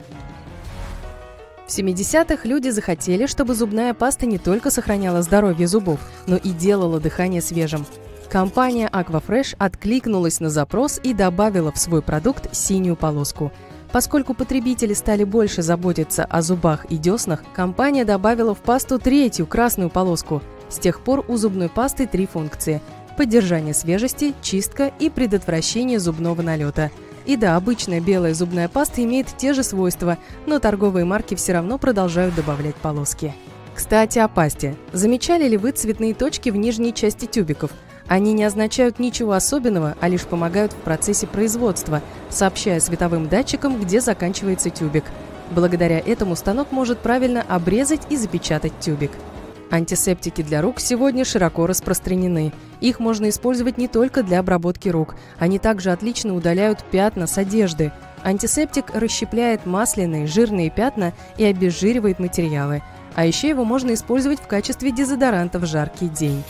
В семидесятых люди захотели, чтобы зубная паста не только сохраняла здоровье зубов, но и делала дыхание свежим. Компания Aquafresh откликнулась на запрос и добавила в свой продукт синюю полоску. Поскольку потребители стали больше заботиться о зубах и деснах, компания добавила в пасту третью красную полоску. С тех пор у зубной пасты три функции – поддержание свежести, чистка и предотвращение зубного налета. И да, обычная белая зубная паста имеет те же свойства, но торговые марки все равно продолжают добавлять полоски. Кстати, о пасте. Замечали ли вы цветные точки в нижней части тюбиков? Они не означают ничего особенного, а лишь помогают в процессе производства, сообщая световым датчикам, где заканчивается тюбик. Благодаря этому станок может правильно обрезать и запечатать тюбик. Антисептики для рук сегодня широко распространены. Их можно использовать не только для обработки рук. Они также отлично удаляют пятна с одежды. Антисептик расщепляет масляные, жирные пятна и обезжиривает материалы. А еще его можно использовать в качестве дезодоранта в жаркий день.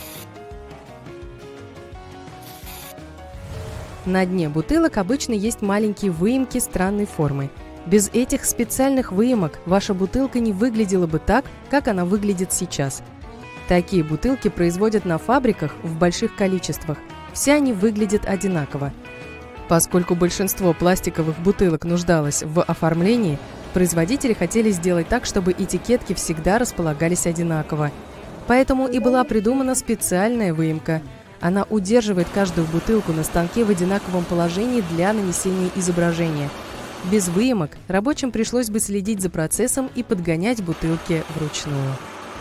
На дне бутылок обычно есть маленькие выемки странной формы. Без этих специальных выемок ваша бутылка не выглядела бы так, как она выглядит сейчас. Такие бутылки производят на фабриках в больших количествах. Все они выглядят одинаково. Поскольку большинство пластиковых бутылок нуждалось в оформлении, производители хотели сделать так, чтобы этикетки всегда располагались одинаково. Поэтому и была придумана специальная выемка. Она удерживает каждую бутылку на станке в одинаковом положении для нанесения изображения. Без выемок рабочим пришлось бы следить за процессом и подгонять бутылки вручную.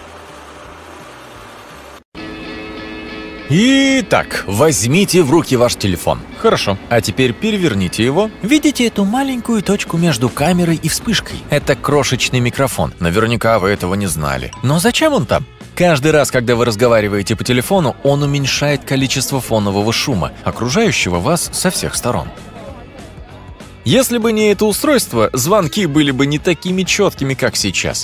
Итак, возьмите в руки ваш телефон. Хорошо. А теперь переверните его. Видите эту маленькую точку между камерой и вспышкой? Это крошечный микрофон. Наверняка вы этого не знали. Но зачем он там? Каждый раз, когда вы разговариваете по телефону, он уменьшает количество фонового шума, окружающего вас со всех сторон. Если бы не это устройство, звонки были бы не такими четкими, как сейчас.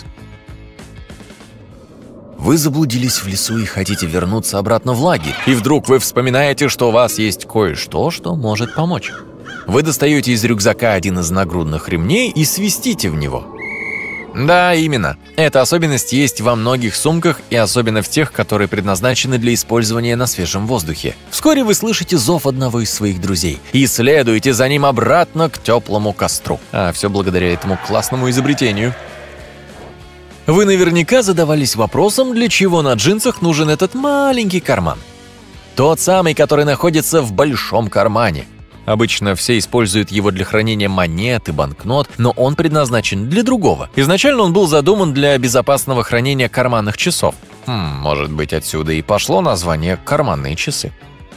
Вы заблудились в лесу и хотите вернуться обратно в лагерь, и вдруг вы вспоминаете, что у вас есть кое-что, что может помочь. Вы достаете из рюкзака один из нагрудных ремней и свистите в него. Да, именно. Эта особенность есть во многих сумках и особенно в тех, которые предназначены для использования на свежем воздухе. Вскоре вы слышите зов одного из своих друзей и следуете за ним обратно к теплому костру. А все благодаря этому классному изобретению. Вы наверняка задавались вопросом, для чего на джинсах нужен этот маленький карман. Тот самый, который находится в большом кармане. Обычно все используют его для хранения монет и банкнот, но он предназначен для другого. Изначально он был задуман для безопасного хранения карманных часов. Хм, может быть, отсюда и пошло название «карманные часы».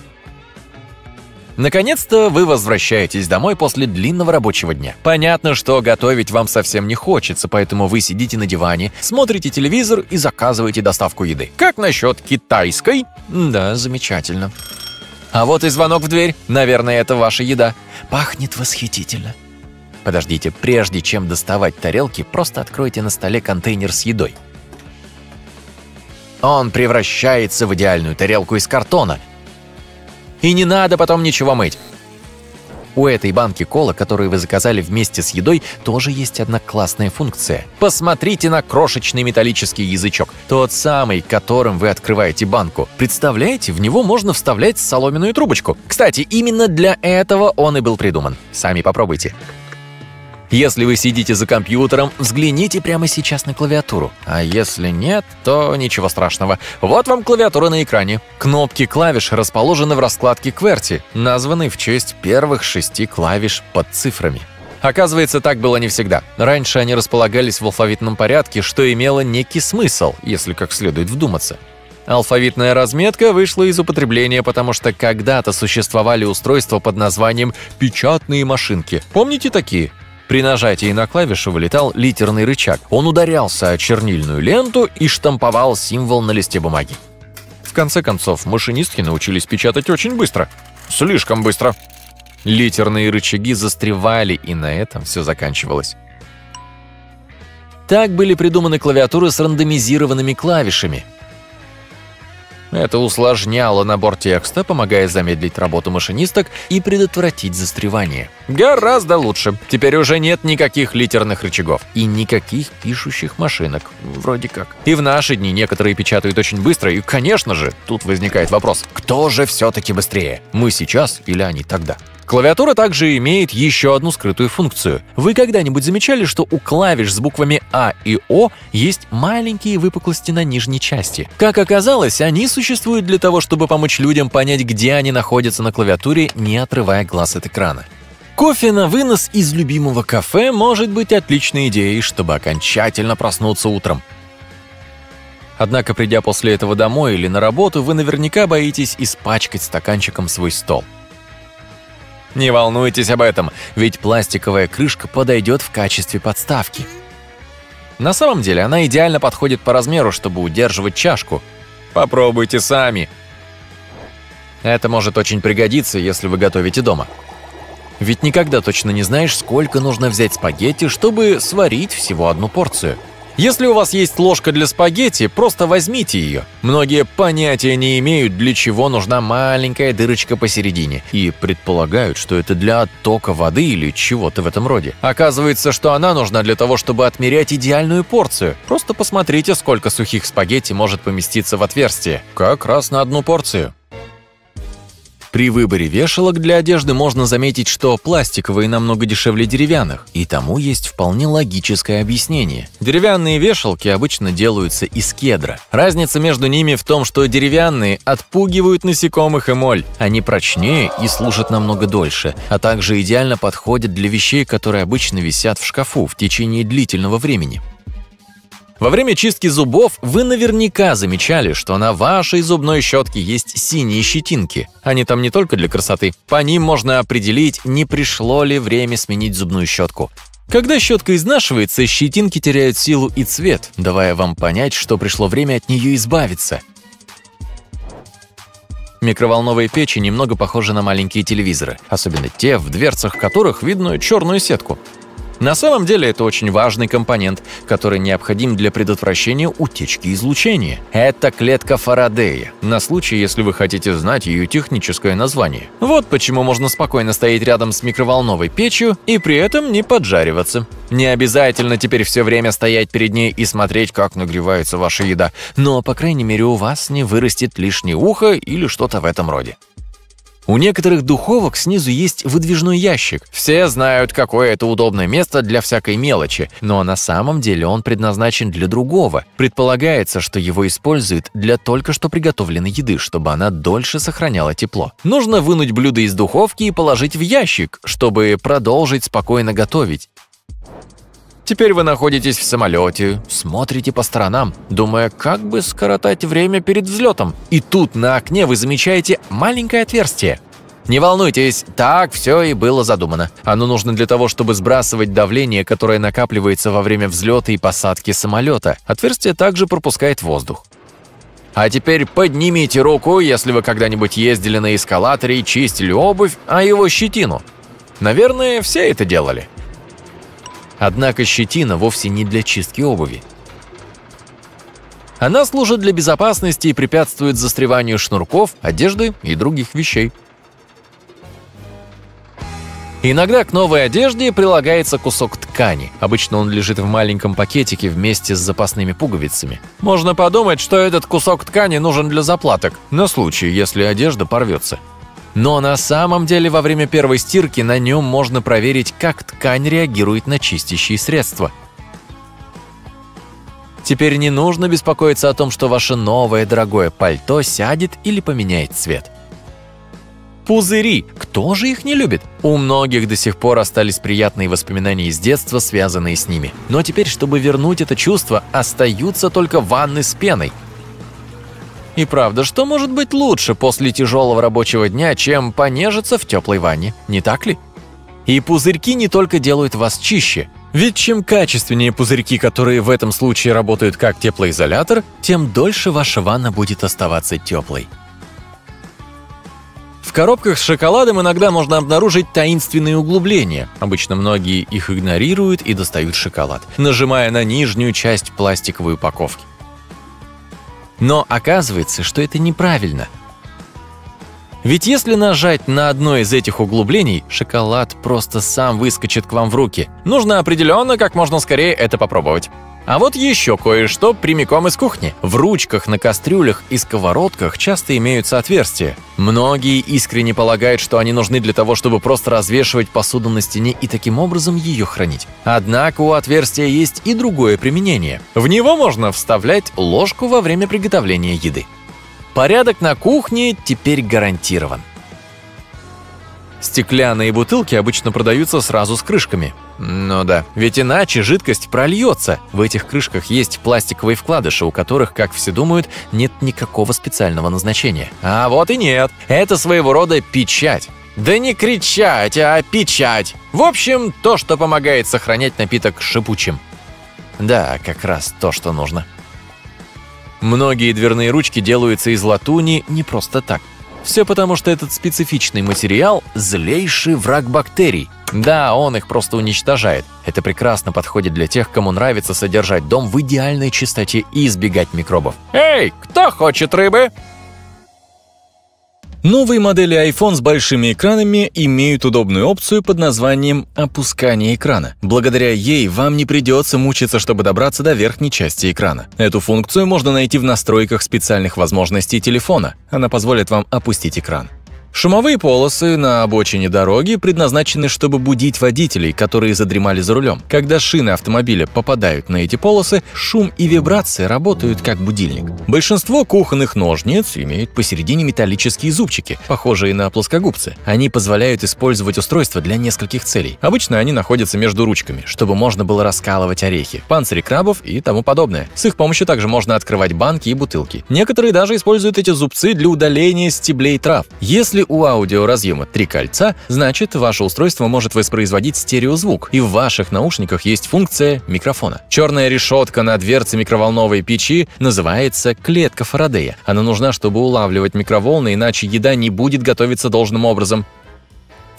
Наконец-то вы возвращаетесь домой после длинного рабочего дня. Понятно, что готовить вам совсем не хочется, поэтому вы сидите на диване, смотрите телевизор и заказываете доставку еды. Как насчет китайской? Да, замечательно. А вот и звонок в дверь. Наверное, это ваша еда. Пахнет восхитительно. Подождите, прежде чем доставать тарелки, просто откройте на столе контейнер с едой. Он превращается в идеальную тарелку из картона. И не надо потом ничего мыть. У этой банки кола, которую вы заказали вместе с едой, тоже есть одна классная функция. Посмотрите на крошечный металлический язычок. Тот самый, которым вы открываете банку. Представляете, в него можно вставлять соломенную трубочку. Кстати, именно для этого он и был придуман. Сами попробуйте. Если вы сидите за компьютером, взгляните прямо сейчас на клавиатуру. А если нет, то ничего страшного. Вот вам клавиатура на экране. Кнопки клавиш расположены в раскладке QWERTY, названной в честь первых шести клавиш под цифрами. Оказывается, так было не всегда. Раньше они располагались в алфавитном порядке, что имело некий смысл, если как следует вдуматься. Алфавитная разметка вышла из употребления, потому что когда-то существовали устройства под названием «печатные машинки». Помните такие? При нажатии на клавишу вылетал литерный рычаг. Он ударялся о чернильную ленту и штамповал символ на листе бумаги. В конце концов, машинистки научились печатать очень быстро. Слишком быстро. Литерные рычаги застревали, и на этом все заканчивалось. Так были придуманы клавиатуры с рандомизированными клавишами. Это усложняло набор текста, помогая замедлить работу машинисток и предотвратить застревание. Гораздо лучше. Теперь уже нет никаких литерных рычагов и никаких пишущих машинок. Вроде как. И в наши дни некоторые печатают очень быстро, и, конечно же, тут возникает вопрос, кто же все-таки быстрее? Мы сейчас или они тогда? Клавиатура также имеет еще одну скрытую функцию. Вы когда-нибудь замечали, что у клавиш с буквами А и О есть маленькие выпуклости на нижней части? Как оказалось, они существуют для того, чтобы помочь людям понять, где они находятся на клавиатуре, не отрывая глаз от экрана. Кофе на вынос из любимого кафе может быть отличной идеей, чтобы окончательно проснуться утром. Однако, придя после этого домой или на работу, вы наверняка боитесь испачкать стаканчиком свой стол. Не волнуйтесь об этом, ведь пластиковая крышка подойдет в качестве подставки. На самом деле она идеально подходит по размеру, чтобы удерживать чашку. Попробуйте сами. Это может очень пригодиться, если вы готовите дома. Ведь никогда точно не знаешь, сколько нужно взять спагетти, чтобы сварить всего одну порцию. Если у вас есть ложка для спагетти, просто возьмите ее. Многие понятия не имеют, для чего нужна маленькая дырочка посередине, и предполагают, что это для оттока воды или чего-то в этом роде. Оказывается, что она нужна для того, чтобы отмерять идеальную порцию. Просто посмотрите, сколько сухих спагетти может поместиться в отверстие. Как раз на одну порцию. При выборе вешалок для одежды можно заметить, что пластиковые намного дешевле деревянных, и тому есть вполне логическое объяснение. Деревянные вешалки обычно делаются из кедра. Разница между ними в том, что деревянные отпугивают насекомых и моль. Они прочнее и служат намного дольше, а также идеально подходят для вещей, которые обычно висят в шкафу в течение длительного времени. Во время чистки зубов вы наверняка замечали, что на вашей зубной щетке есть синие щетинки. Они там не только для красоты. По ним можно определить, не пришло ли время сменить зубную щетку. Когда щетка изнашивается, щетинки теряют силу и цвет, давая вам понять, что пришло время от нее избавиться. Микроволновые печи немного похожи на маленькие телевизоры, особенно те, в дверцах которых видно черную сетку. На самом деле это очень важный компонент, который необходим для предотвращения утечки излучения. Это клетка Фарадея, на случай, если вы хотите знать ее техническое название. Вот почему можно спокойно стоять рядом с микроволновой печью и при этом не поджариваться. Не обязательно теперь все время стоять перед ней и смотреть, как нагревается ваша еда, но, по крайней мере, у вас не вырастет лишнее ухо или что-то в этом роде. У некоторых духовок снизу есть выдвижной ящик. Все знают, какое это удобное место для всякой мелочи, но на самом деле он предназначен для другого. Предполагается, что его используют для только что приготовленной еды, чтобы она дольше сохраняла тепло. Нужно вынуть блюдо из духовки и положить в ящик, чтобы продолжить спокойно готовить. Теперь вы находитесь в самолете, смотрите по сторонам, думая, как бы скоротать время перед взлетом. И тут на окне вы замечаете маленькое отверстие. Не волнуйтесь, так все и было задумано. Оно нужно для того, чтобы сбрасывать давление, которое накапливается во время взлета и посадки самолета. Отверстие также пропускает воздух. А теперь поднимите руку, если вы когда-нибудь ездили на эскалаторе и чистили обувь, а его щетину. Наверное, все это делали. Однако щетина вовсе не для чистки обуви. Она служит для безопасности и препятствует застреванию шнурков, одежды и других вещей. Иногда к новой одежде прилагается кусок ткани. Обычно он лежит в маленьком пакетике вместе с запасными пуговицами. Можно подумать, что этот кусок ткани нужен для заплаток, на случай, если одежда порвется. Но на самом деле во время первой стирки на нем можно проверить, как ткань реагирует на чистящие средства. Теперь не нужно беспокоиться о том, что ваше новое дорогое пальто сядет или поменяет цвет. Пузыри. Кто же их не любит? У многих до сих пор остались приятные воспоминания из детства, связанные с ними. Но теперь, чтобы вернуть это чувство, остаются только ванны с пеной. И правда, что может быть лучше после тяжелого рабочего дня, чем понежиться в теплой ванне, не так ли? И пузырьки не только делают вас чище. Ведь чем качественнее пузырьки, которые в этом случае работают как теплоизолятор, тем дольше ваша ванна будет оставаться теплой. В коробках с шоколадом иногда можно обнаружить таинственные углубления. Обычно многие их игнорируют и достают шоколад, нажимая на нижнюю часть пластиковой упаковки. Но оказывается, что это неправильно. Ведь если нажать на одно из этих углублений, шоколад просто сам выскочит к вам в руки. Нужно определенно как можно скорее это попробовать. А вот еще кое-что прямиком из кухни. В ручках на кастрюлях и сковородках часто имеются отверстия. Многие искренне полагают, что они нужны для того, чтобы просто развешивать посуду на стене и таким образом ее хранить. Однако у отверстия есть и другое применение. В него можно вставлять ложку во время приготовления еды. Порядок на кухне теперь гарантирован. Стеклянные бутылки обычно продаются сразу с крышками. Ну да, ведь иначе жидкость прольется. В этих крышках есть пластиковые вкладыши, у которых, как все думают, нет никакого специального назначения. А вот и нет. Это своего рода печать. Да не кричать, а печать. В общем, то, что помогает сохранять напиток шипучим. Да, как раз то, что нужно. Многие дверные ручки делаются из латуни не просто так. Все потому, что этот специфичный материал – злейший враг бактерий. Да, он их просто уничтожает. Это прекрасно подходит для тех, кому нравится содержать дом в идеальной чистоте и избегать микробов. Эй, кто хочет рыбы? Новые модели iPhone с большими экранами имеют удобную опцию под названием «опускание экрана». Благодаря ей вам не придется мучиться, чтобы добраться до верхней части экрана. Эту функцию можно найти в настройках специальных возможностей телефона. Она позволит вам опустить экран. Шумовые полосы на обочине дороги предназначены, чтобы будить водителей, которые задремали за рулем. Когда шины автомобиля попадают на эти полосы, шум и вибрации работают как будильник. Большинство кухонных ножниц имеют посередине металлические зубчики, похожие на плоскогубцы. Они позволяют использовать устройство для нескольких целей. Обычно они находятся между ручками, чтобы можно было раскалывать орехи, панцири крабов и тому подобное. С их помощью также можно открывать банки и бутылки. Некоторые даже используют эти зубцы для удаления стеблей трав. Если у аудиоразъема три кольца, значит, ваше устройство может воспроизводить стереозвук, и в ваших наушниках есть функция микрофона. Черная решетка на дверце микроволновой печи называется клетка Фарадея. Она нужна, чтобы улавливать микроволны, иначе еда не будет готовиться должным образом.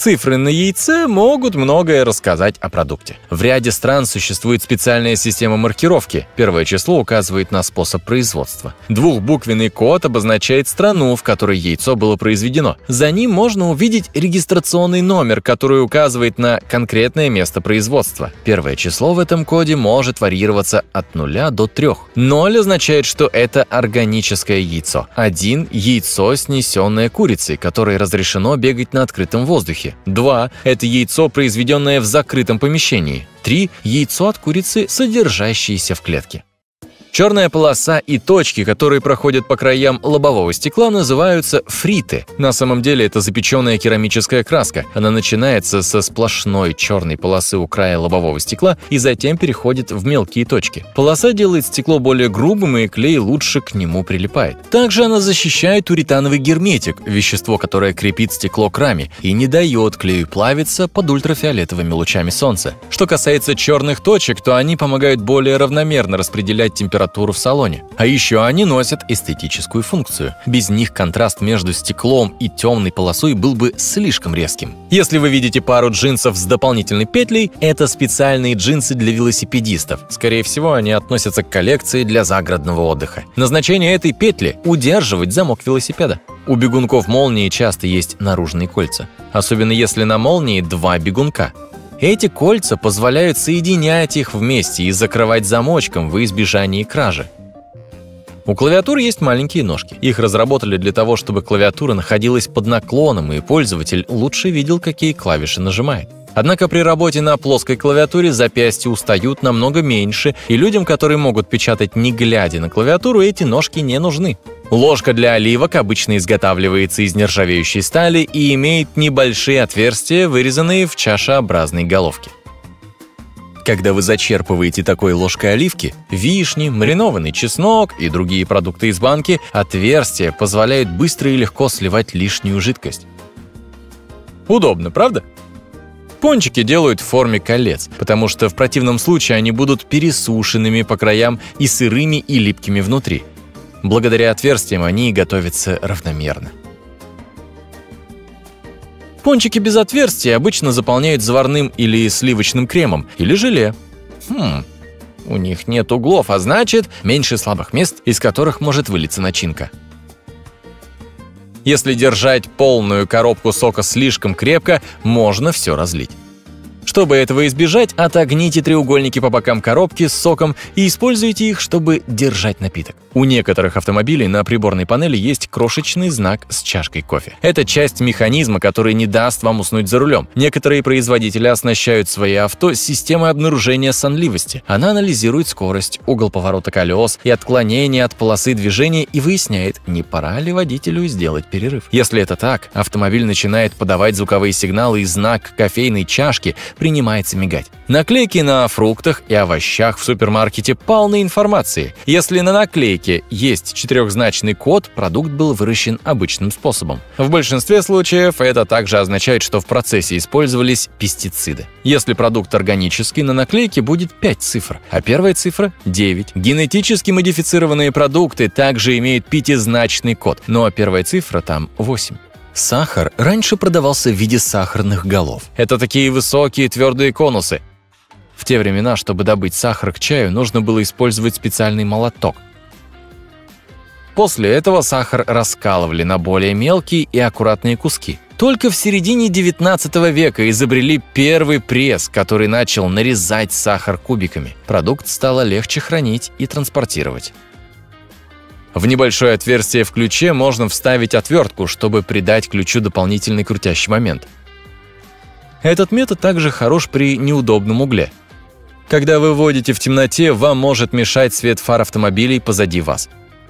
Цифры на яйце могут многое рассказать о продукте. В ряде стран существует специальная система маркировки. Первое число указывает на способ производства. Двухбуквенный код обозначает страну, в которой яйцо было произведено. За ним можно увидеть регистрационный номер, который указывает на конкретное место производства. Первое число в этом коде может варьироваться от нуля до трех. Ноль означает, что это органическое яйцо. Один – яйцо, снесенное курицей, которой разрешено бегать на открытом воздухе. Два – это яйцо, произведенное в закрытом помещении. Три – яйцо от курицы, содержащееся в клетке. Черная полоса и точки, которые проходят по краям лобового стекла, называются фриты. На самом деле это запеченная керамическая краска. Она начинается со сплошной черной полосы у края лобового стекла и затем переходит в мелкие точки. Полоса делает стекло более грубым, и клей лучше к нему прилипает. Также она защищает уретановый герметик, вещество, которое крепит стекло к раме и не дает клею плавиться под ультрафиолетовыми лучами солнца. Что касается черных точек, то они помогают более равномерно распределять температуру в салоне. А еще они носят эстетическую функцию. Без них контраст между стеклом и темной полосой был бы слишком резким. Если вы видите пару джинсов с дополнительной петлей, это специальные джинсы для велосипедистов. Скорее всего, они относятся к коллекции для загородного отдыха. Назначение этой петли – удерживать замок велосипеда. У бегунков молнии часто есть наружные кольца. Особенно если на молнии два бегунка. Эти кольца позволяют соединять их вместе и закрывать замочком во избежание кражи. У клавиатуры есть маленькие ножки. Их разработали для того, чтобы клавиатура находилась под наклоном, и пользователь лучше видел, какие клавиши нажимает. Однако при работе на плоской клавиатуре запястья устают намного меньше, и людям, которые могут печатать не глядя на клавиатуру, эти ножки не нужны. Ложка для оливок обычно изготавливается из нержавеющей стали и имеет небольшие отверстия, вырезанные в чашеобразной головке. Когда вы зачерпываете такой ложкой оливки, вишни, маринованный чеснок и другие продукты из банки, отверстия позволяют быстро и легко сливать лишнюю жидкость. Удобно, правда? Пончики делают в форме колец, потому что в противном случае они будут пересушенными по краям и сырыми и липкими внутри. Благодаря отверстиям они готовятся равномерно. Пончики без отверстия обычно заполняют заварным или сливочным кремом, или желе. Хм, у них нет углов, а значит, меньше слабых мест, из которых может вылиться начинка. Если держать полную коробку сока слишком крепко, можно все разлить. Чтобы этого избежать, отогните треугольники по бокам коробки с соком и используйте их, чтобы держать напиток. У некоторых автомобилей на приборной панели есть крошечный знак с чашкой кофе. Это часть механизма, который не даст вам уснуть за рулем. Некоторые производители оснащают свои авто системой обнаружения сонливости. Она анализирует скорость, угол поворота колес и отклонение от полосы движения и выясняет, не пора ли водителю сделать перерыв. Если это так, автомобиль начинает подавать звуковые сигналы, и знак кофейной чашки принимается мигать. Наклейки на фруктах и овощах в супермаркете полны информации. Если на наклейке есть четырехзначный код, продукт был выращен обычным способом. В большинстве случаев это также означает, что в процессе использовались пестициды. Если продукт органический, на наклейке будет пять цифр, а первая цифра – девять. Генетически модифицированные продукты также имеют пятизначный код, но первая цифра там восемь. Сахар раньше продавался в виде сахарных голов. Это такие высокие твердые конусы. В те времена, чтобы добыть сахар к чаю, нужно было использовать специальный молоток. После этого сахар раскалывали на более мелкие и аккуратные куски. Только в середине девятнадцатого века изобрели первый пресс, который начал нарезать сахар кубиками. Продукт стало легче хранить и транспортировать. В небольшое отверстие в ключе можно вставить отвертку, чтобы придать ключу дополнительный крутящий момент. Этот метод также хорош при неудобном угле. Когда вы водите в темноте, вам может мешать свет фар автомобилей позади вас.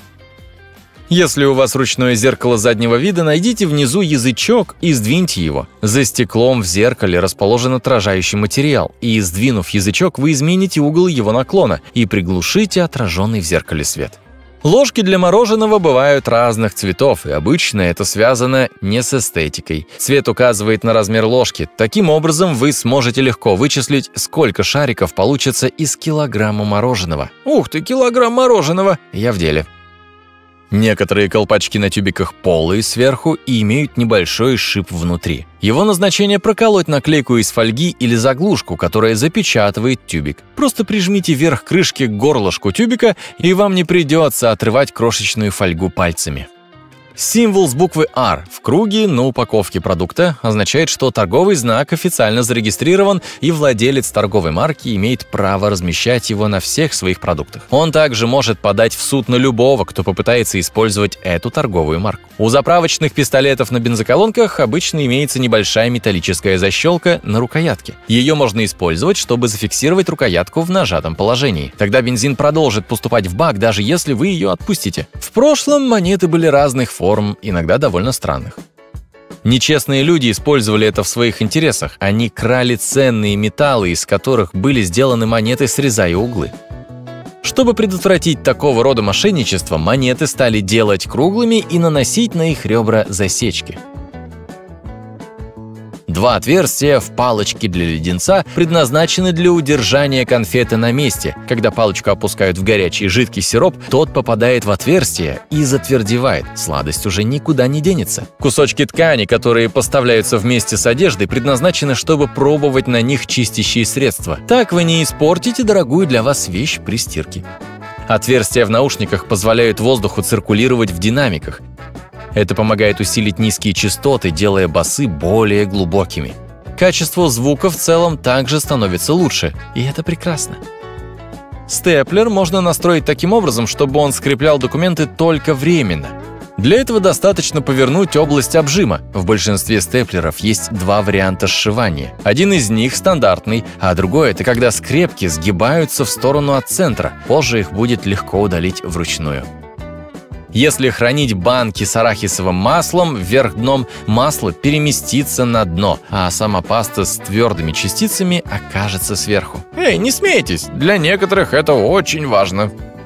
Если у вас ручное зеркало заднего вида, найдите внизу язычок и сдвиньте его. За стеклом в зеркале расположен отражающий материал, и, сдвинув язычок, вы измените угол его наклона и приглушите отраженный в зеркале свет. Ложки для мороженого бывают разных цветов, и обычно это связано не с эстетикой. Цвет указывает на размер ложки. Таким образом, вы сможете легко вычислить, сколько шариков получится из килограмма мороженого. Ух ты, килограмм мороженого! Я в деле. Некоторые колпачки на тюбиках полые сверху и имеют небольшой шип внутри. Его назначение – проколоть наклейку из фольги или заглушку, которая запечатывает тюбик. Просто прижмите верх крышки к горлышку тюбика, и вам не придется отрывать крошечную фольгу пальцами. Символ с буквы «Р» в круге на упаковке продукта означает, что торговый знак официально зарегистрирован, и владелец торговой марки имеет право размещать его на всех своих продуктах. Он также может подать в суд на любого, кто попытается использовать эту торговую марку. У заправочных пистолетов на бензоколонках обычно имеется небольшая металлическая защелка на рукоятке. Ее можно использовать, чтобы зафиксировать рукоятку в нажатом положении. Тогда бензин продолжит поступать в бак, даже если вы ее отпустите. В прошлом монеты были разных форм. форм, иногда довольно странных. Нечестные люди использовали это в своих интересах. Они крали ценные металлы, из которых были сделаны монеты, срезая углы. Чтобы предотвратить такого рода мошенничество, монеты стали делать круглыми и наносить на их ребра засечки. Два отверстия в палочке для леденца предназначены для удержания конфеты на месте. Когда палочку опускают в горячий жидкий сироп, тот попадает в отверстие и затвердевает. Сладость уже никуда не денется. Кусочки ткани, которые поставляются вместе с одеждой, предназначены, чтобы пробовать на них чистящие средства. Так вы не испортите дорогую для вас вещь при стирке. Отверстия в наушниках позволяют воздуху циркулировать в динамиках. Это помогает усилить низкие частоты, делая басы более глубокими. Качество звука в целом также становится лучше, и это прекрасно. Степлер можно настроить таким образом, чтобы он скреплял документы только временно. Для этого достаточно повернуть область обжима. В большинстве степлеров есть два варианта сшивания. Один из них стандартный, а другой – это когда скрепки сгибаются в сторону от центра. Позже их будет легко удалить вручную. Если хранить банки с арахисовым маслом вверх дном, масло переместится на дно, а сама паста с твердыми частицами окажется сверху. Эй, не смейтесь, для некоторых это очень важно.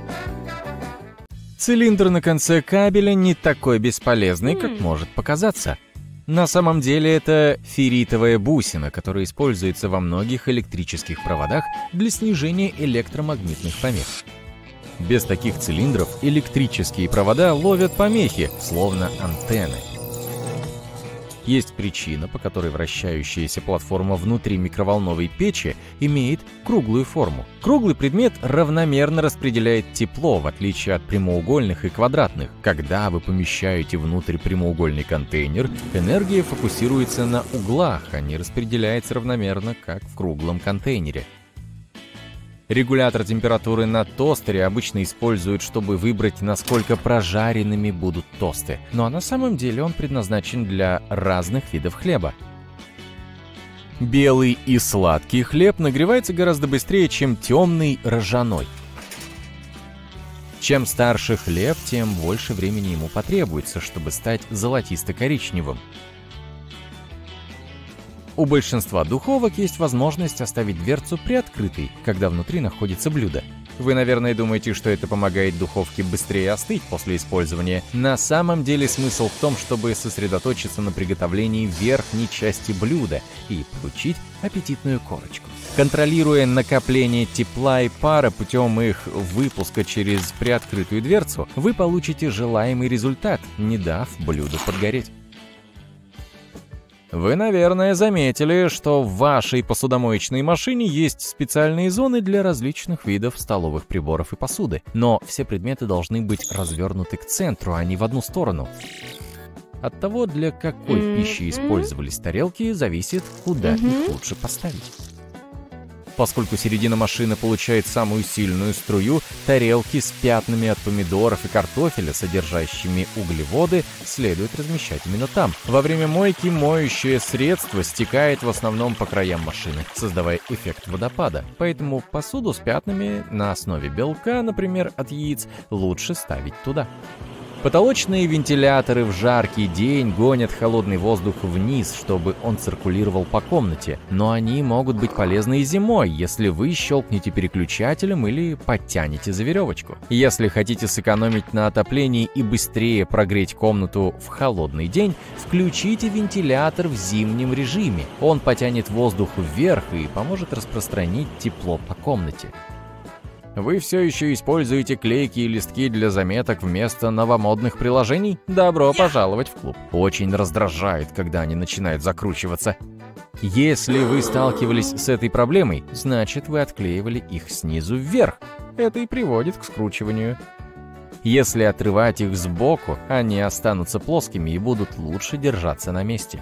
Цилиндр на конце кабеля не такой бесполезный, как может показаться. На самом деле это ферритовая бусина, которая используется во многих электрических проводах для снижения электромагнитных помех. Без таких цилиндров электрические провода ловят помехи, словно антенны. Есть причина, по которой вращающаяся платформа внутри микроволновой печи имеет круглую форму. Круглый предмет равномерно распределяет тепло, в отличие от прямоугольных и квадратных. Когда вы помещаете внутрь прямоугольный контейнер, энергия фокусируется на углах, а не распределяется равномерно, как в круглом контейнере. Регулятор температуры на тостере обычно используют, чтобы выбрать, насколько прожаренными будут тосты. Но на самом деле он предназначен для разных видов хлеба. Белый и сладкий хлеб нагревается гораздо быстрее, чем темный ржаной. Чем старше хлеб, тем больше времени ему потребуется, чтобы стать золотисто-коричневым. У большинства духовок есть возможность оставить дверцу приоткрытой, когда внутри находится блюдо. Вы, наверное, думаете, что это помогает духовке быстрее остыть после использования. На самом деле смысл в том, чтобы сосредоточиться на приготовлении верхней части блюда и получить аппетитную корочку. Контролируя накопление тепла и пара путем их выпуска через приоткрытую дверцу, вы получите желаемый результат, не дав блюду подгореть. Вы, наверное, заметили, что в вашей посудомоечной машине есть специальные зоны для различных видов столовых приборов и посуды. Но все предметы должны быть развернуты к центру, а не в одну сторону. От того, для какой пищи использовались тарелки, зависит, куда их лучше поставить. Поскольку середина машины получает самую сильную струю, тарелки с пятнами от помидоров и картофеля, содержащими углеводы, следует размещать именно там. Во время мойки моющее средство стекает в основном по краям машины, создавая эффект водопада. Поэтому посуду с пятнами на основе белка, например, от яиц, лучше ставить туда. Потолочные вентиляторы в жаркий день гонят холодный воздух вниз, чтобы он циркулировал по комнате. Но они могут быть полезны и зимой, если вы щелкнете переключателем или подтянете за веревочку. Если хотите сэкономить на отоплении и быстрее прогреть комнату в холодный день, включите вентилятор в зимнем режиме. Он потянет воздух вверх и поможет распространить тепло по комнате. Вы все еще используете клейки и листки для заметок вместо новомодных приложений? Добро пожаловать в клуб. Очень раздражает, когда они начинают закручиваться. Если вы сталкивались с этой проблемой, значит, вы отклеивали их снизу вверх. Это и приводит к скручиванию. Если отрывать их сбоку, они останутся плоскими и будут лучше держаться на месте.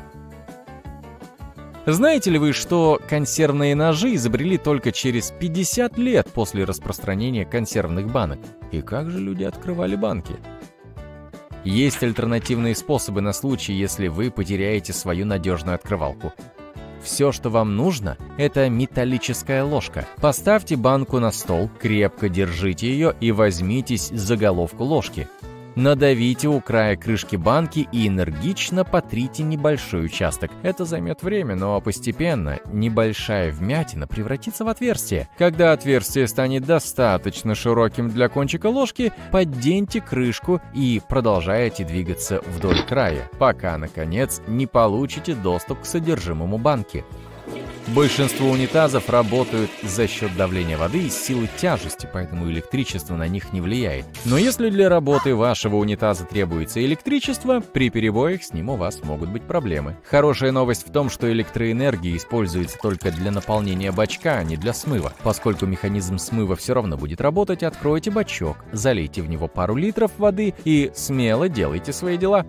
Знаете ли вы, что консервные ножи изобрели только через пятьдесят лет после распространения консервных банок? И как же люди открывали банки? Есть альтернативные способы на случай, если вы потеряете свою надежную открывалку. Все, что вам нужно, это металлическая ложка. Поставьте банку на стол, крепко держите ее и возьмитесь за головку ложки. Надавите у края крышки банки и энергично потрите небольшой участок. Это займет время, но постепенно небольшая вмятина превратится в отверстие. Когда отверстие станет достаточно широким для кончика ложки, подденьте крышку и продолжайте двигаться вдоль края, пока, наконец, не получите доступ к содержимому банки. Большинство унитазов работают за счет давления воды и силы тяжести, поэтому электричество на них не влияет. Но если для работы вашего унитаза требуется электричество, при перебоях с ним у вас могут быть проблемы. Хорошая новость в том, что электроэнергия используется только для наполнения бачка, а не для смыва. Поскольку механизм смыва все равно будет работать, откройте бачок, залейте в него пару литров воды и смело делайте свои дела.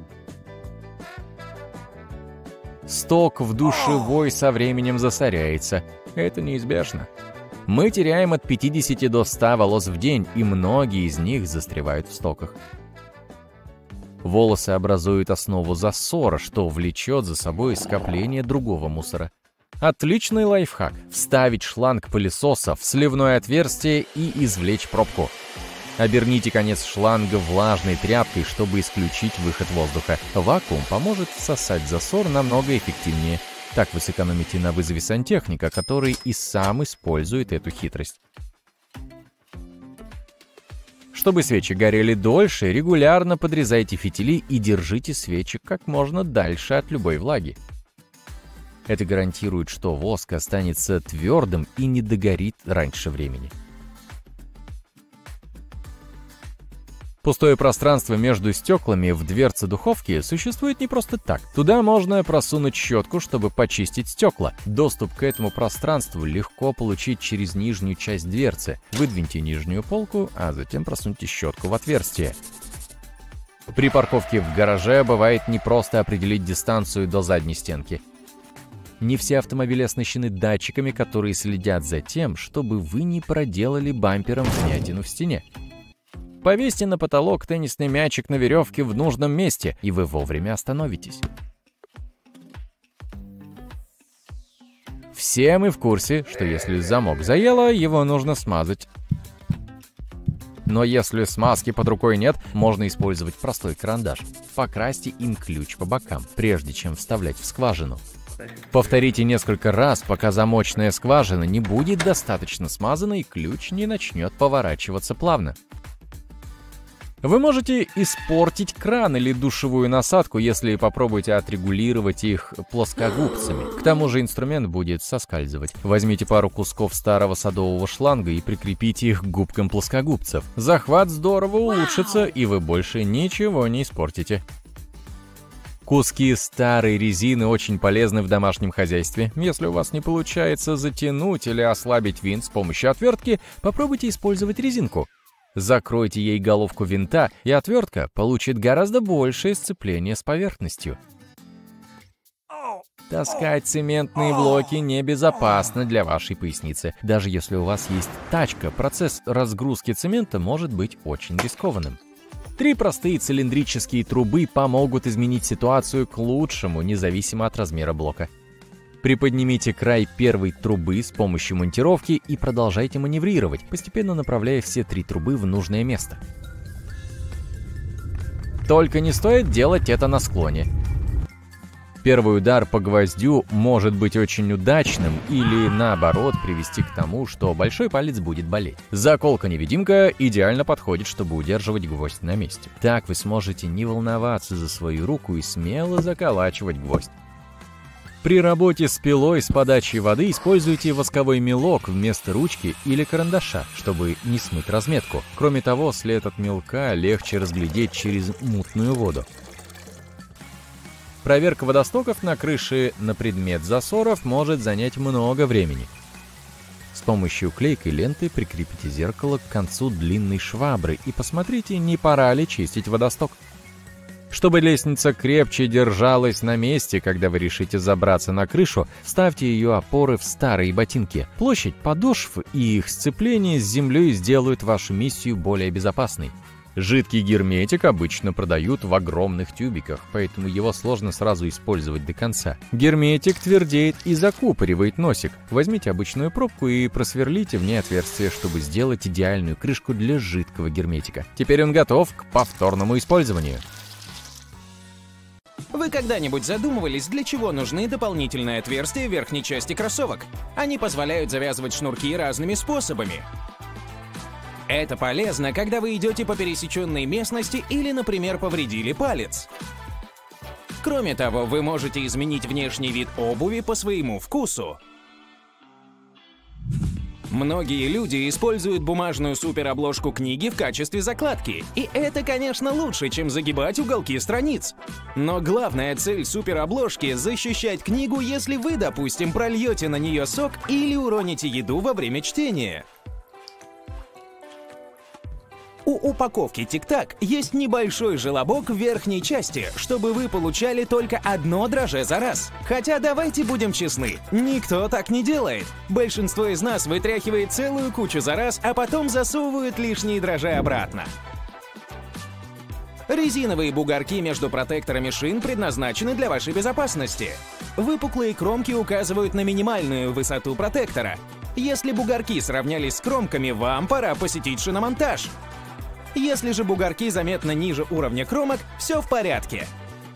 Сток в душевой со временем засоряется. Это неизбежно. Мы теряем от пятидесяти до ста волос в день, и многие из них застревают в стоках. Волосы образуют основу засора, что влечет за собой скопление другого мусора. Отличный лайфхак – вставить шланг пылесоса в сливное отверстие и извлечь пробку. Оберните конец шланга влажной тряпкой, чтобы исключить выход воздуха. Вакуум поможет всосать засор намного эффективнее. Так вы сэкономите на вызове сантехника, который и сам использует эту хитрость. Чтобы свечи горели дольше, регулярно подрезайте фитили и держите свечи как можно дальше от любой влаги. Это гарантирует, что воск останется твердым и не догорит раньше времени. Пустое пространство между стеклами в дверце духовки существует не просто так. Туда можно просунуть щетку, чтобы почистить стекла. Доступ к этому пространству легко получить через нижнюю часть дверцы. Выдвиньте нижнюю полку, а затем просуньте щетку в отверстие. При парковке в гараже бывает непросто определить дистанцию до задней стенки. Не все автомобили оснащены датчиками, которые следят за тем, чтобы вы не проделали бампером вмятину в стене. Повесьте на потолок теннисный мячик на веревке в нужном месте, и вы вовремя остановитесь. Все мы в курсе, что если замок заело, его нужно смазать. Но если смазки под рукой нет, можно использовать простой карандаш. Покрасьте им ключ по бокам, прежде чем вставлять в скважину. Повторите несколько раз, пока замочная скважина не будет достаточно смазана и ключ не начнет поворачиваться плавно. Вы можете испортить кран или душевую насадку, если попробуете отрегулировать их плоскогубцами. К тому же инструмент будет соскальзывать. Возьмите пару кусков старого садового шланга и прикрепите их к губкам плоскогубцев. Захват здорово улучшится, и вы больше ничего не испортите. Куски старой резины очень полезны в домашнем хозяйстве. Если у вас не получается затянуть или ослабить винт с помощью отвертки, попробуйте использовать резинку. Закройте ей головку винта, и отвертка получит гораздо большее сцепление с поверхностью. Таскать цементные блоки небезопасно для вашей поясницы. Даже если у вас есть тачка, процесс разгрузки цемента может быть очень рискованным. Три простые цилиндрические трубы помогут изменить ситуацию к лучшему, независимо от размера блока. Приподнимите край первой трубы с помощью монтировки и продолжайте маневрировать, постепенно направляя все три трубы в нужное место. Только не стоит делать это на склоне. Первый удар по гвоздю может быть очень удачным или, наоборот, привести к тому, что большой палец будет болеть. Заколка-невидимка идеально подходит, чтобы удерживать гвоздь на месте. Так вы сможете не волноваться за свою руку и смело заколачивать гвоздь. При работе с пилой с подачей воды используйте восковой мелок вместо ручки или карандаша, чтобы не смыть разметку. Кроме того, след от мелка легче разглядеть через мутную воду. Проверка водостоков на крыше на предмет засоров может занять много времени. С помощью клейкой ленты прикрепите зеркало к концу длинной швабры и посмотрите, не пора ли чистить водосток. Чтобы лестница крепче держалась на месте, когда вы решите забраться на крышу, ставьте ее опоры в старые ботинки. Площадь подошв и их сцепление с землей сделают вашу миссию более безопасной. Жидкий герметик обычно продают в огромных тюбиках, поэтому его сложно сразу использовать до конца. Герметик твердеет и закупоривает носик. Возьмите обычную пробку и просверлите в ней отверстие, чтобы сделать идеальную крышку для жидкого герметика. Теперь он готов к повторному использованию. Вы когда-нибудь задумывались, для чего нужны дополнительные отверстия в верхней части кроссовок? Они позволяют завязывать шнурки разными способами. Это полезно, когда вы идете по пересеченной местности или, например, повредили палец. Кроме того, вы можете изменить внешний вид обуви по своему вкусу. Многие люди используют бумажную суперобложку книги в качестве закладки, и это, конечно, лучше, чем загибать уголки страниц. Но главная цель суперобложки — защищать книгу, если вы, допустим, прольете на нее сок или уроните еду во время чтения. У упаковки Тик-Так есть небольшой желобок в верхней части, чтобы вы получали только одно дрожжи за раз. Хотя давайте будем честны, никто так не делает. Большинство из нас вытряхивает целую кучу за раз, а потом засовывают лишние дрожжи обратно. Резиновые бугорки между протекторами шин предназначены для вашей безопасности. Выпуклые кромки указывают на минимальную высоту протектора. Если бугорки сравнялись с кромками, вам пора посетить шиномонтаж. Если же бугорки заметно ниже уровня кромок, все в порядке.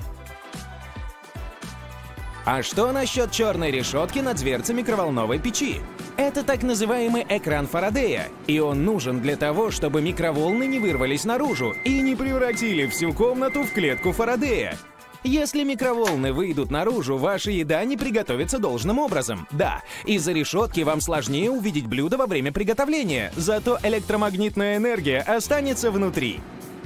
А что насчет черной решетки на дверце микроволновой печи? Это так называемый экран Фарадея, и он нужен для того, чтобы микроволны не вырвались наружу и не превратили всю комнату в клетку Фарадея. Если микроволны выйдут наружу, ваша еда не приготовится должным образом. Да, из-за решетки вам сложнее увидеть блюдо во время приготовления, зато электромагнитная энергия останется внутри.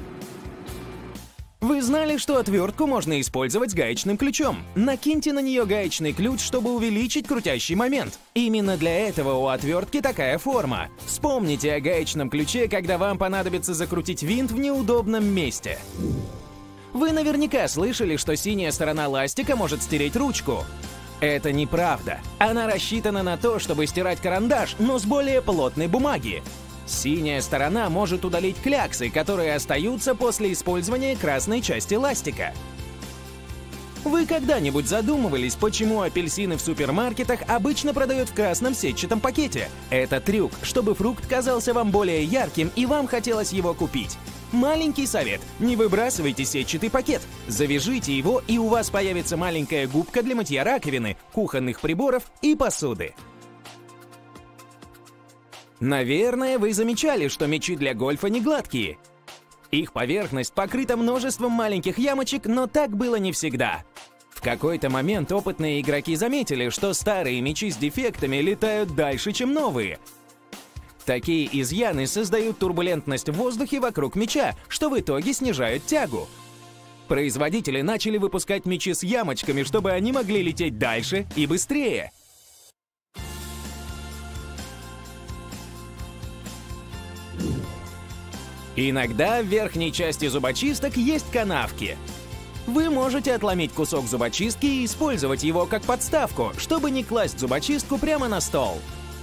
Вы знали, что отвертку можно использовать с гаечным ключом? Накиньте на нее гаечный ключ, чтобы увеличить крутящий момент. Именно для этого у отвертки такая форма. Вспомните о гаечном ключе, когда вам понадобится закрутить винт в неудобном месте. Вы наверняка слышали, что синяя сторона ластика может стереть ручку. Это неправда. Она рассчитана на то, чтобы стирать карандаш, но с более плотной бумаги. Синяя сторона может удалить кляксы, которые остаются после использования красной части ластика. Вы когда-нибудь задумывались, почему апельсины в супермаркетах обычно продают в красном сетчатом пакете? Это трюк, чтобы фрукт казался вам более ярким и вам хотелось его купить. Маленький совет: не выбрасывайте сетчатый пакет. Завяжите его, и у вас появится маленькая губка для мытья раковины, кухонных приборов и посуды. Наверное, вы замечали, что мячи для гольфа не гладкие. Их поверхность покрыта множеством маленьких ямочек, но так было не всегда. В какой-то момент опытные игроки заметили, что старые мячи с дефектами летают дальше, чем новые. Такие изъяны создают турбулентность в воздухе вокруг мяча, что в итоге снижает тягу. Производители начали выпускать мячи с ямочками, чтобы они могли лететь дальше и быстрее. Иногда в верхней части зубочисток есть канавки. Вы можете отломить кусок зубочистки и использовать его как подставку, чтобы не класть зубочистку прямо на стол.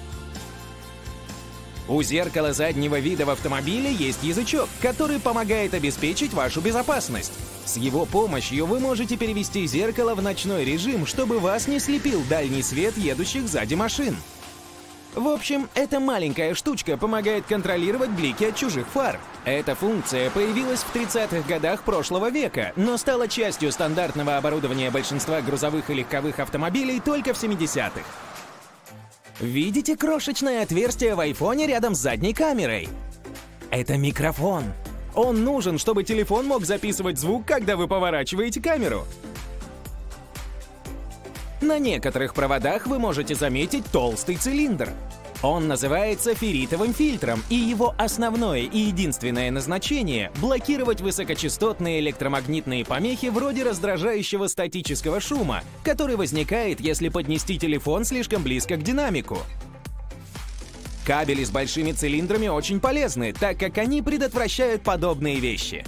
У зеркала заднего вида в автомобиле есть язычок, который помогает обеспечить вашу безопасность. С его помощью вы можете перевести зеркало в ночной режим, чтобы вас не слепил дальний свет едущих сзади машин. В общем, эта маленькая штучка помогает контролировать блики от чужих фар. Эта функция появилась в тридцатых годах прошлого века, но стала частью стандартного оборудования большинства грузовых и легковых автомобилей только в семидесятых. Видите крошечное отверстие в айфоне рядом с задней камерой? Это микрофон. Он нужен, чтобы телефон мог записывать звук, когда вы поворачиваете камеру. На некоторых проводах вы можете заметить толстый цилиндр. Он называется ферритовым фильтром, и его основное и единственное назначение – блокировать высокочастотные электромагнитные помехи вроде раздражающего статического шума, который возникает, если поднести телефон слишком близко к динамику. Кабели с большими цилиндрами очень полезны, так как они предотвращают подобные вещи.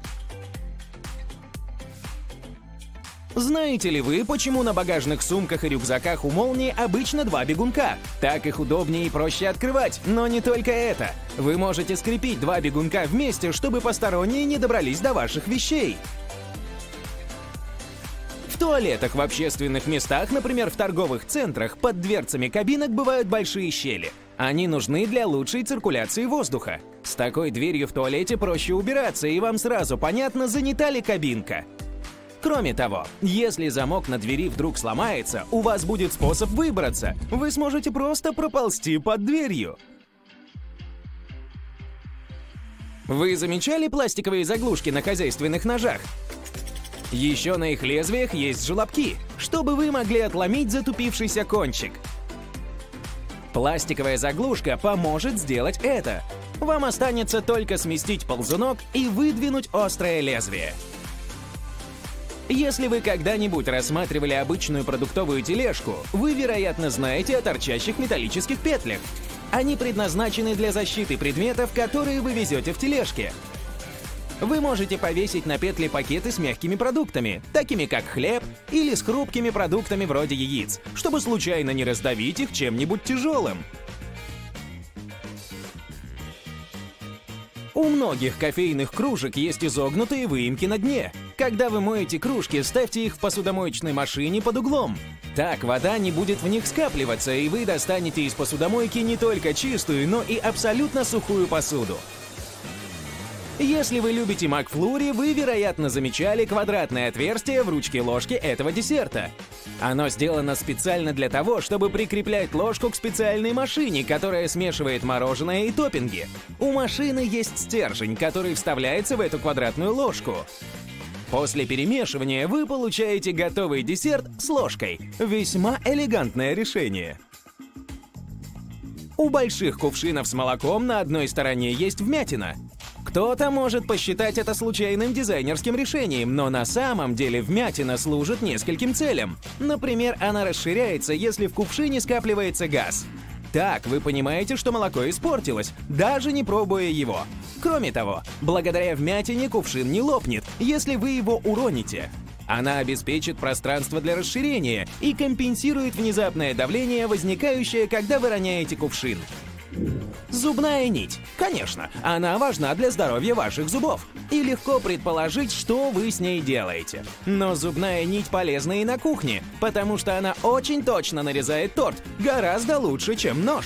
Знаете ли вы, почему на багажных сумках и рюкзаках у Молнии обычно два бегунка? Так их удобнее и проще открывать, но не только это. Вы можете скрепить два бегунка вместе, чтобы посторонние не добрались до ваших вещей. В туалетах в общественных местах, например, в торговых центрах, под дверцами кабинок бывают большие щели. Они нужны для лучшей циркуляции воздуха. С такой дверью в туалете проще убираться, и вам сразу понятно, занята ли кабинка. Кроме того, если замок на двери вдруг сломается, у вас будет способ выбраться. Вы сможете просто проползти под дверью. Вы замечали пластиковые заглушки на хозяйственных ножах? Еще на их лезвиях есть желобки, чтобы вы могли отломить затупившийся кончик. Пластиковая заглушка поможет сделать это. Вам останется только сместить ползунок и выдвинуть острое лезвие. Если вы когда-нибудь рассматривали обычную продуктовую тележку, вы, вероятно, знаете о торчащих металлических петлях. Они предназначены для защиты предметов, которые вы везете в тележке. Вы можете повесить на петли пакеты с мягкими продуктами, такими как хлеб, или с хрупкими продуктами вроде яиц, чтобы случайно не раздавить их чем-нибудь тяжелым. У многих кофейных кружек есть изогнутые выемки на дне. Когда вы моете кружки, ставьте их в посудомоечной машине под углом. Так вода не будет в них скапливаться, и вы достанете из посудомойки не только чистую, но и абсолютно сухую посуду. Если вы любите макфлури, вы, вероятно, замечали квадратное отверстие в ручке ложки этого десерта. Оно сделано специально для того, чтобы прикреплять ложку к специальной машине, которая смешивает мороженое и топпинги. У машины есть стержень, который вставляется в эту квадратную ложку. После перемешивания вы получаете готовый десерт с ложкой. Весьма элегантное решение. У больших кувшинов с молоком на одной стороне есть вмятина. Кто-то может посчитать это случайным дизайнерским решением, но на самом деле вмятина служит нескольким целям. Например, она расширяется, если в кувшине скапливается газ. Так вы понимаете, что молоко испортилось, даже не пробуя его. Кроме того, благодаря вмятине кувшин не лопнет, если вы его уроните. Она обеспечит пространство для расширения и компенсирует внезапное давление, возникающее, когда вы роняете кувшин. Зубная нить. Конечно, она важна для здоровья ваших зубов. И легко предположить, что вы с ней делаете. Но зубная нить полезна и на кухне, потому что она очень точно нарезает торт, гораздо лучше, чем нож.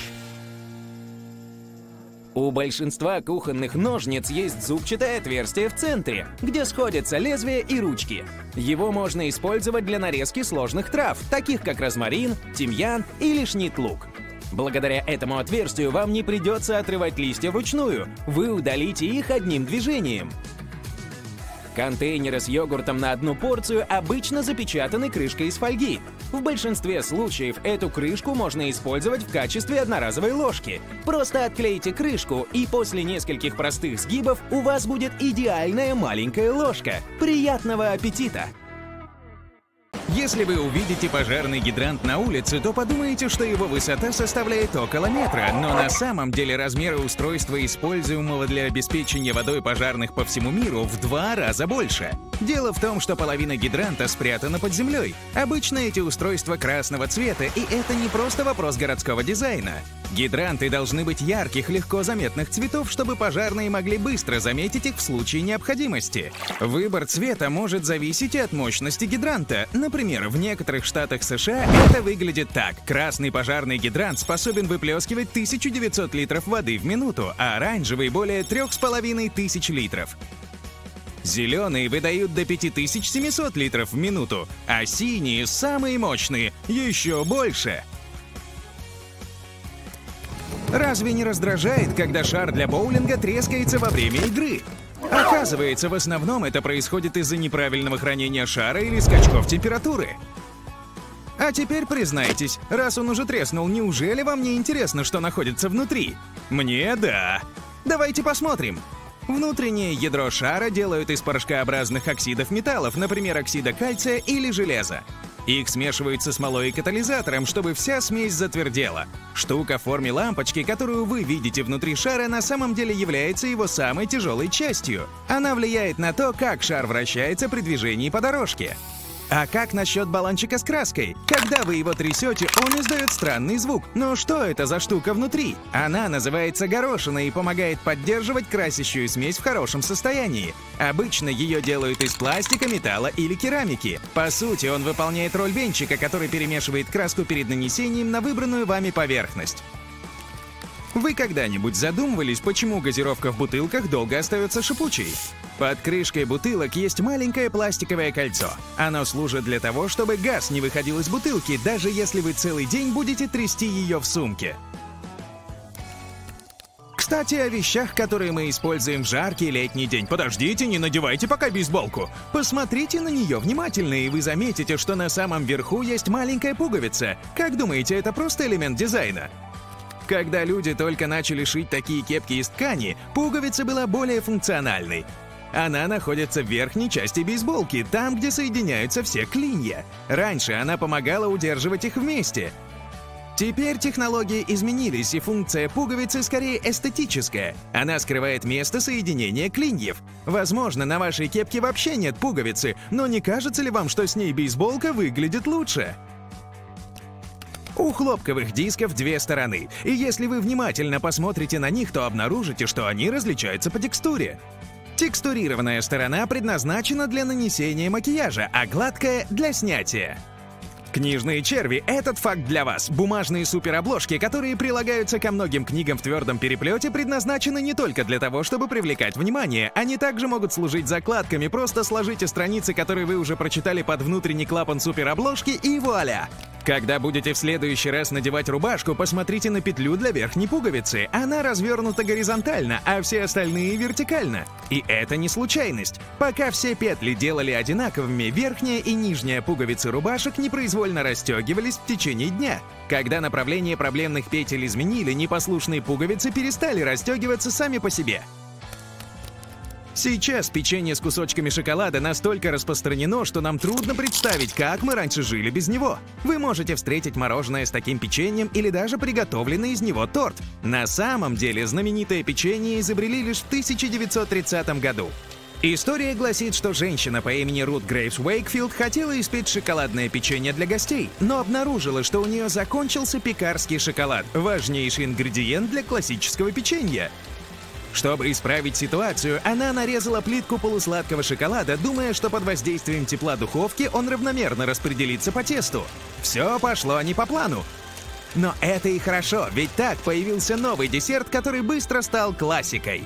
У большинства кухонных ножниц есть зубчатое отверстие в центре, где сходятся лезвия и ручки. Его можно использовать для нарезки сложных трав, таких как розмарин, тимьян или шнит-лук. Благодаря этому отверстию вам не придется отрывать листья вручную, вы удалите их одним движением. Контейнеры с йогуртом на одну порцию обычно запечатаны крышкой из фольги. В большинстве случаев эту крышку можно использовать в качестве одноразовой ложки. Просто отклейте крышку, и после нескольких простых сгибов у вас будет идеальная маленькая ложка. Приятного аппетита! Если вы увидите пожарный гидрант на улице, то подумаете, что его высота составляет около метра, но на самом деле размеры устройства, используемого для обеспечения водой пожарных по всему миру, в два раза больше. Дело в том, что половина гидранта спрятана под землей. Обычно эти устройства красного цвета, и это не просто вопрос городского дизайна. Гидранты должны быть ярких, легко заметных цветов, чтобы пожарные могли быстро заметить их в случае необходимости. Выбор цвета может зависеть и от мощности гидранта. Например, в некоторых штатах США это выглядит так. Красный пожарный гидрант способен выплескивать тысячу девятьсот литров воды в минуту, а оранжевый — более трёх с половиной тысяч литров. Зеленые выдают до пяти тысяч семисот литров в минуту, а синие, самые мощные, еще больше. Разве не раздражает, когда шар для боулинга трескается во время игры? Оказывается, в основном это происходит из-за неправильного хранения шара или скачков температуры. А теперь признайтесь, раз он уже треснул, неужели вам не интересно, что находится внутри? Мне да. Давайте посмотрим. Внутреннее ядро шара делают из порошкообразных оксидов металлов, например, оксида кальция или железа. Их смешивают со смолой и катализатором, чтобы вся смесь затвердела. Штука в форме лампочки, которую вы видите внутри шара, на самом деле является его самой тяжелой частью. Она влияет на то, как шар вращается при движении по дорожке. А как насчет баллончика с краской? Когда вы его трясете, он издает странный звук. Но что это за штука внутри? Она называется горошина и помогает поддерживать красящую смесь в хорошем состоянии. Обычно ее делают из пластика, металла или керамики. По сути, он выполняет роль венчика, который перемешивает краску перед нанесением на выбранную вами поверхность. Вы когда-нибудь задумывались, почему газировка в бутылках долго остается шипучей? Под крышкой бутылок есть маленькое пластиковое кольцо. Оно служит для того, чтобы газ не выходил из бутылки, даже если вы целый день будете трясти ее в сумке. Кстати, о вещах, которые мы используем в жаркий летний день. Подождите, не надевайте пока бейсболку. Посмотрите на нее внимательно, и вы заметите, что на самом верху есть маленькая пуговица. Как думаете, это просто элемент дизайна? Когда люди только начали шить такие кепки из ткани, пуговица была более функциональной. Она находится в верхней части бейсболки, там, где соединяются все клинья. Раньше она помогала удерживать их вместе. Теперь технологии изменились, и функция пуговицы скорее эстетическая. Она скрывает место соединения клиньев. Возможно, на вашей кепке вообще нет пуговицы, но не кажется ли вам, что с ней бейсболка выглядит лучше? У хлопковых дисков две стороны, и если вы внимательно посмотрите на них, то обнаружите, что они различаются по текстуре. Текстурированная сторона предназначена для нанесения макияжа, а гладкая — для снятия. Книжные черви — этот факт для вас. Бумажные суперобложки, которые прилагаются ко многим книгам в твердом переплете, предназначены не только для того, чтобы привлекать внимание. Они также могут служить закладками. Просто сложите страницы, которые вы уже прочитали, под внутренний клапан суперобложки, и вуаля! Когда будете в следующий раз надевать рубашку, посмотрите на петлю для верхней пуговицы. Она развернута горизонтально, а все остальные вертикально. И это не случайность. Пока все петли делали одинаковыми, верхняя и нижняя пуговицы рубашек непроизвольно расстегивались в течение дня. Когда направление проблемных петель изменили, непослушные пуговицы перестали расстегиваться сами по себе. Сейчас печенье с кусочками шоколада настолько распространено, что нам трудно представить, как мы раньше жили без него. Вы можете встретить мороженое с таким печеньем или даже приготовленный из него торт. На самом деле, знаменитое печенье изобрели лишь в тысяча девятьсот тридцатом году. История гласит, что женщина по имени Рут Грейвс Уэйкфилд хотела испечь шоколадное печенье для гостей, но обнаружила, что у нее закончился пекарский шоколад, важнейший ингредиент для классического печенья. Чтобы исправить ситуацию, она нарезала плитку полусладкого шоколада, думая, что под воздействием тепла духовки он равномерно распределится по тесту. Все пошло не по плану. Но это и хорошо, ведь так появился новый десерт, который быстро стал классикой.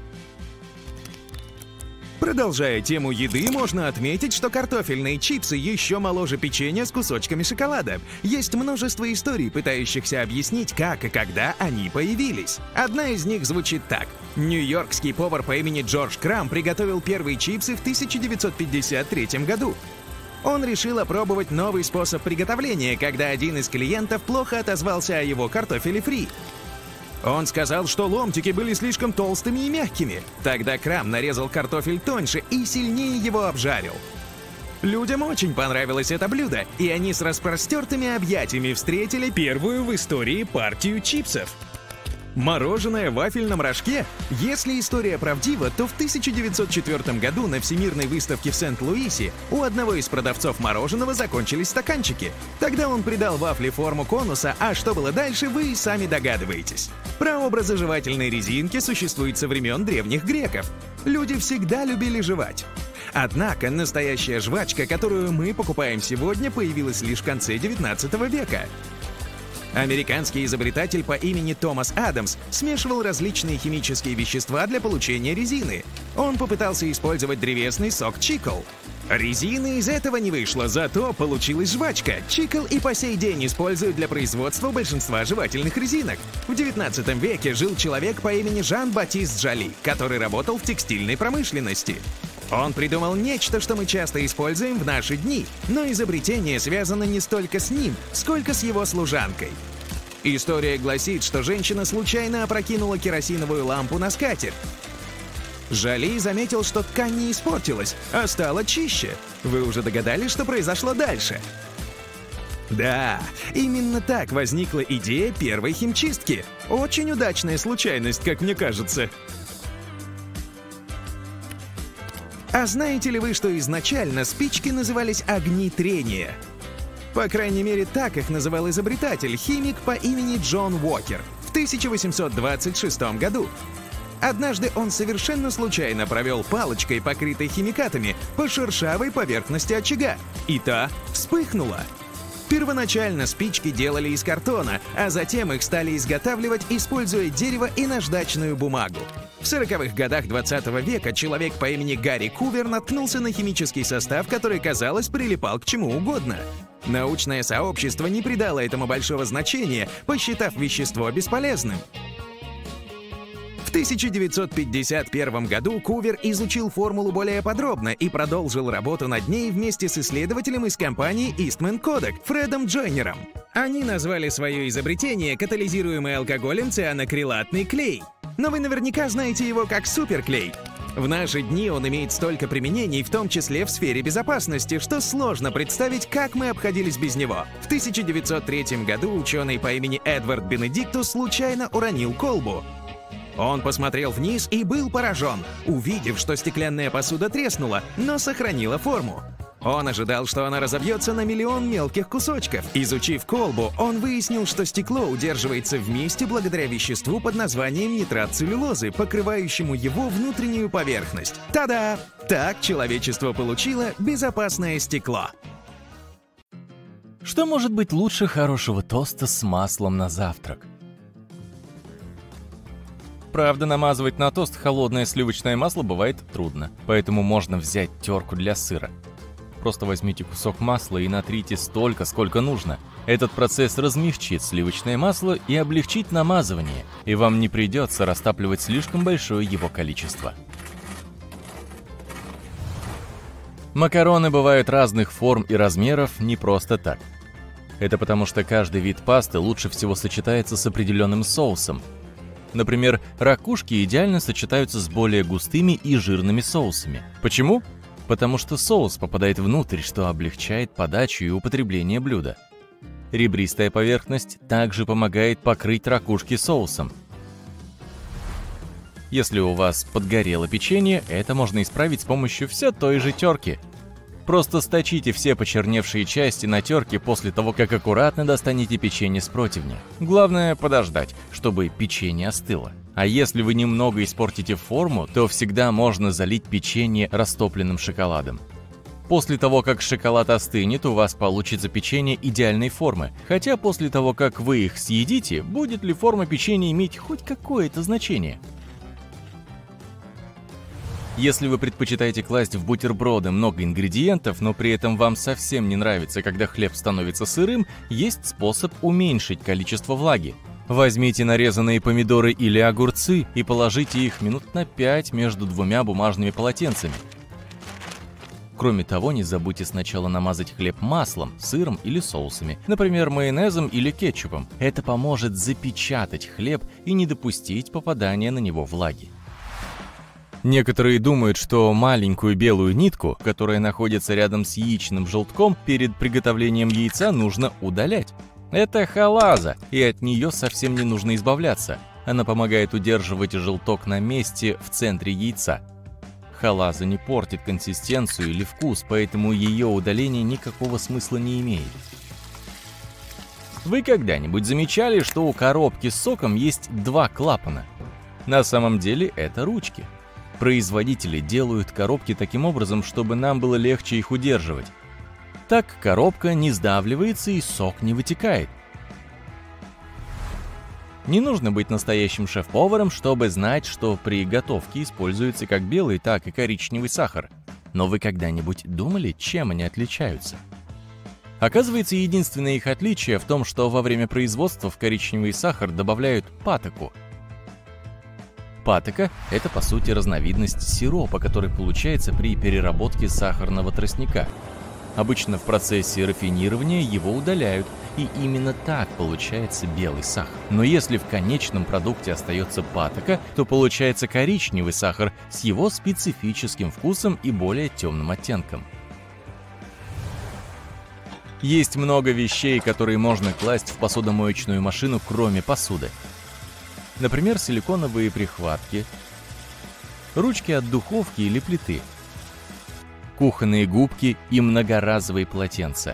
Продолжая тему еды, можно отметить, что картофельные чипсы еще моложе печенья с кусочками шоколада. Есть множество историй, пытающихся объяснить, как и когда они появились. Одна из них звучит так. Нью-йоркский повар по имени Джордж Крам приготовил первые чипсы в тысяча девятьсот пятьдесят третьем году. Он решил опробовать новый способ приготовления, когда один из клиентов плохо отозвался о его картофеле фри. Он сказал, что ломтики были слишком толстыми и мягкими. Тогда Крам нарезал картофель тоньше и сильнее его обжарил. Людям очень понравилось это блюдо, и они с распростертыми объятиями встретили первую в истории партию чипсов. Мороженое в вафельном рожке? Если история правдива, то в тысяча девятьсот четвёртом году на Всемирной выставке в Сент-Луисе у одного из продавцов мороженого закончились стаканчики. Тогда он придал вафле форму конуса, а что было дальше, вы и сами догадываетесь. Прообразы жевательной резинки существуют со времен древних греков. Люди всегда любили жевать. Однако настоящая жвачка, которую мы покупаем сегодня, появилась лишь в конце девятнадцатого века. Американский изобретатель по имени Томас Адамс смешивал различные химические вещества для получения резины. Он попытался использовать древесный сок чикл. Резины из этого не вышло, зато получилась жвачка. Чикл и по сей день используют для производства большинства жевательных резинок. В девятнадцатом веке жил человек по имени Жан-Батист Жали, который работал в текстильной промышленности. Он придумал нечто, что мы часто используем в наши дни, но изобретение связано не столько с ним, сколько с его служанкой. История гласит, что женщина случайно опрокинула керосиновую лампу на скатерть. Жали заметил, что ткань не испортилась, а стала чище. Вы уже догадались, что произошло дальше? Да, именно так возникла идея первой химчистки. Очень удачная случайность, как мне кажется. А знаете ли вы, что изначально спички назывались огни трения? По крайней мере, так их называл изобретатель, химик по имени Джон Уокер в тысяча восемьсот двадцать шестом году. Однажды он совершенно случайно провел палочкой, покрытой химикатами, по шершавой поверхности очага, и та вспыхнула. Первоначально спички делали из картона, а затем их стали изготавливать, используя дерево и наждачную бумагу. В сороковых годах двадцатого века человек по имени Гарри Кувер наткнулся на химический состав, который, казалось, прилипал к чему угодно. Научное сообщество не придало этому большого значения, посчитав вещество бесполезным. В тысяча девятьсот пятьдесят первом году Кувер изучил формулу более подробно и продолжил работу над ней вместе с исследователем из компании Eastman Kodak Фредом Джойнером. Они назвали свое изобретение катализируемый алкоголем цианокрилатный клей. Но вы наверняка знаете его как суперклей. В наши дни он имеет столько применений, в том числе в сфере безопасности, что сложно представить, как мы обходились без него. В тысяча девятьсот третьем году ученый по имени Эдвард Бенедиктус случайно уронил колбу. Он посмотрел вниз и был поражен, увидев, что стеклянная посуда треснула, но сохранила форму. Он ожидал, что она разобьется на миллион мелких кусочков. Изучив колбу, он выяснил, что стекло удерживается вместе благодаря веществу под названием нитрат целлюлозы, покрывающему его внутреннюю поверхность. Та-да! Так человечество получило безопасное стекло. Что может быть лучше хорошего тоста с маслом на завтрак? Правда, намазывать на тост холодное сливочное масло бывает трудно, поэтому можно взять терку для сыра. Просто возьмите кусок масла и натрите столько, сколько нужно. Этот процесс размягчит сливочное масло и облегчит намазывание, и вам не придется растапливать слишком большое его количество. Макароны бывают разных форм и размеров не просто так. Это потому, что каждый вид пасты лучше всего сочетается с определенным соусом. Например, ракушки идеально сочетаются с более густыми и жирными соусами. Почему? Потому что соус попадает внутрь, что облегчает подачу и употребление блюда. Ребристая поверхность также помогает покрыть ракушки соусом. Если у вас подгорело печенье, это можно исправить с помощью все той же терки. Просто сточите все почерневшие части на терке после того, как аккуратно достанете печенье с противня. Главное подождать, чтобы печенье остыло. А если вы немного испортите форму, то всегда можно залить печенье растопленным шоколадом. После того, как шоколад остынет, у вас получится печенье идеальной формы, хотя после того, как вы их съедите, будет ли форма печенья иметь хоть какое-то значение. Если вы предпочитаете класть в бутерброды много ингредиентов, но при этом вам совсем не нравится, когда хлеб становится сырым, есть способ уменьшить количество влаги. Возьмите нарезанные помидоры или огурцы и положите их минут на пять между двумя бумажными полотенцами. Кроме того, не забудьте сначала намазать хлеб маслом, сыром или соусами, например, майонезом или кетчупом. Это поможет запечатать хлеб и не допустить попадания на него влаги. Некоторые думают, что маленькую белую нитку, которая находится рядом с яичным желтком, перед приготовлением яйца нужно удалять. Это халаза, и от нее совсем не нужно избавляться. Она помогает удерживать желток на месте в центре яйца. Халаза не портит консистенцию или вкус, поэтому ее удаление никакого смысла не имеет. Вы когда-нибудь замечали, что у коробки с соком есть два клапана? На самом деле это ручки. Производители делают коробки таким образом, чтобы нам было легче их удерживать. Так коробка не сдавливается и сок не вытекает. Не нужно быть настоящим шеф-поваром, чтобы знать, что при готовке используется как белый, так и коричневый сахар. Но вы когда-нибудь думали, чем они отличаются? Оказывается, единственное их отличие в том, что во время производства в коричневый сахар добавляют патоку. Патока – это, по сути, разновидность сиропа, который получается при переработке сахарного тростника. Обычно в процессе рафинирования его удаляют, и именно так получается белый сахар. Но если в конечном продукте остается патока, то получается коричневый сахар с его специфическим вкусом и более темным оттенком. Есть много вещей, которые можно класть в посудомоечную машину, кроме посуды. Например, силиконовые прихватки, ручки от духовки или плиты, кухонные губки и многоразовые полотенца.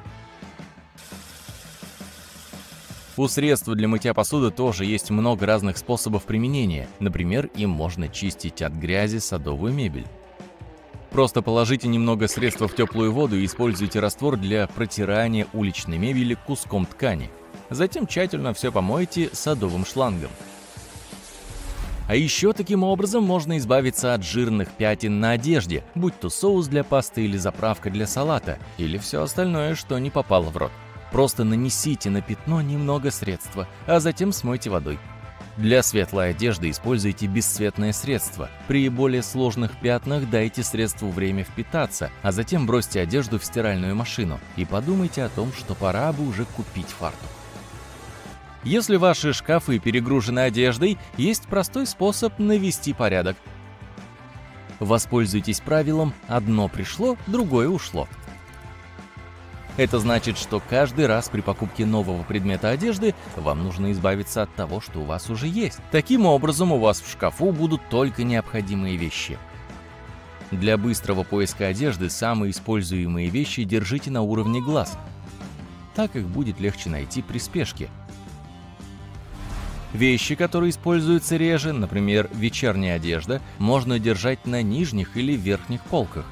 У средств для мытья посуды тоже есть много разных способов применения. Например, им можно чистить от грязи садовую мебель. Просто положите немного средства в теплую воду и используйте раствор для протирания уличной мебели куском ткани. Затем тщательно все помойте садовым шлангом. А еще таким образом можно избавиться от жирных пятен на одежде, будь то соус для пасты или заправка для салата, или все остальное, что не попало в рот. Просто нанесите на пятно немного средства, а затем смойте водой. Для светлой одежды используйте бесцветное средство. При более сложных пятнах дайте средству время впитаться, а затем бросьте одежду в стиральную машину и подумайте о том, что пора бы уже купить фартук. Если ваши шкафы перегружены одеждой, есть простой способ навести порядок. Воспользуйтесь правилом «одно пришло, другое ушло». Это значит, что каждый раз при покупке нового предмета одежды вам нужно избавиться от того, что у вас уже есть. Таким образом, у вас в шкафу будут только необходимые вещи. Для быстрого поиска одежды самые используемые вещи держите на уровне глаз. Так их будет легче найти при спешке. Вещи, которые используются реже, например, вечерняя одежда, можно держать на нижних или верхних полках.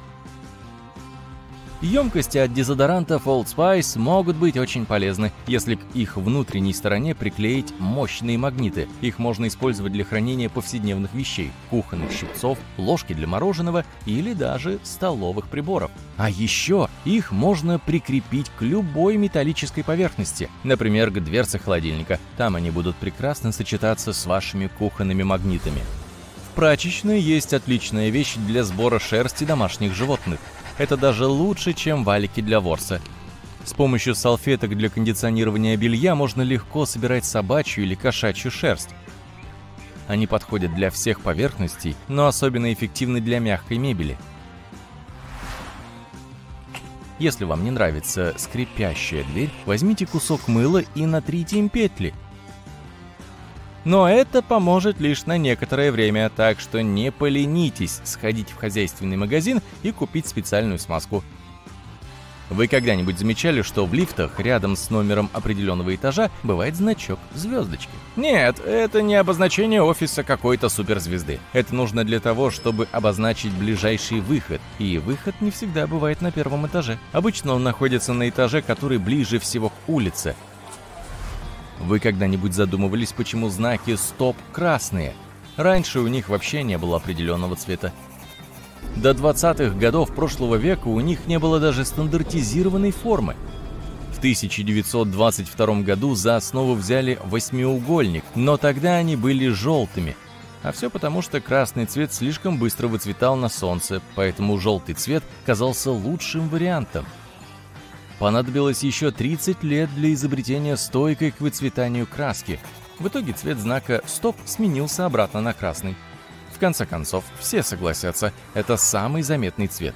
Емкости от дезодорантов Old Spice могут быть очень полезны, если к их внутренней стороне приклеить мощные магниты. Их можно использовать для хранения повседневных вещей, кухонных щипцов, ложки для мороженого или даже столовых приборов. А еще их можно прикрепить к любой металлической поверхности, например, к дверце холодильника. Там они будут прекрасно сочетаться с вашими кухонными магнитами. В прачечной есть отличная вещь для сбора шерсти домашних животных. Это даже лучше, чем валики для ворса. С помощью салфеток для кондиционирования белья можно легко собирать собачью или кошачью шерсть. Они подходят для всех поверхностей, но особенно эффективны для мягкой мебели. Если вам не нравится скрипящая дверь, возьмите кусок мыла и натрите им петли. Но это поможет лишь на некоторое время, так что не поленитесь сходить в хозяйственный магазин и купить специальную смазку. Вы когда-нибудь замечали, что в лифтах рядом с номером определенного этажа бывает значок звездочки? Нет, это не обозначение офиса какой-то суперзвезды. Это нужно для того, чтобы обозначить ближайший выход. И выход не всегда бывает на первом этаже. Обычно он находится на этаже, который ближе всего к улице. Вы когда-нибудь задумывались, почему знаки «Стоп» красные? Раньше у них вообще не было определенного цвета. До двадцатых годов прошлого века у них не было даже стандартизированной формы. В тысяча девятьсот двадцать втором году за основу взяли восьмиугольник, но тогда они были желтыми. А все потому, что красный цвет слишком быстро выцветал на солнце, поэтому желтый цвет казался лучшим вариантом. Понадобилось еще тридцать лет для изобретения стойкой к выцветанию краски. В итоге цвет знака «Стоп» сменился обратно на красный. В конце концов, все согласятся, это самый заметный цвет.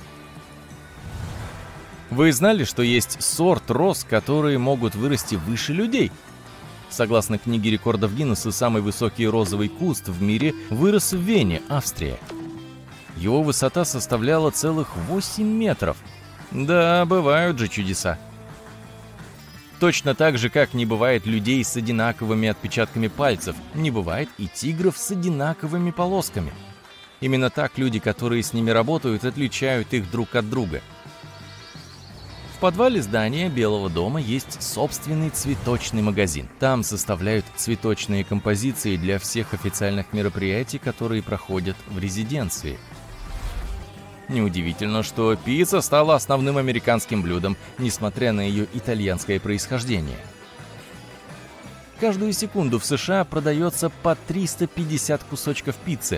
Вы знали, что есть сорт роз, которые могут вырасти выше людей? Согласно книге рекордов Гиннесса, самый высокий розовый куст в мире вырос в Вене, Австрия. Его высота составляла целых восемь метров. Да, бывают же чудеса. Точно так же, как не бывает людей с одинаковыми отпечатками пальцев, не бывает и тигров с одинаковыми полосками. Именно так люди, которые с ними работают, отличают их друг от друга. В подвале здания Белого дома есть собственный цветочный магазин. Там составляют цветочные композиции для всех официальных мероприятий, которые проходят в резиденции. Неудивительно, что пицца стала основным американским блюдом, несмотря на ее итальянское происхождение. Каждую секунду в США продается по триста пятьдесят кусочков пиццы.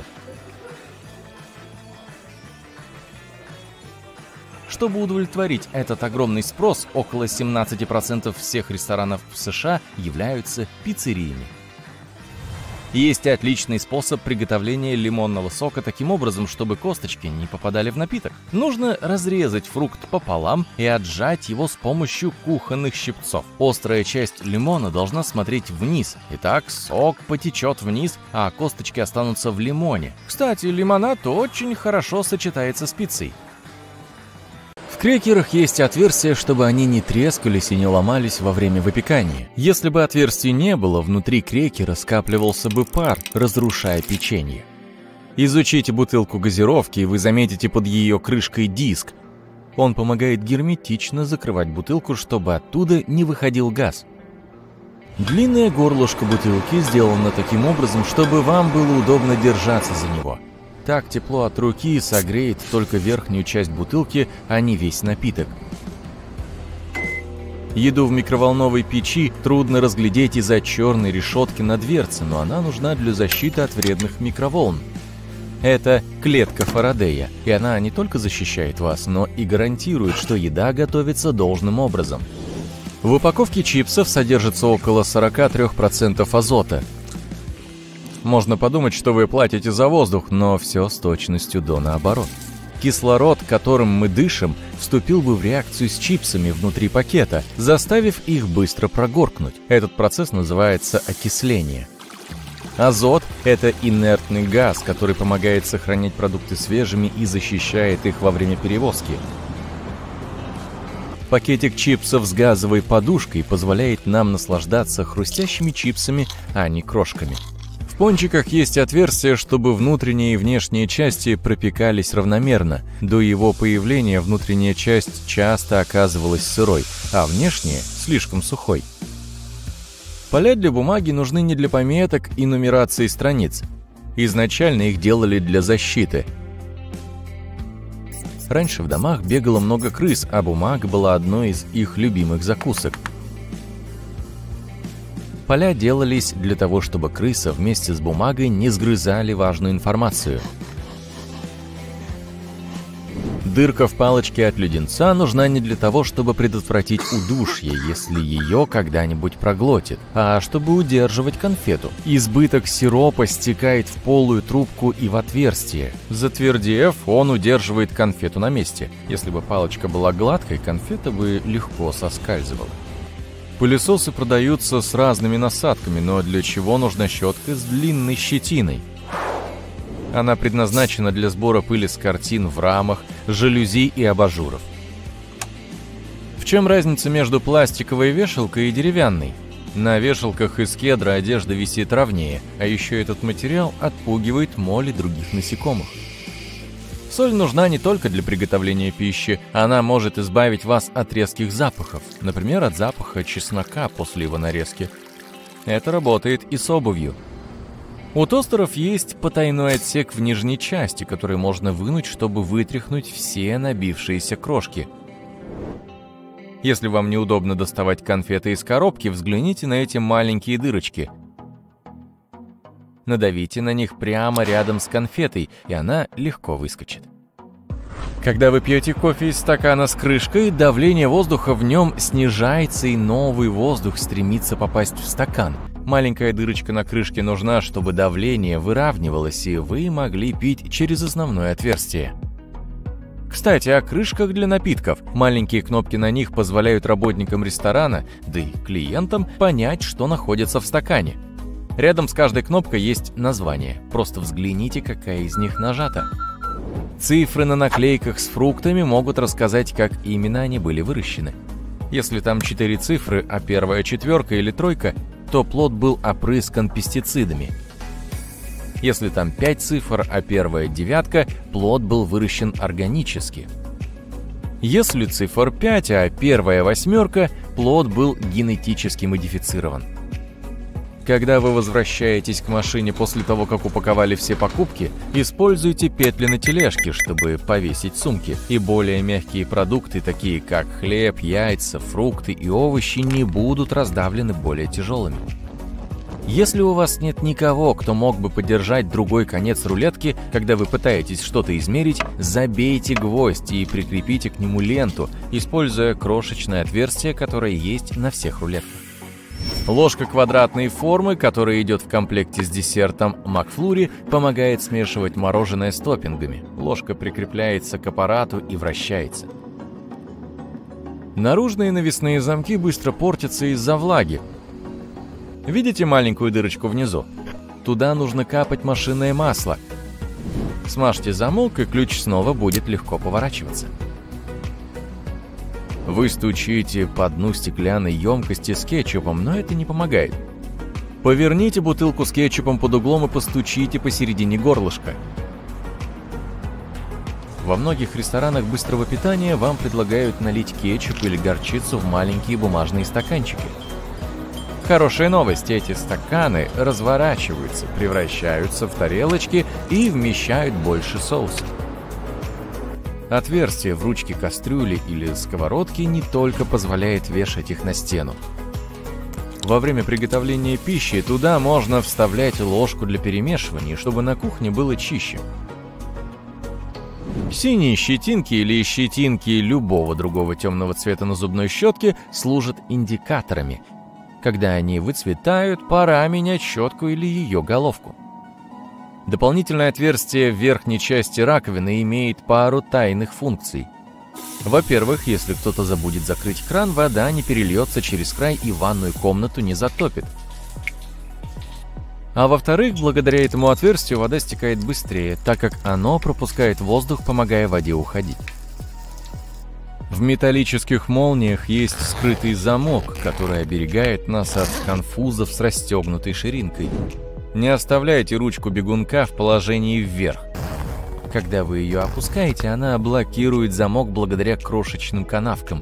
Чтобы удовлетворить этот огромный спрос, около семнадцати процентов всех ресторанов в США являются пиццериями. Есть отличный способ приготовления лимонного сока таким образом, чтобы косточки не попадали в напиток. Нужно разрезать фрукт пополам и отжать его с помощью кухонных щипцов. Острая часть лимона должна смотреть вниз. Итак, сок потечет вниз, а косточки останутся в лимоне. Кстати, лимонад очень хорошо сочетается с пиццей. В крекерах есть отверстия, чтобы они не трескались и не ломались во время выпекания. Если бы отверстий не было, внутри крекера скапливался бы пар, разрушая печенье. Изучите бутылку газировки, и вы заметите под ее крышкой диск. Он помогает герметично закрывать бутылку, чтобы оттуда не выходил газ. Длинное горлышко бутылки сделано таким образом, чтобы вам было удобно держаться за него. Так тепло от руки согреет только верхнюю часть бутылки, а не весь напиток. Еду в микроволновой печи трудно разглядеть из-за черной решетки на дверце, но она нужна для защиты от вредных микроволн. Это клетка Фарадея, и она не только защищает вас, но и гарантирует, что еда готовится должным образом. В упаковке чипсов содержится около сорок три процента азота. Можно подумать, что вы платите за воздух, но все с точностью до наоборот. Кислород, которым мы дышим, вступил бы в реакцию с чипсами внутри пакета, заставив их быстро прогоркнуть. Этот процесс называется окисление. Азот – это инертный газ, который помогает сохранять продукты свежими и защищает их во время перевозки. Пакетик чипсов с газовой подушкой позволяет нам наслаждаться хрустящими чипсами, а не крошками. В пончиках есть отверстия, чтобы внутренние и внешние части пропекались равномерно. До его появления внутренняя часть часто оказывалась сырой, а внешняя – слишком сухой. Поля для бумаги нужны не для пометок и нумерации страниц. Изначально их делали для защиты. Раньше в домах бегало много крыс, а бумага была одной из их любимых закусок. Поля делались для того, чтобы крыса вместе с бумагой не сгрызали важную информацию. Дырка в палочке от леденца нужна не для того, чтобы предотвратить удушье, если ее когда-нибудь проглотит, а чтобы удерживать конфету. Избыток сиропа стекает в полую трубку и в отверстие. Затвердев, он удерживает конфету на месте. Если бы палочка была гладкой, конфета бы легко соскальзывала. Пылесосы продаются с разными насадками, но для чего нужна щетка с длинной щетиной? Она предназначена для сбора пыли с картин в рамах, жалюзи и абажуров. В чем разница между пластиковой вешалкой и деревянной? На вешалках из кедра одежда висит ровнее, а еще этот материал отпугивает моль и других насекомых. Соль нужна не только для приготовления пищи, она может избавить вас от резких запахов, например, от запаха чеснока после его нарезки. Это работает и с обувью. У тостеров есть потайной отсек в нижней части, который можно вынуть, чтобы вытряхнуть все набившиеся крошки. Если вам неудобно доставать конфеты из коробки, взгляните на эти маленькие дырочки. Надавите на них прямо рядом с конфетой, и она легко выскочит. Когда вы пьете кофе из стакана с крышкой, давление воздуха в нем снижается, и новый воздух стремится попасть в стакан. Маленькая дырочка на крышке нужна, чтобы давление выравнивалось, и вы могли пить через основное отверстие. Кстати, о крышках для напитков. Маленькие кнопки на них позволяют работникам ресторана, да и клиентам, понять, что находится в стакане. Рядом с каждой кнопкой есть название. Просто взгляните, какая из них нажата. Цифры на наклейках с фруктами могут рассказать, как именно они были выращены. Если там четыре цифры, а первая четверка или тройка, то плод был опрыскан пестицидами. Если там пять цифр, а первая девятка, плод был выращен органически. Если цифр пять, а первая восьмерка, плод был генетически модифицирован. Когда вы возвращаетесь к машине после того, как упаковали все покупки, используйте петли на тележке, чтобы повесить сумки. И более мягкие продукты, такие как хлеб, яйца, фрукты и овощи, не будут раздавлены более тяжелыми. Если у вас нет никого, кто мог бы поддержать другой конец рулетки, когда вы пытаетесь что-то измерить, забейте гвоздь и прикрепите к нему ленту, используя крошечное отверстие, которое есть на всех рулетках. Ложка квадратной формы, которая идет в комплекте с десертом Макфлури, помогает смешивать мороженое с топпингами. Ложка прикрепляется к аппарату и вращается. Наружные навесные замки быстро портятся из-за влаги. Видите маленькую дырочку внизу? Туда нужно капать машинное масло. Смажьте замок, и ключ снова будет легко поворачиваться. Вы стучите по дну стеклянной емкости с кетчупом, но это не помогает. Поверните бутылку с кетчупом под углом и постучите посередине горлышка. Во многих ресторанах быстрого питания вам предлагают налить кетчуп или горчицу в маленькие бумажные стаканчики. Хорошая новость, эти стаканы разворачиваются, превращаются в тарелочки и вмещают больше соуса. Отверстие в ручке кастрюли или сковородки не только позволяет вешать их на стену. Во время приготовления пищи туда можно вставлять ложку для перемешивания, чтобы на кухне было чище. Синие щетинки или щетинки любого другого темного цвета на зубной щетке служат индикаторами. Когда они выцветают, пора менять щетку или ее головку. Дополнительное отверстие в верхней части раковины имеет пару тайных функций. Во-первых, если кто-то забудет закрыть кран, вода не перельется через край и ванную комнату не затопит. А во-вторых, благодаря этому отверстию вода стекает быстрее, так как оно пропускает воздух, помогая воде уходить. В металлических молниях есть скрытый замок, который оберегает нас от конфузов с расстегнутой ширинкой. Не оставляйте ручку бегунка в положении вверх. Когда вы ее опускаете, она блокирует замок благодаря крошечным канавкам.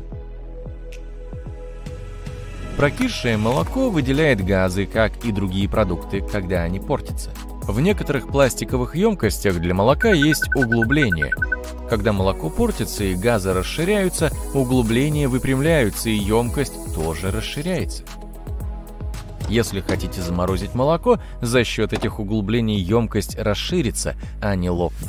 Прокисшее молоко выделяет газы, как и другие продукты, когда они портятся. В некоторых пластиковых емкостях для молока есть углубления. Когда молоко портится и газы расширяются, углубления выпрямляются и емкость тоже расширяется. Если хотите заморозить молоко, за счет этих углублений емкость расширится, а не лопнет.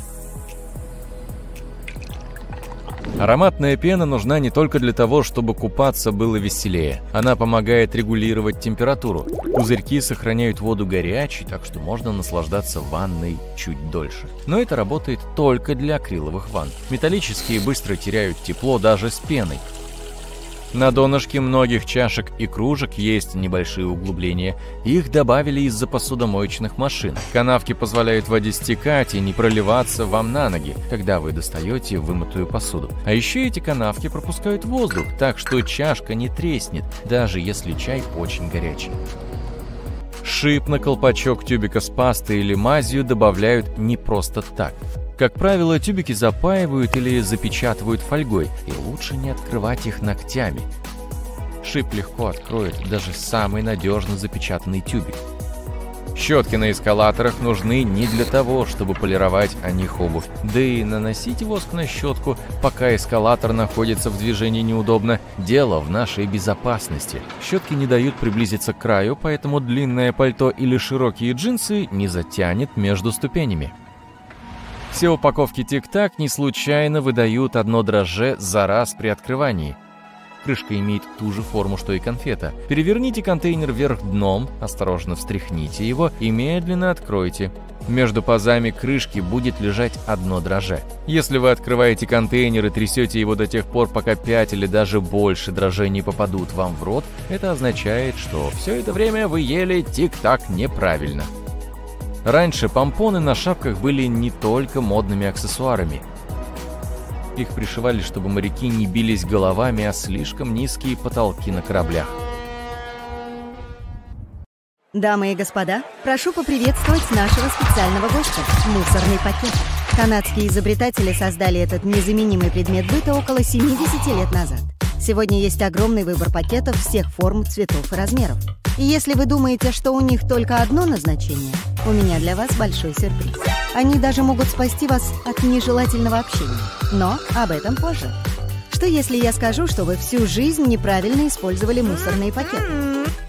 Ароматная пена нужна не только для того, чтобы купаться было веселее. Она помогает регулировать температуру. Пузырьки сохраняют воду горячей, так что можно наслаждаться ванной чуть дольше. Но это работает только для акриловых ванн. Металлические быстро теряют тепло даже с пеной. На донышке многих чашек и кружек есть небольшие углубления. Их добавили из-за посудомоечных машин. Канавки позволяют воде стекать и не проливаться вам на ноги, когда вы достаете вымытую посуду. А еще эти канавки пропускают воздух, так что чашка не треснет, даже если чай очень горячий. Шип на колпачок тюбика с пастой или мазью добавляют не просто так. Как правило, тюбики запаивают или запечатывают фольгой, и лучше не открывать их ногтями. Шип легко откроет даже самый надежно запечатанный тюбик. Щетки на эскалаторах нужны не для того, чтобы полировать о них обувь. Да и наносить воск на щетку, пока эскалатор находится в движении, неудобно. Дело в нашей безопасности. Щетки не дают приблизиться к краю, поэтому длинное пальто или широкие джинсы не затянет между ступенями. Все упаковки Тик-Так не случайно выдают одно дрожжи за раз при открывании. Крышка имеет ту же форму, что и конфета. Переверните контейнер вверх дном, осторожно встряхните его и медленно откройте. Между пазами крышки будет лежать одно дрожжи. Если вы открываете контейнер и трясете его до тех пор, пока пять или даже больше дрожжей не попадут вам в рот, это означает, что все это время вы ели Тик-Так неправильно. Раньше помпоны на шапках были не только модными аксессуарами. Их пришивали, чтобы моряки не бились головами о слишком низкие потолки на кораблях. Дамы и господа, прошу поприветствовать нашего специального гостя – мусорный пакет. Канадские изобретатели создали этот незаменимый предмет быта около семидесяти лет назад. Сегодня есть огромный выбор пакетов всех форм, цветов и размеров. И если вы думаете, что у них только одно назначение, у меня для вас большой сюрприз. Они даже могут спасти вас от нежелательного общения. Но об этом позже. Что если я скажу, что вы всю жизнь неправильно использовали мусорные пакеты?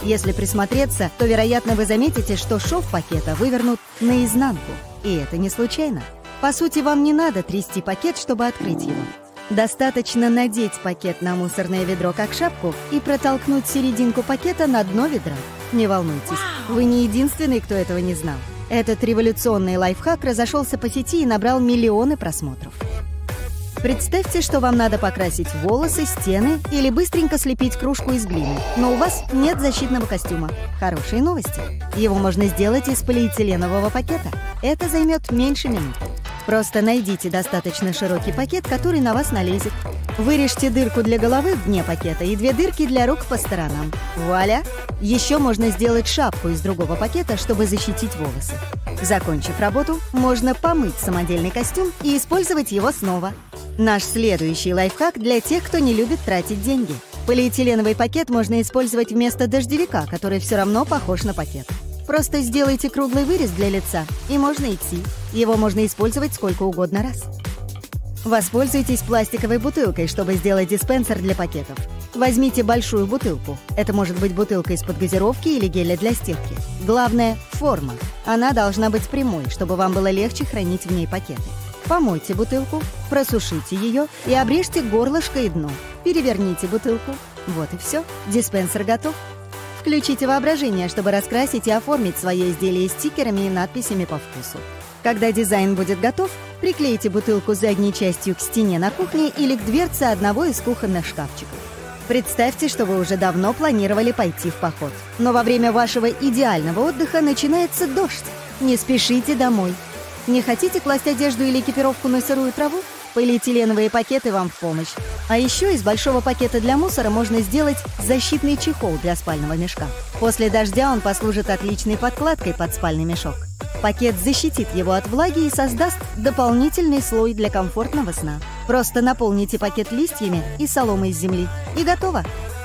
Если присмотреться, то, вероятно, вы заметите, что шов пакета вывернут наизнанку. И это не случайно. По сути, вам не надо трясти пакет, чтобы открыть его. Достаточно надеть пакет на мусорное ведро как шапку и протолкнуть серединку пакета на дно ведра. Не волнуйтесь, вы не единственный, кто этого не знал. Этот революционный лайфхак разошелся по сети и набрал миллионы просмотров. Представьте, что вам надо покрасить волосы, стены или быстренько слепить кружку из глины, но у вас нет защитного костюма. Хорошие новости. Его можно сделать из полиэтиленового пакета. Это займет меньше минуты. Просто найдите достаточно широкий пакет, который на вас налезет. Вырежьте дырку для головы в дне пакета и две дырки для рук по сторонам. Вуаля! Еще можно сделать шапку из другого пакета, чтобы защитить волосы. Закончив работу, можно помыть самодельный костюм и использовать его снова. Наш следующий лайфхак для тех, кто не любит тратить деньги. Полиэтиленовый пакет можно использовать вместо дождевика, который все равно похож на пакет. Просто сделайте круглый вырез для лица, и можно идти. Его можно использовать сколько угодно раз. Воспользуйтесь пластиковой бутылкой, чтобы сделать диспенсер для пакетов. Возьмите большую бутылку. Это может быть бутылка из-под газировки или геля для стирки. Главное – форма. Она должна быть прямой, чтобы вам было легче хранить в ней пакеты. Помойте бутылку, просушите ее и обрежьте горлышко и дно. Переверните бутылку. Вот и все. Диспенсер готов. Включите воображение, чтобы раскрасить и оформить свое изделие стикерами и надписями по вкусу. Когда дизайн будет готов, приклейте бутылку задней частью к стене на кухне или к дверце одного из кухонных шкафчиков. Представьте, что вы уже давно планировали пойти в поход. Но во время вашего идеального отдыха начинается дождь. Не спешите домой. Не хотите класть одежду или экипировку на сырую траву? Полиэтиленовые пакеты вам в помощь. А еще из большого пакета для мусора можно сделать защитный чехол для спального мешка. После дождя он послужит отличной подкладкой под спальный мешок. Пакет защитит его от влаги и создаст дополнительный слой для комфортного сна. Просто наполните пакет листьями и соломой из земли. И готово!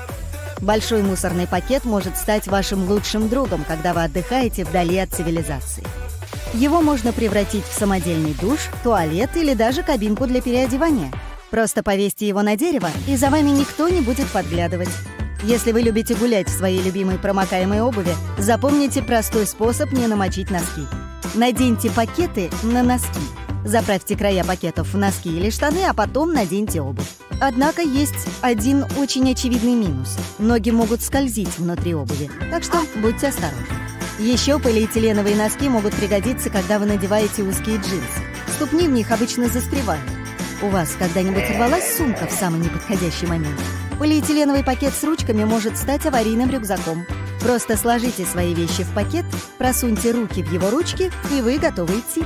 Большой мусорный пакет может стать вашим лучшим другом, когда вы отдыхаете вдали от цивилизации. Его можно превратить в самодельный душ, туалет или даже кабинку для переодевания. Просто повесьте его на дерево, и за вами никто не будет подглядывать. Если вы любите гулять в своей любимой промокаемой обуви, запомните простой способ не намочить носки. Наденьте пакеты на носки. Заправьте края пакетов в носки или штаны, а потом наденьте обувь. Однако есть один очень очевидный минус. Ноги могут скользить внутри обуви, так что будьте осторожны. Еще полиэтиленовые носки могут пригодиться, когда вы надеваете узкие джинсы. Ступни в них обычно застревают. У вас когда-нибудь рвалась сумка в самый неподходящий момент? Полиэтиленовый пакет с ручками может стать аварийным рюкзаком. Просто сложите свои вещи в пакет, просуньте руки в его ручки, и вы готовы идти.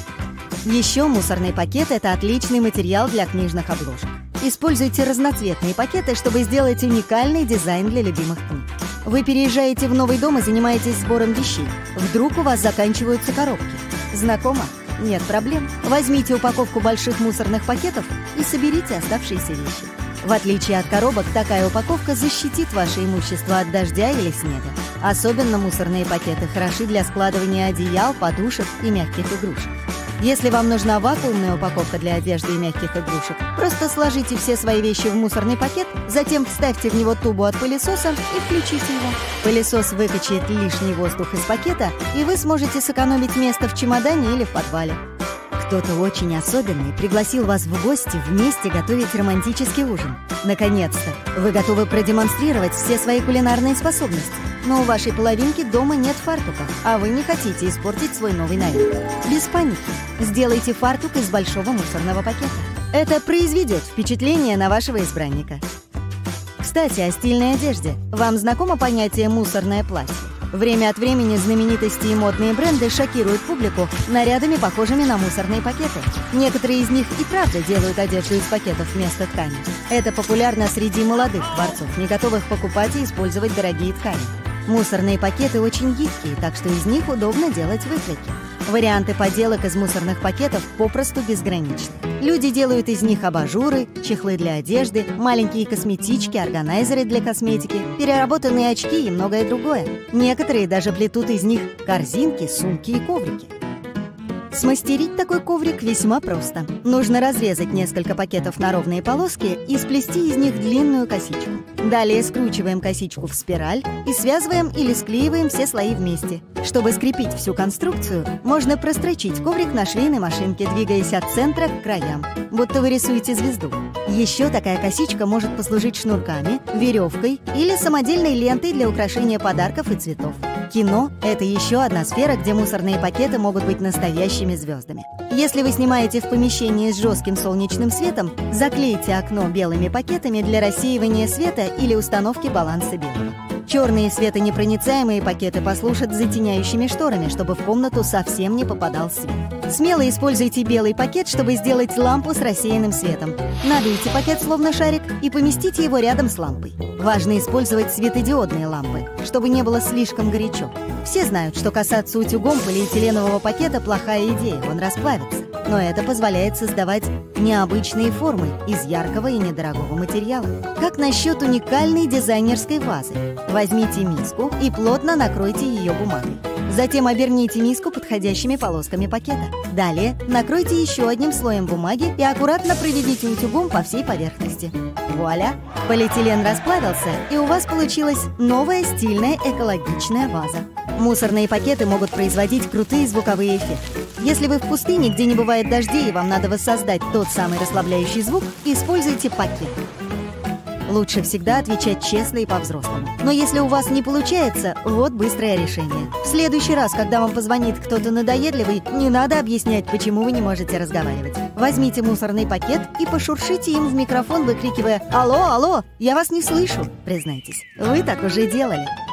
Еще мусорный пакет – это отличный материал для книжных обложек. Используйте разноцветные пакеты, чтобы сделать уникальный дизайн для любимых книг. Вы переезжаете в новый дом и занимаетесь сбором вещей. Вдруг у вас заканчиваются коробки. Знакомо? Нет проблем. Возьмите упаковку больших мусорных пакетов и соберите оставшиеся вещи. В отличие от коробок, такая упаковка защитит ваше имущество от дождя или снега. Особенно мусорные пакеты хороши для складывания одеял, подушек и мягких игрушек. Если вам нужна вакуумная упаковка для одежды и мягких игрушек, просто сложите все свои вещи в мусорный пакет, затем вставьте в него тубу от пылесоса и включите его. Пылесос выкачает лишний воздух из пакета, и вы сможете сэкономить место в чемодане или в подвале. Кто-то очень особенный пригласил вас в гости вместе готовить романтический ужин. Наконец-то! Вы готовы продемонстрировать все свои кулинарные способности. Но у вашей половинки дома нет фартука, а вы не хотите испортить свой новый наряд. Без паники. Сделайте фартук из большого мусорного пакета. Это произведет впечатление на вашего избранника. Кстати, о стильной одежде. Вам знакомо понятие «мусорное платье»? Время от времени знаменитости и модные бренды шокируют публику нарядами, похожими на мусорные пакеты. Некоторые из них и правда делают одежду из пакетов вместо ткани. Это популярно среди молодых творцов, не готовых покупать и использовать дорогие ткани. Мусорные пакеты очень гибкие, так что из них удобно делать выкройки. Варианты поделок из мусорных пакетов попросту безграничны. Люди делают из них абажуры, чехлы для одежды, маленькие косметички, органайзеры для косметики, переработанные очки и многое другое. Некоторые даже плетут из них корзинки, сумки и коврики. Смастерить такой коврик весьма просто. Нужно разрезать несколько пакетов на ровные полоски и сплести из них длинную косичку. Далее скручиваем косичку в спираль и связываем или склеиваем все слои вместе. Чтобы скрепить всю конструкцию, можно прострочить коврик на швейной машинке, двигаясь от центра к краям, будто вы рисуете звезду. Еще такая косичка может послужить шнурками, веревкой или самодельной лентой для украшения подарков и цветов. Кино – это еще одна сфера, где мусорные пакеты могут быть настоящими звездами. Если вы снимаете в помещении с жестким солнечным светом, заклейте окно белыми пакетами для рассеивания света или установки баланса белого. Черные светонепроницаемые пакеты послужат затеняющими шторами, чтобы в комнату совсем не попадал свет. Смело используйте белый пакет, чтобы сделать лампу с рассеянным светом. Надуйте пакет словно шарик и поместите его рядом с лампой. Важно использовать светодиодные лампы, чтобы не было слишком горячо. Все знают, что касаться утюгом полиэтиленового пакета – плохая идея, он расплавится. Но это позволяет создавать необычные формы из яркого и недорогого материала. Как насчет уникальной дизайнерской вазы? Возьмите миску и плотно накройте ее бумагой. Затем оберните миску подходящими полосками пакета. Далее накройте еще одним слоем бумаги и аккуратно проведите утюгом по всей поверхности. Вуаля! Полиэтилен расплавился, и у вас получилась новая стильная экологичная ваза. Мусорные пакеты могут производить крутые звуковые эффекты. Если вы в пустыне, где не бывает дождей, и вам надо воссоздать тот самый расслабляющий звук, используйте пакет. Лучше всегда отвечать честно и по-взрослому. Но если у вас не получается, вот быстрое решение. В следующий раз, когда вам позвонит кто-то надоедливый, не надо объяснять, почему вы не можете разговаривать. Возьмите мусорный пакет и пошуршите им в микрофон, выкрикивая: «Алло, алло, я вас не слышу!» Признайтесь, вы так уже делали.